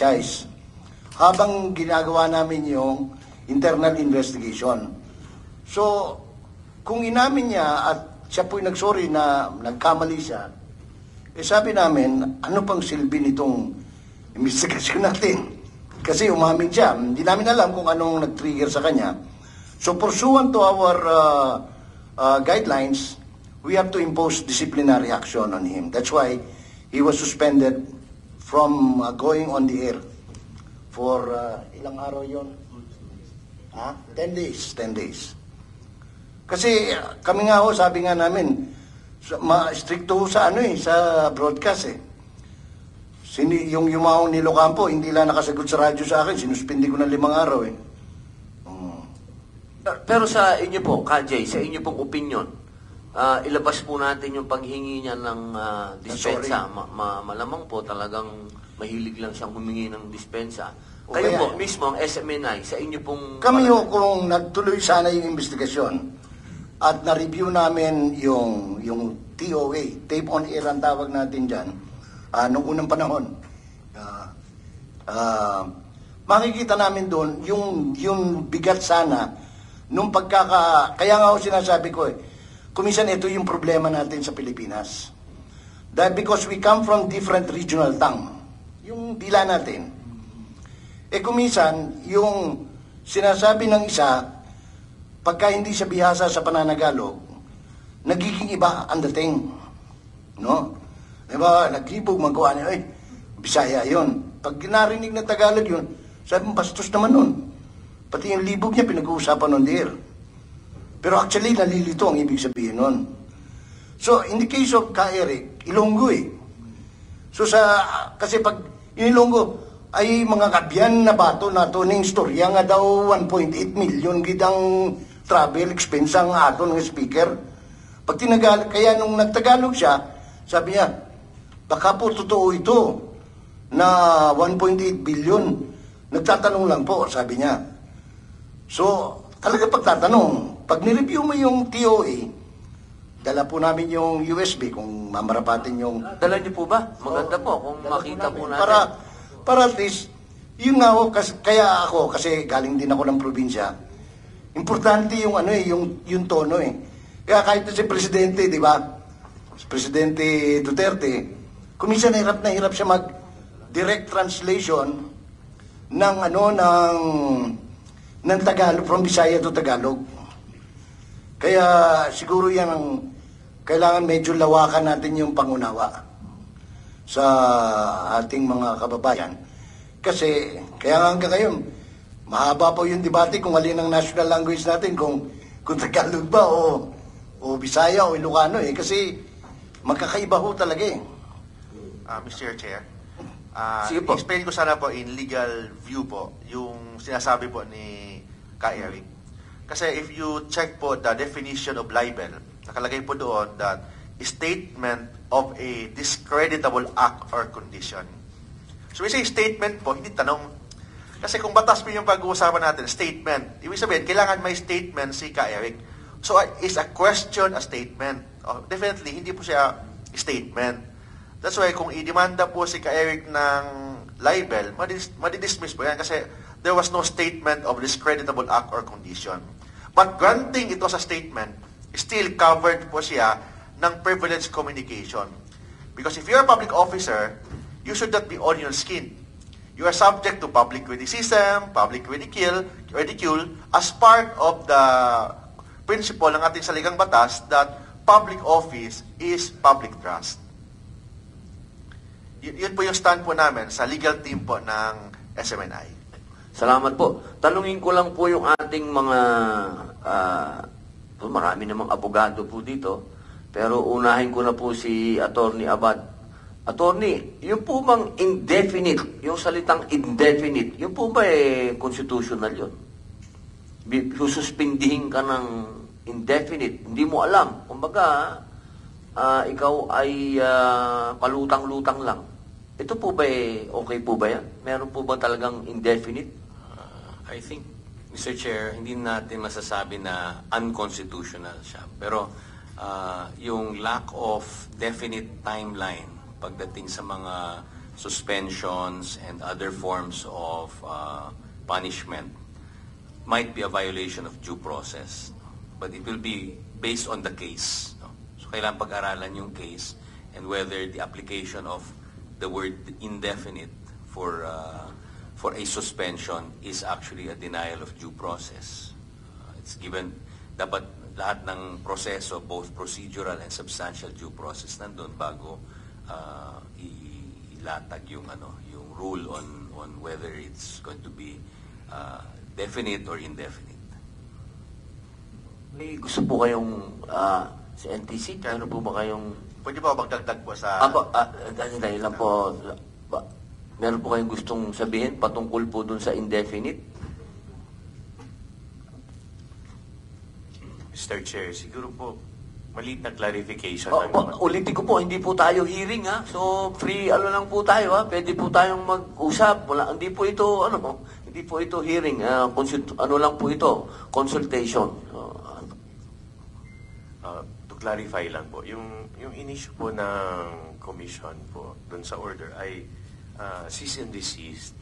Franchise. Habang ginagawa namin yung internal investigation. So, kung inamin niya at siya po'y nagsorry na nagkamali siya, sabi namin, ano pang silbi nitong investigasyon natin? Kasi umamin siya. Hindi namin alam kung anong nag-trigger sa kanya. So, pursuant to our guidelines, we have to impose disciplinary action on him. That's why he was suspended from going on the air for ilang araw yon? 10 days. 10 days. Kasi kami nga ho, sabi nga namin, ma-stricto sa sa broadcast eh. Yung yumawang ni Locampo, hindi lang nakasagot sa radyo sa akin, sinuspindi ko ng 5 araw eh. Pero sa inyo po, Kajay, sa inyo pong opinion, ilabas po natin yung paghingi niya ng dispensa. Malamang po talagang mahilig lang siyang humingi ng dispensa. Kayo po, mismo ang SMNI, sa inyo pong... Kami ho, kung nagtuloy sana yung investigasyon at na-review namin yung TOA, tape on air ang tawag natin dyan, noong unang panahon, makikita namin doon yung bigat sana nung kaya nga ho sinasabi ko kuminsan ito yung problema natin sa Pilipinas. That because we come from different regional tongue, yung dila natin. Kuminsan, yung sinasabi ng isa, pagka hindi siya bihasa sa pananagalog, nagiging iba ang dating. No? Diba, naglibog, magawa niya, Bisaya yun. Pag narinig na Tagalog yun, sabi mo, bastos naman nun. Pati yung libog niya, pinag-uusapan nun there. Pero actually, nalilito ang ibig sabihin nun. So, in the case of Ka-Eric, Ilonggo So, kasi pag inilonggo, ay mga kabyan na bato na to ning storya nga daw 1.8 million gidang travel expense ang aton ng speaker. Pag kaya nung nagtagalog siya, sabi niya, baka po totoo ito na 1.8 billion. Nagtatanong lang po, sabi niya. So, talaga pagtatanong, pag nireview mo yung TOA, dala po namin yung USB kung mamarapatin yung... Dala niyo po ba? Maganda po kung makita po natin. Para at least, yun nga ho, kaya ako, kasi galing din ako ng probinsya, importante yung yung tono Kaya kahit si Presidente, di ba? Si Presidente Duterte, kuminsan hirap na hirap siya mag-direct translation ng ng Tagalog, from Bisaya to Tagalog. Kaya siguro yan ang kailangan medyo lawakan natin yung pangunawa sa ating mga kababayan. Kasi, kaya nga hanggang ngayon, mahaba po yung debate kung alin ang national language natin, kung Tagalog ba o Bisaya o Ilocano Kasi magkakaiba ho talaga Mr. Chair, Sige po. explain ko sana po in legal view po yung sinasabi po ni Ka-Eric. Kasi if you check po the definition of libel, nakalagay po doon that statement of a discreditable act or condition. So we say statement po, hindi tanong. Kasi kung batas po yung pag-uusapan natin, statement, ibig sabihin, kailangan may statement si Ka-Eric. So is a question a statement? Definitely, hindi po siya statement. That's why kung i-demanda po si Ka-Eric ng libel, madidismiss po yan kasi there was no statement of discreditable act or condition. But granting ito sa statement, still covered po siya ng privileged communication. Because if you're a public officer, you should not be on your skin. You are subject to public criticism, public ridicule as part of the principle ng ating saligang batas that public office is public trust. Yun po yung stand po namin sa legal team po ng SMNI. Salamat po. Tanungin ko lang po yung ating mga, marami namang abogado po dito, pero unahin ko na po si Attorney Abad. Attorney, yung po bang indefinite, yung salitang indefinite, yung po ba constitutional yun? Sususpindihin ka ng indefinite, hindi mo alam. Kumbaga, ikaw ay palutang-lutang lang. Ito po ba okay po ba yan? Meron po ba talagang indefinite? I think, Mr. Chair, hindi natin masasabi na unconstitutional siya. Pero yung lack of definite timeline pagdating sa mga suspensions and other forms of punishment might be a violation of due process. But it will be based on the case. No? So kailangan pag-aralan yung case and whether the application of the word indefinite for a suspension is actually a denial of due process. It's given, dapat lahat ng proseso, both procedural and substantial due process nandun bago ilatag yung rule on whether it's going to be definite or indefinite. May gusto po kayong sa NTC, ano po ba kayong... Pwede ba magdagdag po sa... Dahil lang po, meron po kayong gustong sabihin patungkol po dun sa indefinite? Mr. Chair, siguro po, maliit na clarification lang. Ulitin ko po, hindi po tayo hearing ha. So, free lang po tayo ha. Pwede po tayong mag-usap. Hindi po ito, hindi po ito hearing. Lang po ito, consultation. To clarify lang po, yung in-issue po ng commission po dun sa order ay cease and desist.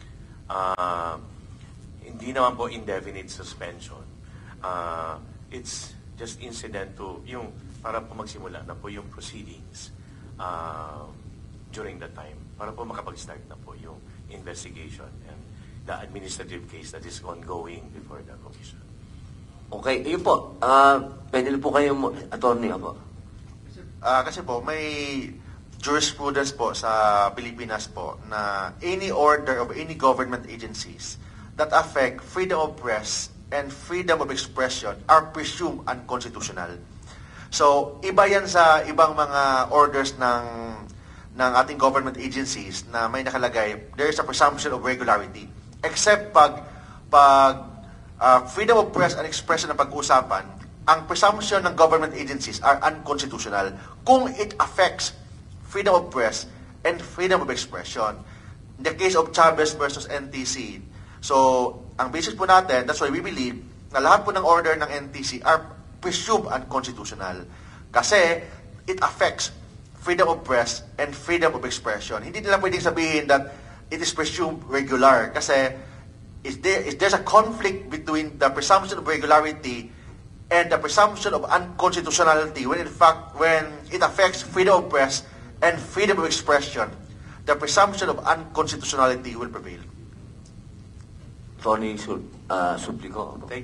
Hindi naman po indefinite suspension. It's just incident to yung para po magsimula na po yung proceedings during that time para po makapag-start na po yung investigation and the administrative case that is ongoing before the commission. Okay, yun po. Pwede po kayong attorney po. Kasi po, may jurisprudence po sa Pilipinas po na any order of any government agencies that affect freedom of press and freedom of expression are presumed unconstitutional. So, iba yan sa ibang mga orders ng ating government agencies na may nakalagay, there is a presumption of regularity. Except pag freedom of press and expression na pag-uusapan, ang presumption ng government agencies are unconstitutional kung it affects freedom of press and freedom of expression. In the case of Chavez versus NTC, so, ang basis po natin, that's why we believe na lahat po ng order ng NTC are presumed unconstitutional. Kasi it affects freedom of press and freedom of expression. Hindi nila pwedeng sabihin that it is presumed regular. Kasi if there's a conflict between the presumption of regularity and the presumption of unconstitutionality when it affects freedom of press and freedom of expression, the presumption of unconstitutionality will prevail. Tony Suplico. Thank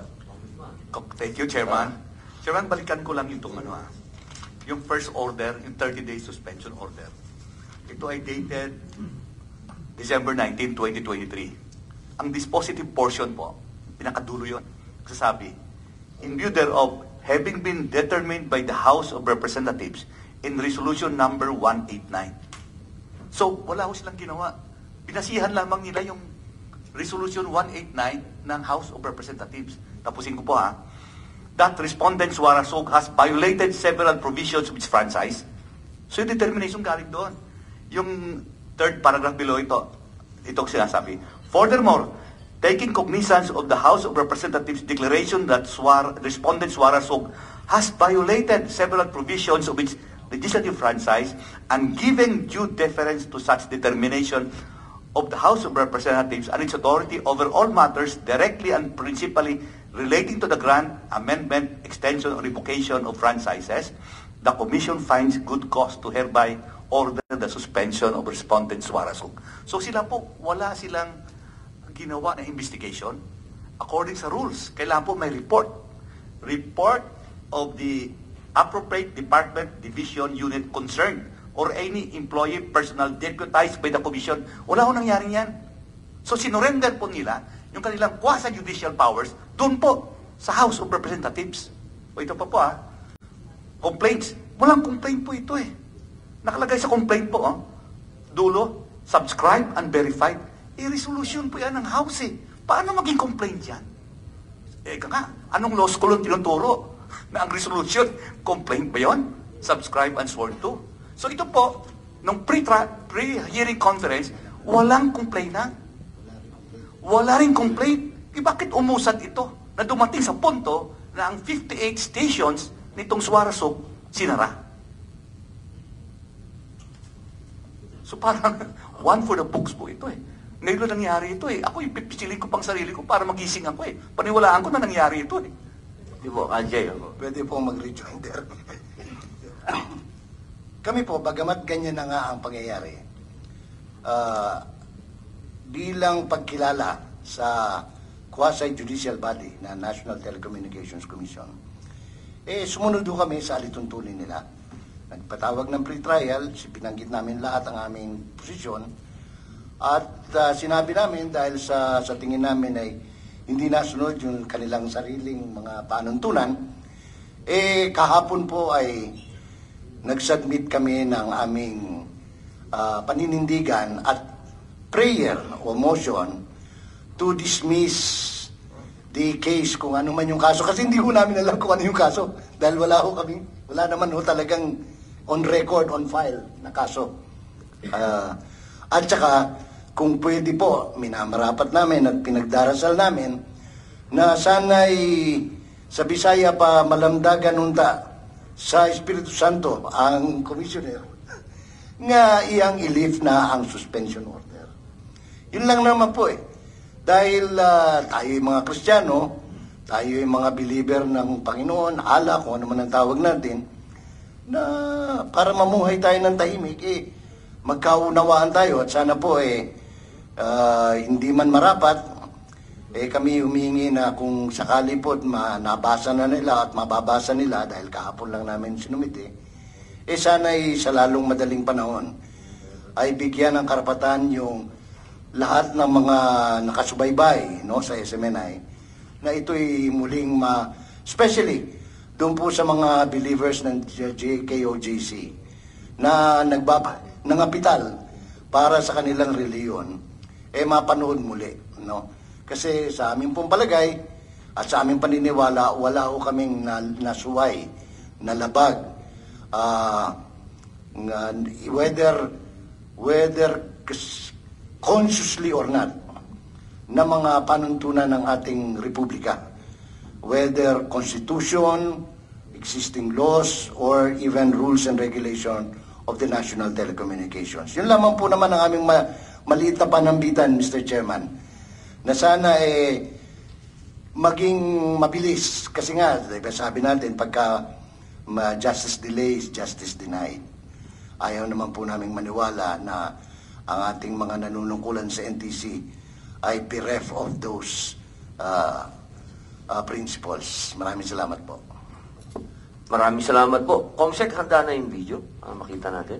you, Chairman. Chairman, balikan ko lang itong yung first order, yung 30-day suspension order. Ito ay dated December 19, 2023. Ang dispositive portion po, pinakadulo yun. Sasabi, in view thereof, having been determined by the House of Representatives in Resolution number 189. So, wala ko silang ginawa. Pinasihan lamang nila yung Resolution 189 ng House of Representatives. Tapusin ko po that respondent Suarasog has violated several provisions of its franchise. So yung determination galing doon. Yung third paragraph below itong sinasabi. Furthermore, taking cognizance of the House of Representatives declaration that respondent Suarasog has violated several provisions of its legislative franchise and giving due deference to such determination of the House of Representatives and its authority over all matters directly and principally relating to the grant, amendment, extension, or revocation of franchises, the Commission finds good cause to hereby order the suspension of respondent Suarasog. So sila po, wala silang ginawa na investigation. According sa rules, kailangan po may report. Report of the appropriate department, division, unit concerned or any employee personal deputized by the Commission. Wala ko nangyari yan. So sinurrender po nila yung kanilang quasi-judicial powers doon po sa House of Representatives. O ito pa po complaints. Walang complaint po ito Nakalagay sa complaint po dulo, subscribe and verified. Resolution po yan ng House Paano maging complaint yan? Anong law school ang tinuturo na ang resolution, complaint ba yun? Subscribe and sworn to. So ito po, nung pre-hearing conference, walang complaint na. Wala rin complaint. Bakit umusad ito na dumating sa punto na ang 58 stations nitong Suarasog sinara? So parang one for the books po ito Ngayon nangyari ito Ako ipipisilin ko pang sarili ko para magising ako Paniwalaan ko na nangyari ito Di po, Ajay. Pwede po mag-rejoinder. Kami po, bagamat ganyan na nga ang pangyayari, bilang pagkilala sa quasi-judicial body na National Telecommunications Commission, sumunod kami sa alituntunin nila. Nagpatawag ng pre-trial, pinanggit namin lahat ang aming posisyon, at sinabi namin dahil sa tingin namin ay hindi nasunod yung kanilang sariling mga panuntunan, kahapon po ay nag-submit kami ng aming paninindigan at prayer o motion to dismiss the case kung ano man yung kaso. Kasi hindi ko namin alam kung ano yung kaso dahil wala naman talagang on record, on file na kaso. At saka, kung pwede po, minamarapat namin at pinagdarasal namin na sana'y sa Bisaya pa malamdagan unta sa Espiritu Santo ang commissioner nga iyang i-lift na ang suspension order. Yun lang naman po Dahil tayo yung mga Kristiyano, tayo yung mga believer ng Panginoon, ala, kung ano man ang tawag natin, na para mamuhay tayo ng tahimik, magkaunawaan tayo at sana po hindi man marapat, kami humingi na kung sakali po nabasa na nila at mababasa nila dahil kahapon lang namin sinumite, sana'y sa lalong madaling panahon ay bigyan ng karapatan yung lahat ng mga nakasubaybay sa SMNI na ito'y muling especially doon po sa mga believers ng JKOJC na nangapital para sa kanilang reliyon, mapanood muli. Kasi sa aming pong palagay at sa aming paniniwala, wala ho kaming nasuway, nalabag, whether consciously or not, na mga panuntunan ng ating republika, whether constitution, existing laws, or even rules and regulation of the National Telecommunications. Yun lamang po naman ang aming maliit na panambitan, Mr. Chairman, na sana maging mabilis. Kasi nga, sabi natin, pagka justice delays, justice denied. Ayaw naman po namin maniwala na ang ating mga nanunungkulan sa NTC ay bereft of those principles. Maraming salamat po. Maraming salamat po. Comsec, handa na yung video. Makita natin.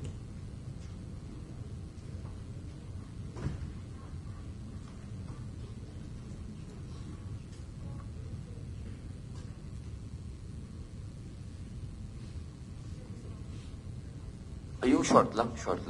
Yung short lang.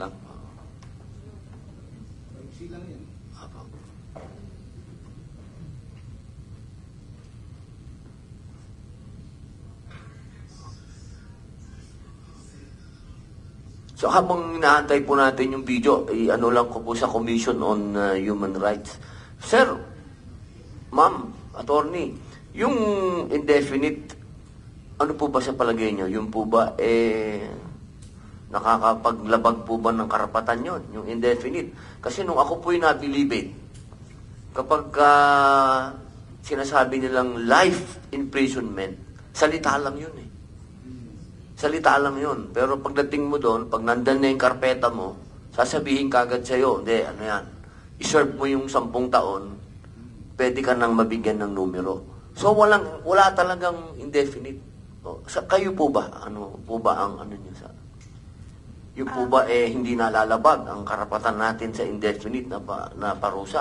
So habang inaantay po natin yung video, ano lang ko po sa Commission on Human Rights. Sir, ma'am, attorney, yung indefinite, ano po ba sa palagay nyo? Yung po ba, nakakapaglabag po ba ng karapatan yon, yung indefinite? Kasi nung ako po'y nabilibid, kapag sinasabi nilang life imprisonment, salita lang yun Salita lang yun. Pero pagdating mo doon, pag nandan na yung karpeta mo, sasabihin kagad sa'yo, hindi, i-serve mo yung 10 taon, pwede ka nang mabigyan ng numero. So wala talagang indefinite. Kayo po ba? Ano po ba ang nyo sa... Yung po ba hindi nalalabag ang karapatan natin sa indefinite na parusa?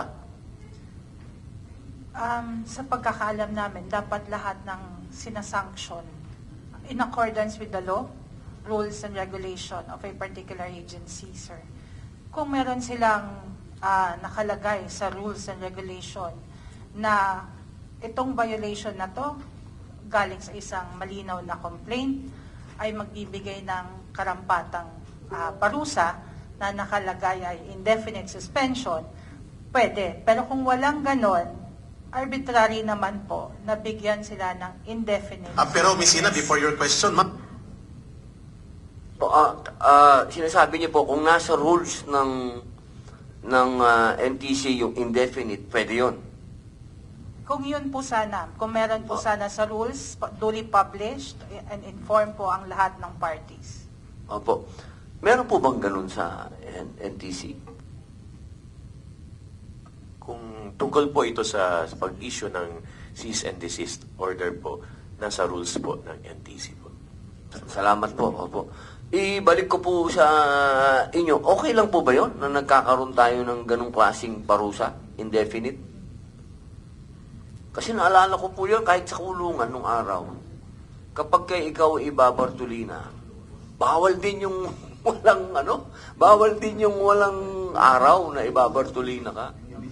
Sa pagkakaalam namin, dapat lahat ng sinasanction in accordance with the law, rules and regulation of a particular agency, sir. Kung meron silang nakalagay sa rules and regulation na itong violation na to galing sa isang malinaw na complaint ay magbibigay ng karampatang parusa na nakalagay ay indefinite suspension, pwede. Pero kung walang ganon, arbitrary naman po, nabigyan sila ng indefinite. Pero Ms. Ina, before your question, ma'am. Sinasabi niyo po, kung nasa rules ng NTC yung indefinite, pwede yun. Kung yun po sana, kung meron po sana sa rules, duly published and inform po ang lahat ng parties. Opo. Meron po bang ganun sa NTC? Kung tungkol po ito sa pag-issue ng cease and desist order po, nasa rules po ng NTC po. Salamat po. Opo. Ibalik ko po sa inyo. Okay lang po ba yon na nagkakaroon tayo ng ganung klaseng parusa? Indefinite? Kasi naalala ko po yun kahit sa kulungan nung araw. Kapag kay ikaw ibabartulina, bawal din yung walang bawal din yung walang araw na ibabartulina ka.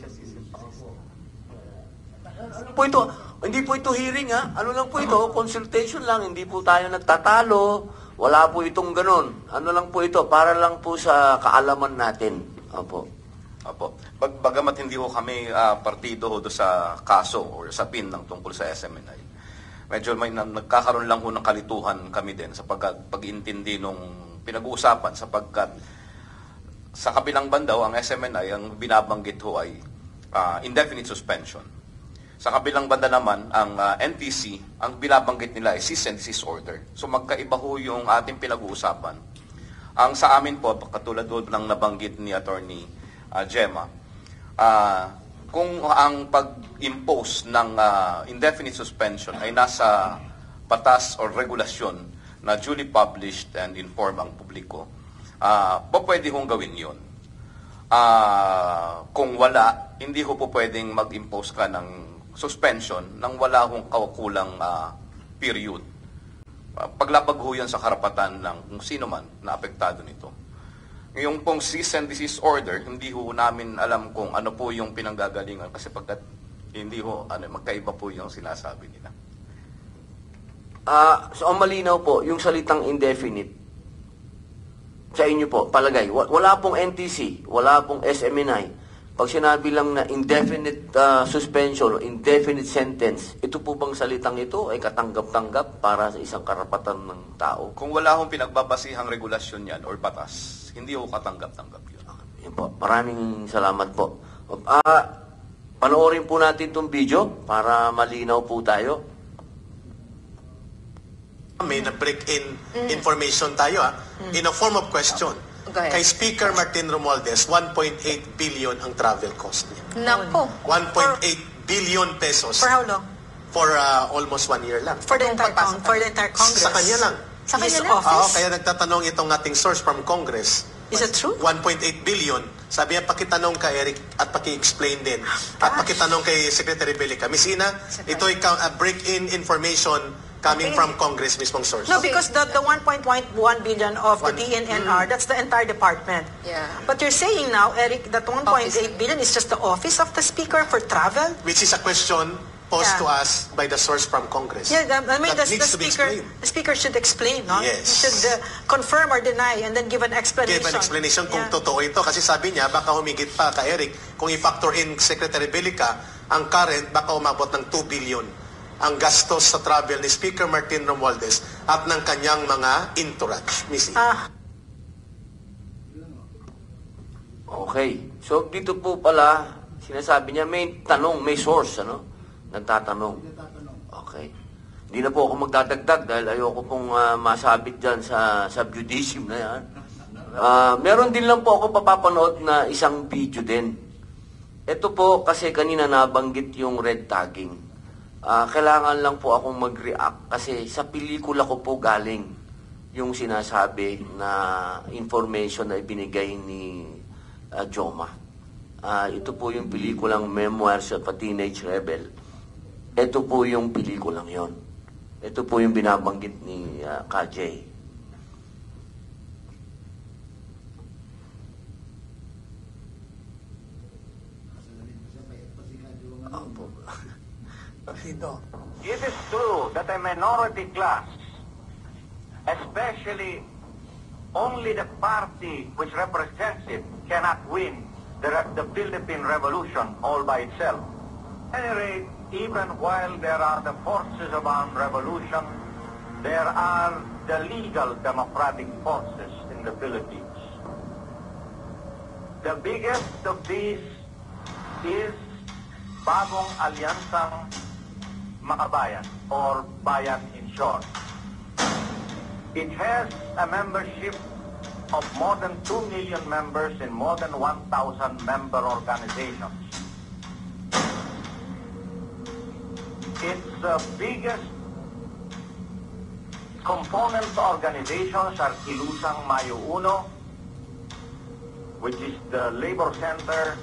Ano po ito? Hindi po ito hearing ha. Ano lang po ito? Consultation lang. Hindi po tayo nagtatalo. Wala po itong ganun. Ano lang po ito? Para lang po sa kaalaman natin. Opo. Opo. Bagamat hindi ko kami partido do sa kaso or sa PIN ng tungkol sa SMNI, medyo may nagkakaroon lang ho ng kalituhan kami din sa pag-intindi nung pinag-uusapan sapagkat sa kabilang banda ang SMNI ang binabanggit ho ay indefinite suspension. Sa kabilang banda naman, ang NTC, ang binabanggit nila ay cease and desist order. So magkaiba ho yung ating pinag-uusapan. Ang sa amin po, katulad ho ng nabanggit ni Attorney Gemma, kung ang pag-impose ng indefinite suspension ay nasa batas o regulasyon na duly published and inform ang publiko, pwede hong gawin yun. Kung wala, hindi ho po pwedeng mag-impose ka ng suspension nang wala hong kawakulang period. Paglabag ho yan sa karapatan ng kung sino man na apektado nito. Yung pong cease and desist order, hindi ho namin alam kung ano po yung pinanggagalingan kasi pagkat hindi ho, magkaiba po yung sinasabi nila. So ang malinaw po, yung salitang indefinite, sa inyo po, palagay, wala pong NTC, wala pong SMNI. Pag sinabi lang na indefinite suspension o indefinite sentence, ito po bang salitang ito ay katanggap-tanggap para sa isang karapatan ng tao? Kung wala hong pinagbabasihang regulasyon yan or batas, hindi ho katanggap-tanggap yun. Yan po. Maraming salamat po. Panoorin po natin itong video para malinaw po tayo. May na-break-in information tayo in a form of question. Kay Speaker Martin Romualdez, 1.8 billion ang travel cost niya. Nako. 1.8 billion pesos. For how long? For almost 1 year lang. For the entire Congress? Sa kanya lang. Sa kanya His lang? office? Kaya nagtatanong itong ating source from Congress. Is it true? 1.8 billion. Sabi niya, pakitanong ka Eric at paki-explain din. At pakitanong kay Secretary Belica. Miss Ina, ito ay break-in information coming from Congress mismong source. No, because the 1.1 billion of the DNNR, that's the entire department. Yeah. But you're saying now, Eric, that 1.8 billion is just the office of the Speaker for travel? Which is a question posed to us by the source from Congress. Yeah, I mean, that needs to be explained. The Speaker should explain, no? Yes. He should confirm or deny and then give an explanation. Give an explanation kung totoo ito. Kasi sabi niya, baka humigit pa ka Eric, kung i-factor in Secretary Belica, ang current baka umabot ng 2 billion ang gastos sa travel ni Speaker Martin Romualdez at ng kanyang mga entourage. Miss E. Okay. So, dito po pala, sinasabi niya, may tanong, may source, nagtatanong. Okay. Hindi na po ako magdadagdag dahil ayoko pong masabit dyan sa subjudicium na yan. Meron din lang po ako papapanood na isang video din. Ito po kasi kanina nabanggit yung red tagging. Kailangan lang po akong mag-react kasi sa pelikula ko po galing yung sinasabi na information na ibinigay ni Joma. Ito po yung pelikulang Memoirs of a Teenage Rebel. Ito po yung pelikulang yon. Ito po yung binabanggit ni Kajay. It is true that a minority class, especially only the party which represents it, cannot win the Philippine Revolution all by itself. At any rate, even while there are the forces of armed revolution, there are the legal democratic forces in the Philippines. The biggest of these is bagong alyansang Makabayan or Bayan in short. It has a membership of more than 2 million members in more than 1,000 member organizations. Its biggest component organizations are Kilusang Mayo Uno, which is the labor center,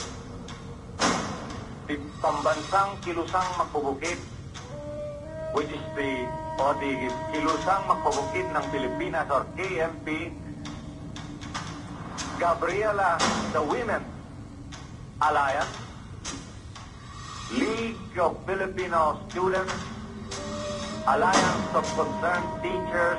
the Pambansang Kilusang Magpubukid, which is the Kilusang Magpubukid ng Pilipinas or KMP, Gabriela, the Women Alliance, League of Filipino Students, Alliance of Concerned Teachers.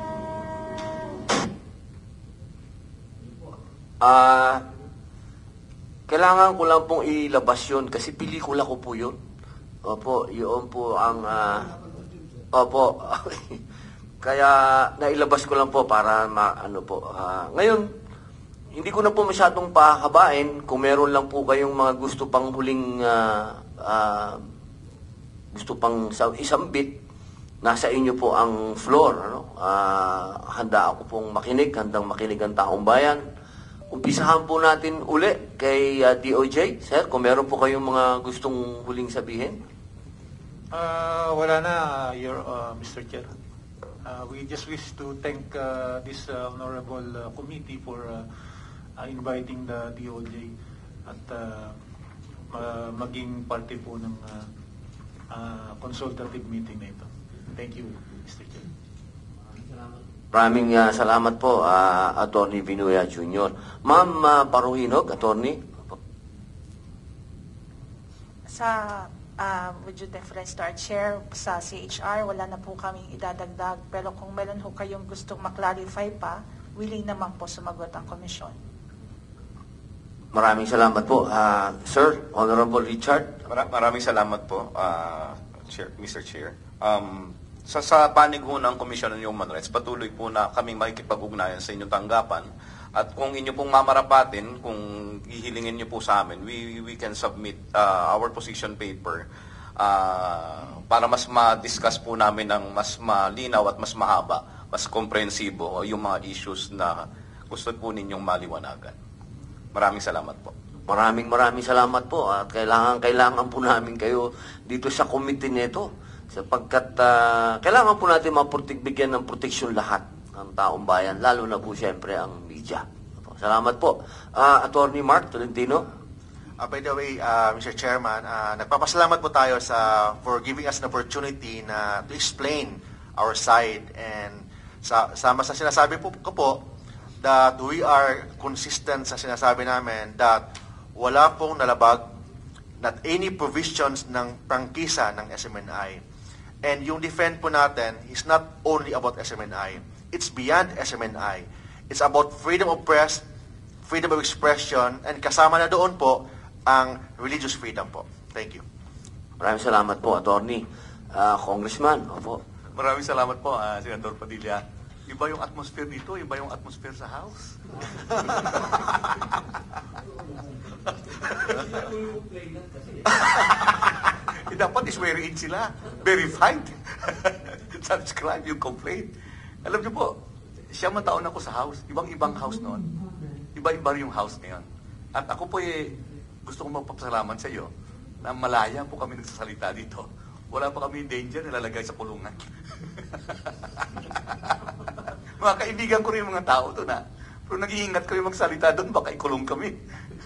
Kailangan ko lang pong ilabas yun kasi pelikula ko po yun. Opo, yun po ang... opo. Kaya nailabas ko lang po para ngayon, hindi ko na po masyadong pahabain. Kung meron lang po kayong mga gusto pang huling gusto pang isang bit, nasa inyo po ang floor. Handa ako pong makinig, handang makinig ang taong bayan. Umpisahan po natin uli kay DOJ. Sir, kung meron po kayong mga gustong huling sabihin. Wala na, Mr. Chair. We just wish to thank this honorable committee for inviting the DOJ at maging parte po ng consultative meeting na ito. Thank you, Mr. Chair. Maraming salamat po, Attorney Vinuya Jr. Ma'am Paruhinog, Attorney. With due deference to our chair, sa CHR, wala na po kaming idadagdag. Pero kung meron ho kayong gustong maklarify pa, willing naman po sumagot ang komisyon. Maraming salamat po. Sir, Honorable Richard. Maraming salamat po, Mr. Chair. Sa panig ho ng Commission on Human Rights, patuloy po na kaming makikipag-ugnayan sa inyong tanggapan. At kung inyo pong mamarapatin, kung hihilingin nyo po sa amin, we can submit our position paper para mas ma-discuss po namin ng mas malinaw at mas mahaba, mas komprehensibo yung mga issues na gusto po ninyong maliwanagan. Maraming salamat po. Maraming salamat po. At kailangan po namin kayo dito sa committee nito. Sapagkat kailangan po natin bigyan ng proteksyon lahat ng taong bayan, lalo na po siyempre ang media. Salamat po. Attorney Mark Tolentino. By the way, Mr. Chairman, nagpapasalamat po tayo for giving us an opportunity to explain our side. And sama sa sinasabi ko po, that we are consistent sa sinasabi namin that wala pong nalabag, not any provisions ng prangkisa ng SMNI. And yung defend po natin is not only about SMNI. It's beyond SMNI. It's about freedom of press, freedom of expression, and kasama na doon po ang religious freedom po. Thank you. Maraming salamat po, Attorney. Congressman, opo. Maraming salamat po, Senator Padilla. Iba yung atmosphere dito, iba yung atmosphere sa House. Dapat is-swear in sila. Verified. Subscribe yung complaint. Alam niyo po, siya taon ako sa House. Ibang House noon. Iba-iba yung House ngayon. At ako po gusto kong magpapasalamat sa iyo na malaya po kami nagsasalita dito. Wala pa kami in danger, nilalagay sa kulungan. Mga kaibigan ko rin yung mga tao doon Pero nag-iingat kami magsalita doon, baka ikulong kami.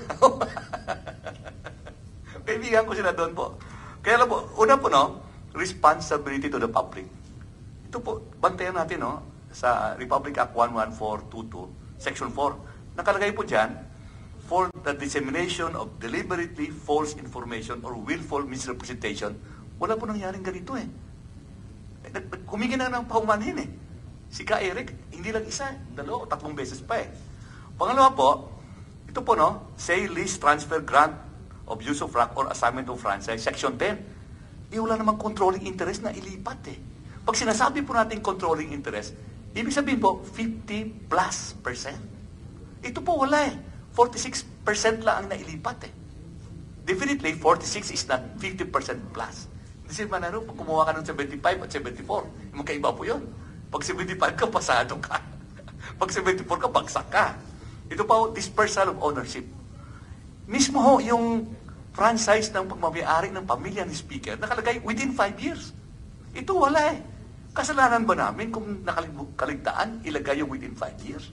Kaibigan ko sila doon po. Kaya alam po, una po responsibility to the public. Ito po, bantayan natin sa Republic Act 11422, Section 4. Nakalagay po dyan, for the dissemination of deliberately false information or willful misrepresentation. Wala po nangyaring ganito Humingi na ng paumanhin Si Ka Eric, hindi lang isa, 2 o 3 beses pa Pangalawa po, ito po sale, lease, transfer, grant of use of rank or assignment of franchise, Section 10. Wala namang controlling interest na ilipat Pag sinasabi po natin controlling interest, ibig sabihin po, 50+%. Ito po wala 46% lang ang nailipat Definitely, 46 is not 50% plus. Hindi si Manaro, pag kumuha ka ng 75 at 74, magkaiba po yun. Pag 75 ka, pasado ka. Pag 74 ka, bagsak ka. Ito pa, dispersal of ownership. Mismo ho, yung franchise ng pagmamayari ng pamilya ni Speaker, nakalagay within 5 years. Ito wala eh. Kasalanan ba namin kung nakaligtaan, ilagay yung within 5 years?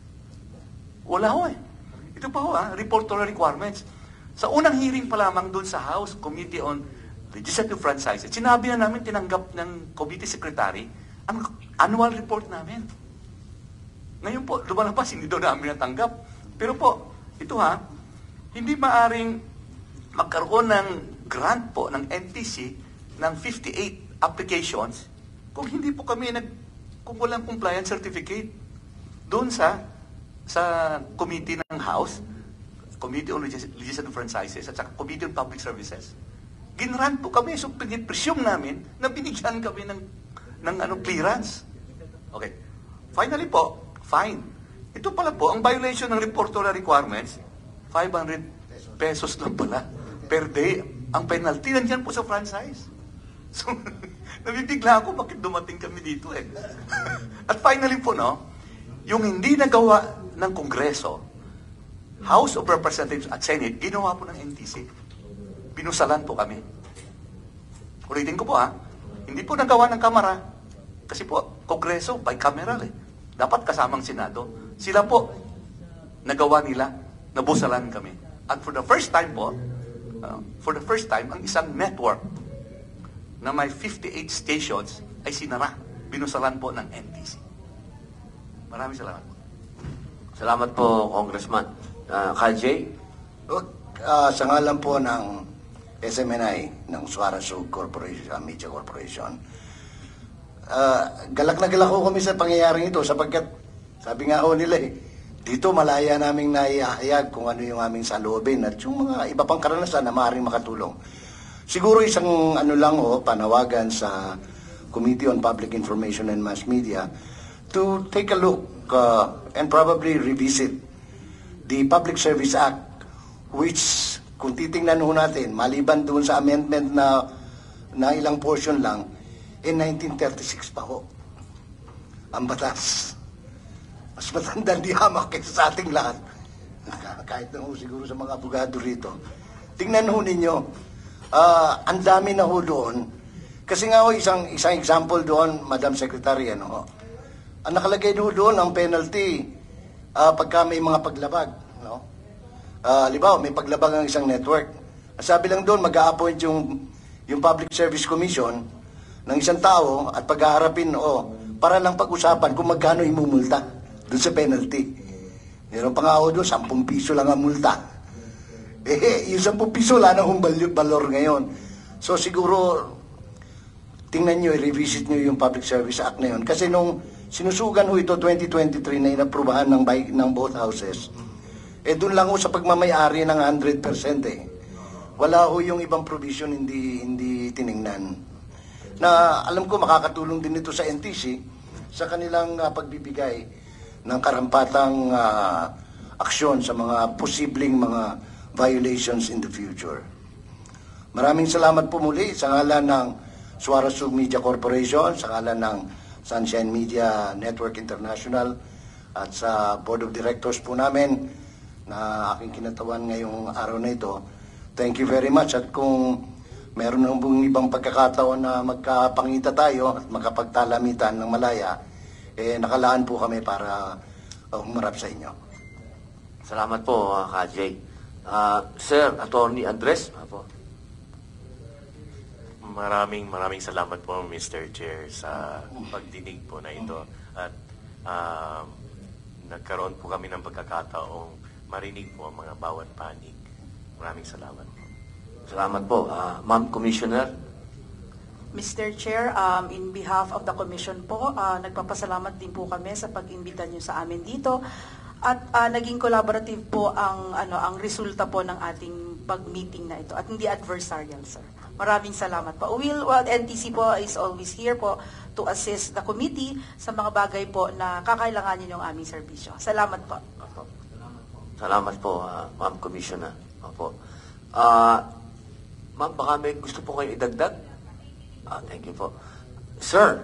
Wala ho eh. Ito pa ho reportorial requirements. Sa unang hearing pa lamang doon sa House Committee on Legislative Franchises, sinabi na namin, tinanggap ng committee secretary ang annual report namin. Ngayon po, lumalabas, hindi daw namin natanggap. Pero po, ito hindi maaring magkaroon ng grant po ng NTC ng 58 applications kung hindi po kami kung walang compliance certificate doon sa committee ng House, Committee on Legislative Franchises at saka Committee on Public Services. Ginrant po kami, so presume namin na binigyan kami ng clearance. Okay. Finally po, fine. Ito pala po, ang violation ng reportorial requirements, 500 pesos lang pala per day. Ang penalty nandiyan po sa franchise. So, nabibigla ako bakit dumating kami dito eh. At finally po, yung hindi nagawa ng Kongreso, House of Representatives at Senate, ginawa po ng NTC. Binusalan po kami. Ulitin ko po hindi po nagawa ng Kamara. Kasi po, Kongreso, bicameral eh. Dapat kasamang Senado. Sila po, nagawa nila, nabusalan kami. At for the first time po, ang isang network na may 58 stations ay sinara. Binusalan po ng NTC. Maraming salamat po. Salamat po, Congressman. Kajay? Sa ngalan po ng SMNI, ng Suara Sug Corporation, Media Corporation, galak na galak ko kami sa pangyayaring ito sapagkat sabi nga ho nila dito malaya naming naihahayag kung ano yung aming saloobin at yung mga iba pang karanasan na maaaring makatulong. Siguro isang panawagan sa Committee on Public Information and Mass Media to take a look and probably revisit the Public Service Act, which kung titingnan ho natin, maliban doon sa amendment na ilang portion lang, in 1936 pa ho. Ang batas. Mas matandang di hamak kaysa sa ating lahat. Kahit na ho siguro sa mga abogado rito. Tingnan ho ninyo, ang dami na ho doon. Kasi nga ho, isang example doon, Madam Secretary, ang nakalagay doon ang penalty pagka may mga paglabag. Halimbawa, may paglabag ng isang network. Sabi lang doon, mag-a-appoint yung Public Service Commission ng isang tao at pag-aarapin, para lang pag-usapan kung magkano imumulta doon sa penalty. Meron pa nga doon, 10 piso lang ang multa. Yung 10 piso, wala na hong balor ngayon. So siguro, tingnan nyo, i-revisit nyo yung Public Service Act na yun. Kasi nung sinusugan ho ito 2023 na inaprubahan ng both houses, doon lang ho sa pagmamayari ng 100% Wala ho yung ibang provision hindi tiningnan. Na alam ko makakatulong din ito sa NTC sa kanilang pagbibigay ng karampatang aksyon sa mga posibleng mga violations in the future. Maraming salamat po muli sa ngalan ng Suara Sug Media Corporation, sa ngalan ng Sunshine Media Network International at sa Board of Directors po namin na aking kinatawan ngayong araw na ito. Thank you very much at kung meron ng ibang pagkakataon na magkapangita tayo at makapagtalamitan ng malaya, nakalaan po kami para humarap sa inyo. Salamat po, Kajay. Sir, Attorney Andres. Apo. Maraming salamat po, Mr. Chair, sa pagdinig po na ito. At nagkaroon po kami ng pagkakataong marinig po ang mga bawat panig. Maraming salamat po. Salamat po. Ma'am Commissioner. Mr. Chair, in behalf of the Commission po, nagpapasalamat din po kami sa pag-imbita niyo sa amin dito. At naging collaborative po ang resulta po ng ating pag-meeting na ito. At hindi adversarial, sir. Maraming salamat po. NTC po is always here po to assist the committee sa mga bagay po na kakailanganin yung aming serbisyo. Salamat po. Salamat po, Ma'am Commissioner. Opo. Ma'am, baka may gusto po kayo idagdag? Thank you po. Sir,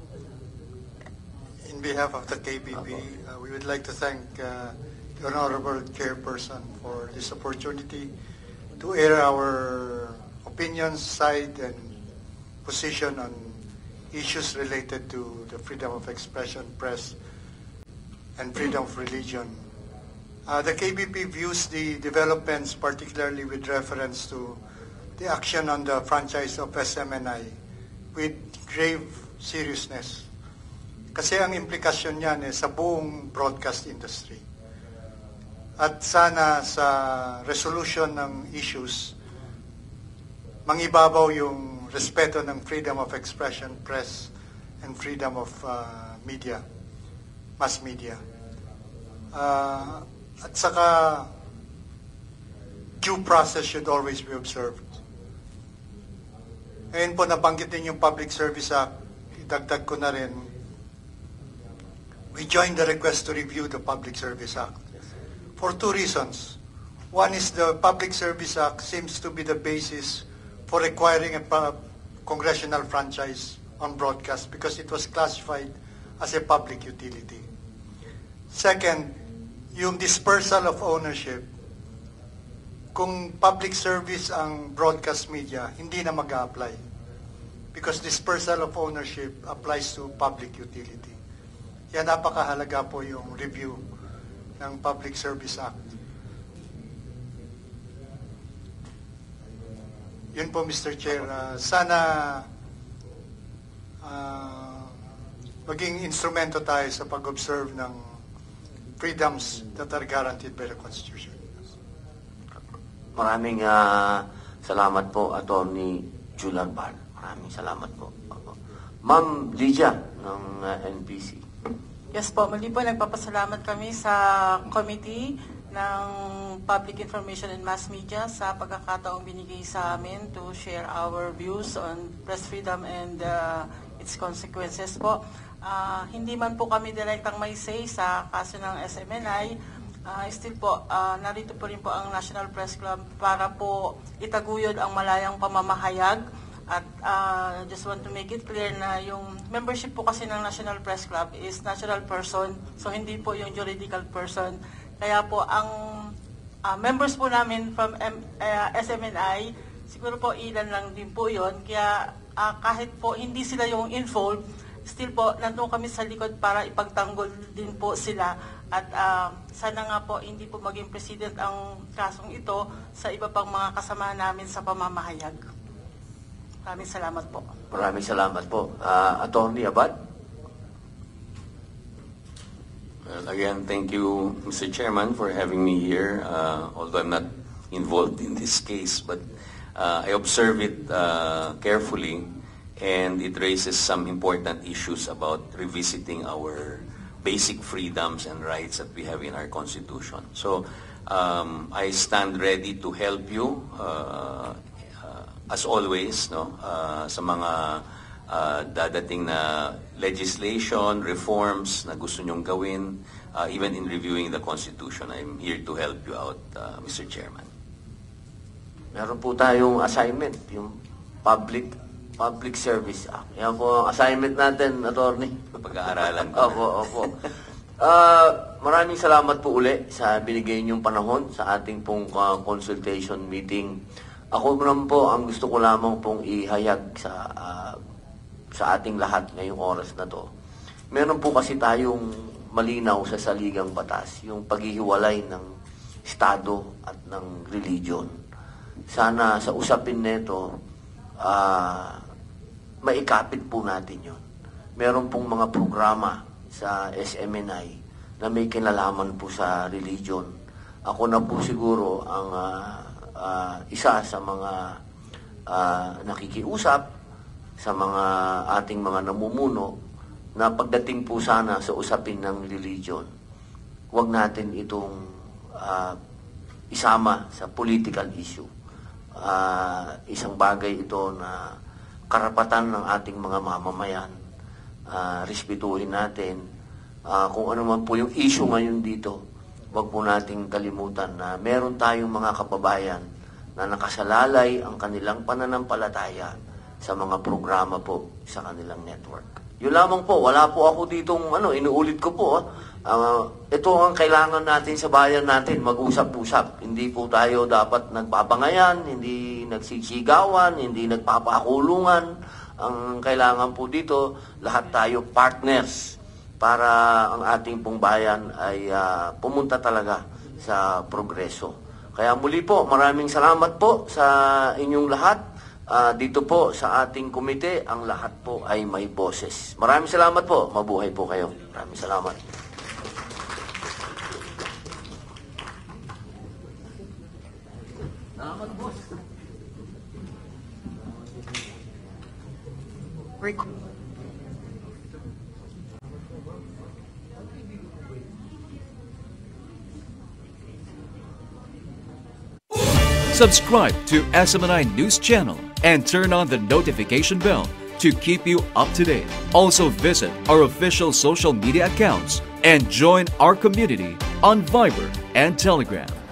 In behalf of the KBP, we would like to thank the Honorable Chairperson for this opportunity to air our opinions, side, and position on issues related to the freedom of expression, press, and freedom of religion. The KBP views the developments, particularly with reference to the action on the franchise of SMNI, with grave seriousness. Kasi ang implikasyon niyan sa buong broadcast industry. At sana sa resolution ng issues, mangibabaw yung respeto ng freedom of expression, press, and freedom of media, mass media. At saka, due process should always be observed. Ngayon po, nabanggit din yung Public Service Act, idagdag ko na rin, we joined the request to review the Public Service Act for two reasons. One is the Public Service Act seems to be the basis for requiring a congressional franchise on broadcast because it was classified as a public utility. Second, yung dispersal of ownership. Kung public service ang broadcast media, hindi na mag-a-apply because dispersal of ownership applies to public utility. Yan, napakahalaga po yung review ng Public Service Act. Yun po, Mr. Chair. Sana maging instrumento tayo sa pag-observe ng freedoms that are guaranteed by the Constitution. maraming salamat po, Attorney Julan Bal. Maraming salamat po. Ma'am Lydia ng NPC. Yes po, muli po nagpapasalamat kami sa committee ng Public Information and Mass Media sa pagkakataong binigay sa amin to share our views on press freedom and its consequences po. Hindi man po kami direktang may say sa kaso ng SMNI, still po, narito po rin po ang National Press Club para po itaguyod ang malayang pamamahayag. At just want to make it clear na yung membership po kasi ng National Press Club is natural person, so hindi po yung juridical person. Kaya po ang members po namin from SMNI, siguro po ilan lang din po yun. Kaya kahit po hindi sila yung involved, still po nandun kami sa likod para ipagtanggol din po sila. At sana nga po hindi po maging president ang kasong ito sa iba pang mga kasama namin sa pamamahayag. Maraming salamat po. Maraming salamat po. Attorney Abad? Well, again, thank you, Mr. Chairman, for having me here. Although I'm not involved in this case, but I observe it carefully, and it raises some important issues about revisiting our basic freedoms and rights that we have in our Constitution. So I stand ready to help you, as always, no, sa mga dadating na legislation, reforms na gusto nyong gawin, even in reviewing the Constitution. I'm here to help you out, Mr. Chairman. Meron po tayong assignment, yung Public Service Act. Yan po ang assignment natin, Attorney. Pag-aaralan ko. Opo. Maraming salamat po uli sa binigay niyong panahon sa ating pong consultation meeting. Ako naman po, ang gusto ko lamang pong ihayag sa ating lahat ngayong oras na to. Meron po kasi tayong malinaw sa saligang batas, yung paghihiwalay ng Estado at ng religion. Sana sa usapin nito, maikapit po natin yun. Meron pong mga programa sa SMNI na may kinalaman po sa religion. Ako na po siguro ang isa sa mga nakikiusap sa mga ating mga namumuno na pagdating po sana sa usapin ng religion, huwag natin itong isama sa political issue. Isang bagay ito na karapatan ng ating mga mamamayan. Respetuhin natin. Kung ano man po yung issue ngayon dito, huwag po nating kalimutan na meron tayong mga kababayan na nakasalalay ang kanilang pananampalataya sa mga programa po sa kanilang network. Yun lamang po, wala po ako ditong, inuulit ko po, ito ang kailangan natin sa bayan natin, mag-usap-usap. Hindi po tayo dapat nagbabangayan, hindi nagsisigawan, hindi nagpapakulungan. Ang kailangan po dito, lahat tayo partners para ang ating pong bayan ay pumunta talaga sa progreso. Kaya muli po, maraming salamat po sa inyong lahat. Dito po sa ating komite, ang lahat po ay may boses. Maraming salamat po. Mabuhay po kayo. Maraming salamat. Salamat, boss. Subscribe to SMNI News Channel and turn on the notification bell to keep you up to date. Also visit our official social media accounts and join our community on Viber and Telegram.